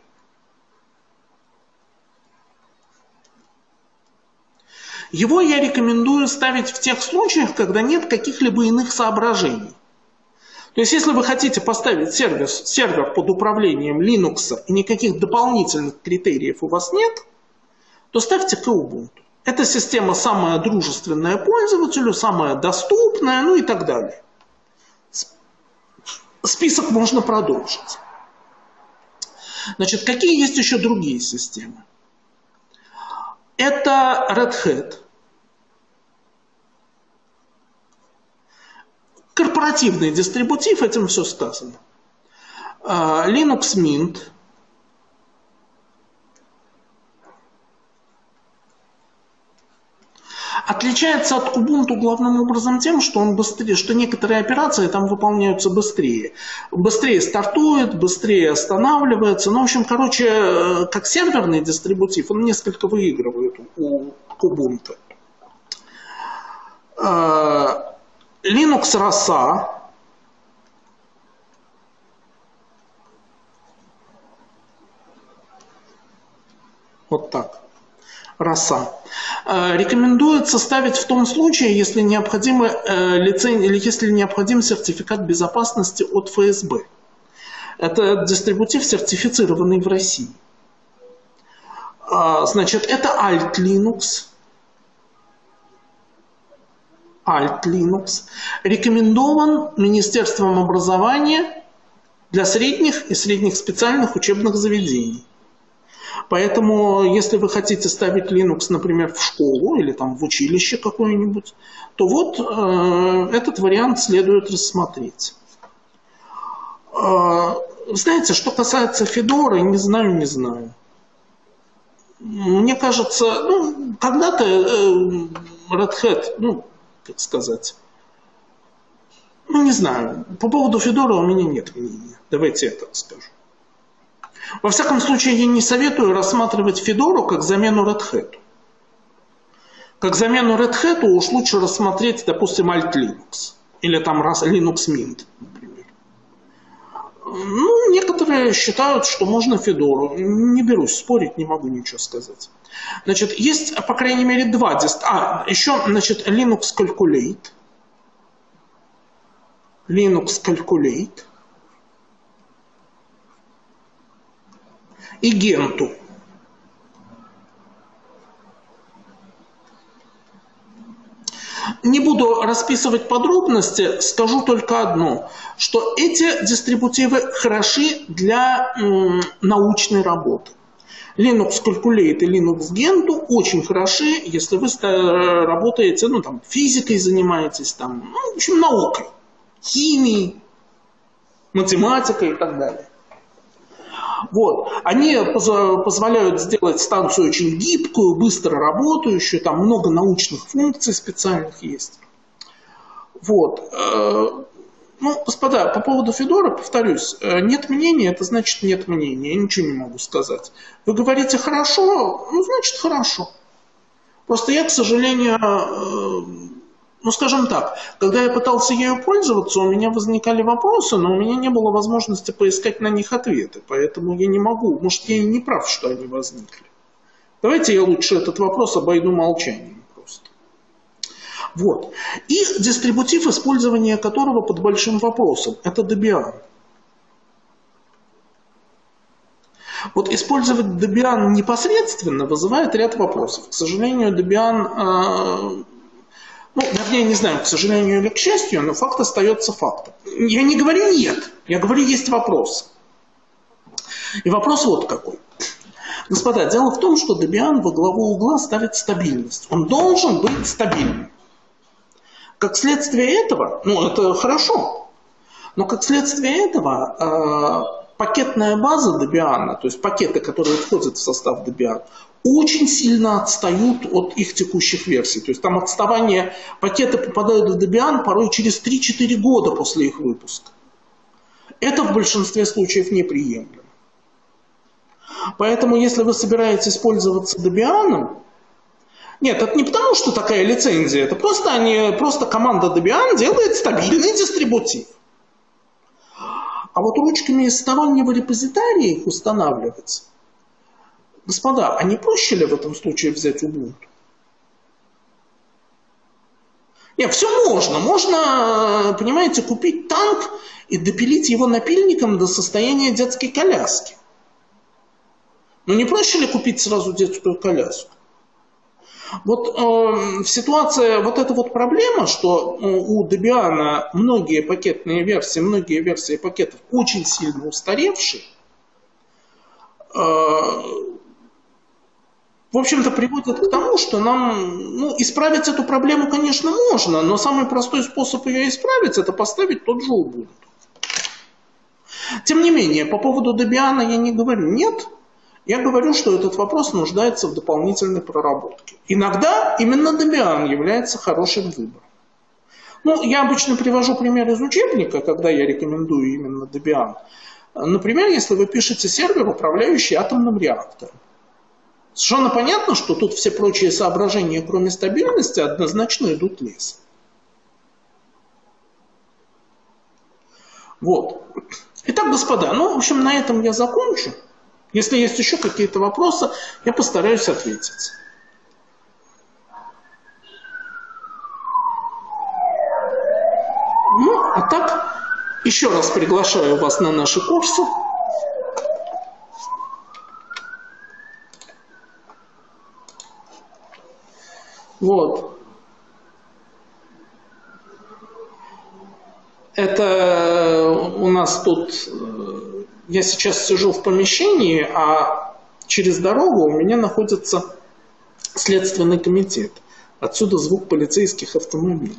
Его я рекомендую ставить в тех случаях, когда нет каких-либо иных соображений. То есть, если вы хотите поставить сервер, сервер под управлением Linux и никаких дополнительных критериев у вас нет, то ставьте Kubuntu. Эта система самая дружественная пользователю, самая доступная, ну и так далее. Список можно продолжить. Значит, какие есть еще другие системы? Это Red Hat. Корпоративный дистрибутив, этим все сказано. Linux Mint. Отличается от Ubuntu главным образом тем, что он быстрее, что некоторые операции там выполняются быстрее. Быстрее стартует, быстрее останавливается. Ну, в общем, короче, как серверный дистрибутив, он несколько выигрывает у Ubuntu. Linux Rosa. Вот так. Rosa. Рекомендуется ставить в том случае, если, необходимо, лицен... или если необходим сертификат безопасности от эф эс бэ. Это дистрибутив, сертифицированный в России. Значит, это Alt Linux. Alt Linux. Рекомендован Министерством образования для средних и средних специальных учебных заведений. Поэтому, если вы хотите ставить Linux, например, в школу или там в училище какое-нибудь, то вот э, этот вариант следует рассмотреть. Э, знаете, что касается Fedora, не знаю, не знаю. Мне кажется, ну, когда-то э, Red Hat, ну, как сказать, ну, не знаю, по поводу Fedora у меня нет мнения. Давайте я так скажу. Во всяком случае, я не советую рассматривать Fedora как замену Red Hat. Как замену Red Hat уж лучше рассмотреть, допустим, Alt Linux. Или там Linux Mint, например. Ну, некоторые считают, что можно Fedora. Не берусь спорить, не могу ничего сказать. Значит, есть, по крайней мере, два дист... А, еще, значит, Linux Calculate. Linux Calculate. И Gentoo. Не буду расписывать подробности, скажу только одно, что эти дистрибутивы хороши для м, научной работы. Linux Calculate и Linux Gentoo очень хороши, если вы работаете, ну, там, физикой занимаетесь, там, ну, в общем, наукой, химией, математикой и так далее. Вот. Они позволяют сделать станцию очень гибкую, быстро работающую, там много научных функций специальных есть. Вот. Ну, господа, по поводу Fedora, повторюсь, нет мнения, это значит нет мнения, я ничего не могу сказать. Вы говорите хорошо, ну, значит хорошо. Просто я, к сожалению, ну, скажем так, когда я пытался ею пользоваться, у меня возникали вопросы, но у меня не было возможности поискать на них ответы, поэтому я не могу, может, я и не прав, что они возникли. Давайте я лучше этот вопрос обойду молчанием просто. Вот. И дистрибутив, использования которого под большим вопросом, это Debian. Вот использовать Debian непосредственно вызывает ряд вопросов. К сожалению, Debian, э, ну, вернее, не знаю, к сожалению или к счастью, но факт остается фактом. Я не говорю нет, я говорю есть вопрос. И вопрос вот какой. Господа, дело в том, что Debian во главу угла ставит стабильность. Он должен быть стабильным. Как следствие этого, ну это хорошо, но как следствие этого э, пакетная база Debian, то есть пакеты, которые входят в состав Debian, очень сильно отстают от их текущих версий. То есть там отставание, пакеты попадают в Debian порой через три-четыре года после их выпуска. Это в большинстве случаев неприемлемо. Поэтому, если вы собираетесь пользоваться Debian, нет, это не потому, что такая лицензия, это просто, они, просто команда Debian делает стабильный дистрибутив. А вот ручками из стороннего репозитория их устанавливать, господа, а не проще ли в этом случае взять Ubuntu? Нет, все можно. Можно, понимаете, купить танк и допилить его напильником до состояния детской коляски. Но не проще ли купить сразу детскую коляску? Вот э, ситуация, вот эта вот проблема, что э, у Debian многие пакетные версии, многие версии пакетов очень сильно устаревшие, э, в общем-то приводит к тому, что нам, ну, исправить эту проблему, конечно, можно, но самый простой способ ее исправить, это поставить тот же Ubuntu. Тем не менее, по поводу Debian я не говорю нет. Я говорю, что этот вопрос нуждается в дополнительной проработке. Иногда именно Debian является хорошим выбором. Ну, я обычно привожу пример из учебника, когда я рекомендую именно Debian. Например, если вы пишете сервер, управляющий атомным реактором. Совершенно понятно, что тут все прочие соображения, кроме стабильности, однозначно идут лесом. Вот. Итак, господа, ну, в общем, на этом я закончу. Если есть еще какие-то вопросы, я постараюсь ответить. Ну, а так, еще раз приглашаю вас на наши курсы. Вот. Это у нас тут... Я сейчас сижу в помещении, а через дорогу у меня находится Следственный комитет. Отсюда звук полицейских автомобилей.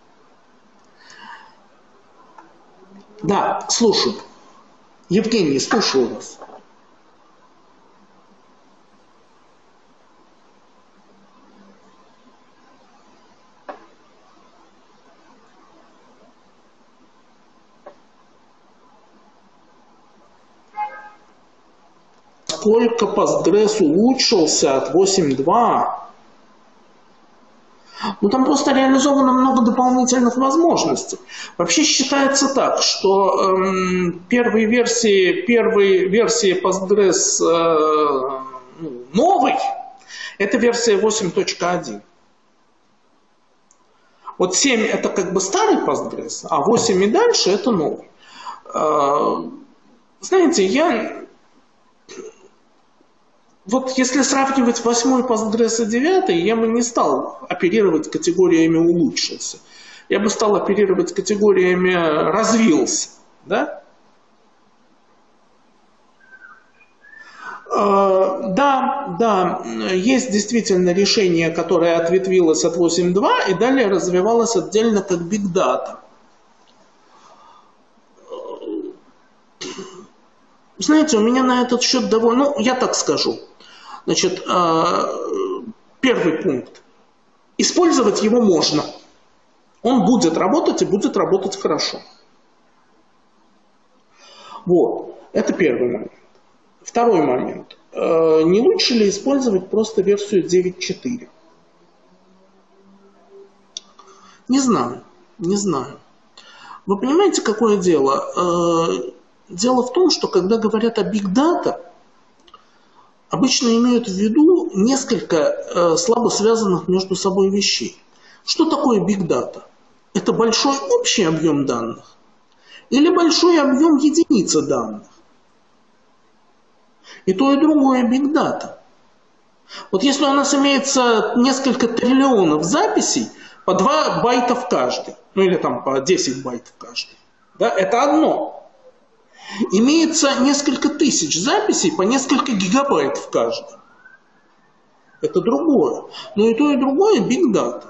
Да, слушаю. Евгений, слушаю вас. Сколько Postgres улучшился от восемь точка два. Ну, там просто реализовано много дополнительных возможностей. Вообще считается так, что эм, первые версии, первые версии Postgres э, ну, новой, это версия восемь точка один. Вот семь это как бы старый Postgres, а восемь и дальше это новый. Э, знаете, я... Вот если сравнивать восьмой Postgres и девятый, я бы не стал оперировать категориями улучшился. Я бы стал оперировать категориями развился. Да? Э, да, да, есть действительно решение, которое ответвилось от восемь точка два и далее развивалось отдельно как Big Data. Знаете, у меня на этот счет довольно... Ну, я так скажу. Значит, первый пункт. Использовать его можно. Он будет работать и будет работать хорошо. Вот. Это первый момент. Второй момент. Не лучше ли использовать просто версию девять точка четыре? Не знаю. Не знаю. Вы понимаете, какое дело? Дело в том, что когда говорят о Big Data, обычно имеют в виду несколько э, слабо связанных между собой вещей. Что такое Big Data? Это большой общий объем данных или большой объем единицы данных? И то, и другое Big Data. Вот если у нас имеется несколько триллионов записей, по два байта в каждой, ну или там по десять байт в каждой, да, это одно. Имеется несколько тысяч записей по несколько гигабайт в каждой. Это другое. Но и то, и другое Big Data.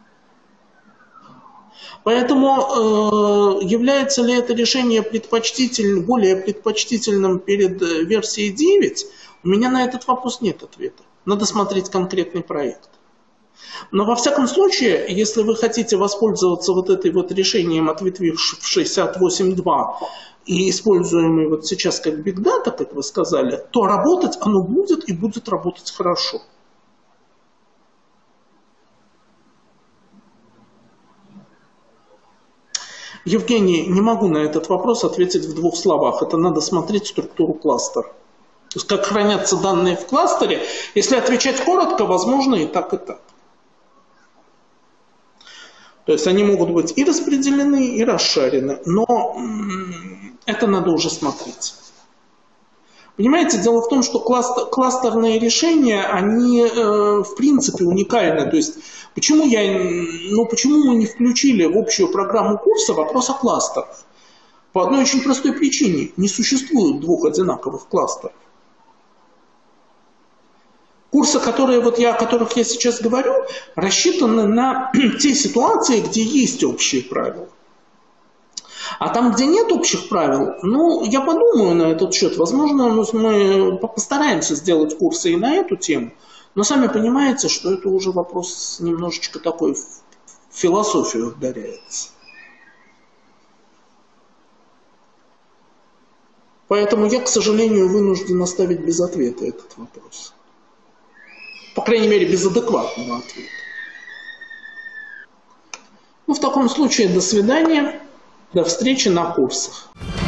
Поэтому э, является ли это решение предпочтительным, более предпочтительным перед версией девять, у меня на этот вопрос нет ответа. Надо смотреть конкретный проект. Но во всяком случае, если вы хотите воспользоваться вот этой вот решением, ответвившим в шестьдесят восемь точка два и используемый вот сейчас как Big Data, как вы сказали, то работать оно будет и будет работать хорошо. Евгений, не могу на этот вопрос ответить в двух словах. Это надо смотреть структуру кластера. То есть как хранятся данные в кластере. Если отвечать коротко, возможно и так, и так. То есть они могут быть и распределены, и расшарены. Но это надо уже смотреть. Понимаете, дело в том, что кластер, кластерные решения, они э, в принципе уникальны. То есть почему, я, ну, почему мы не включили в общую программу курса вопрос о кластерах? По одной очень простой причине. Не существует двух одинаковых кластеров. Курсы, которые, вот я, о которых я сейчас говорю, рассчитаны на те ситуации, где есть общие правила. А там, где нет общих правил, ну, я подумаю на этот счет. Возможно, мы постараемся сделать курсы и на эту тему. Но сами понимаете, что это уже вопрос немножечко такой в философию ударяется. Поэтому я, к сожалению, вынужден оставить без ответа этот вопрос. По крайней мере, без адекватного ответа. Ну, в таком случае, до свидания. До встречи на курсах.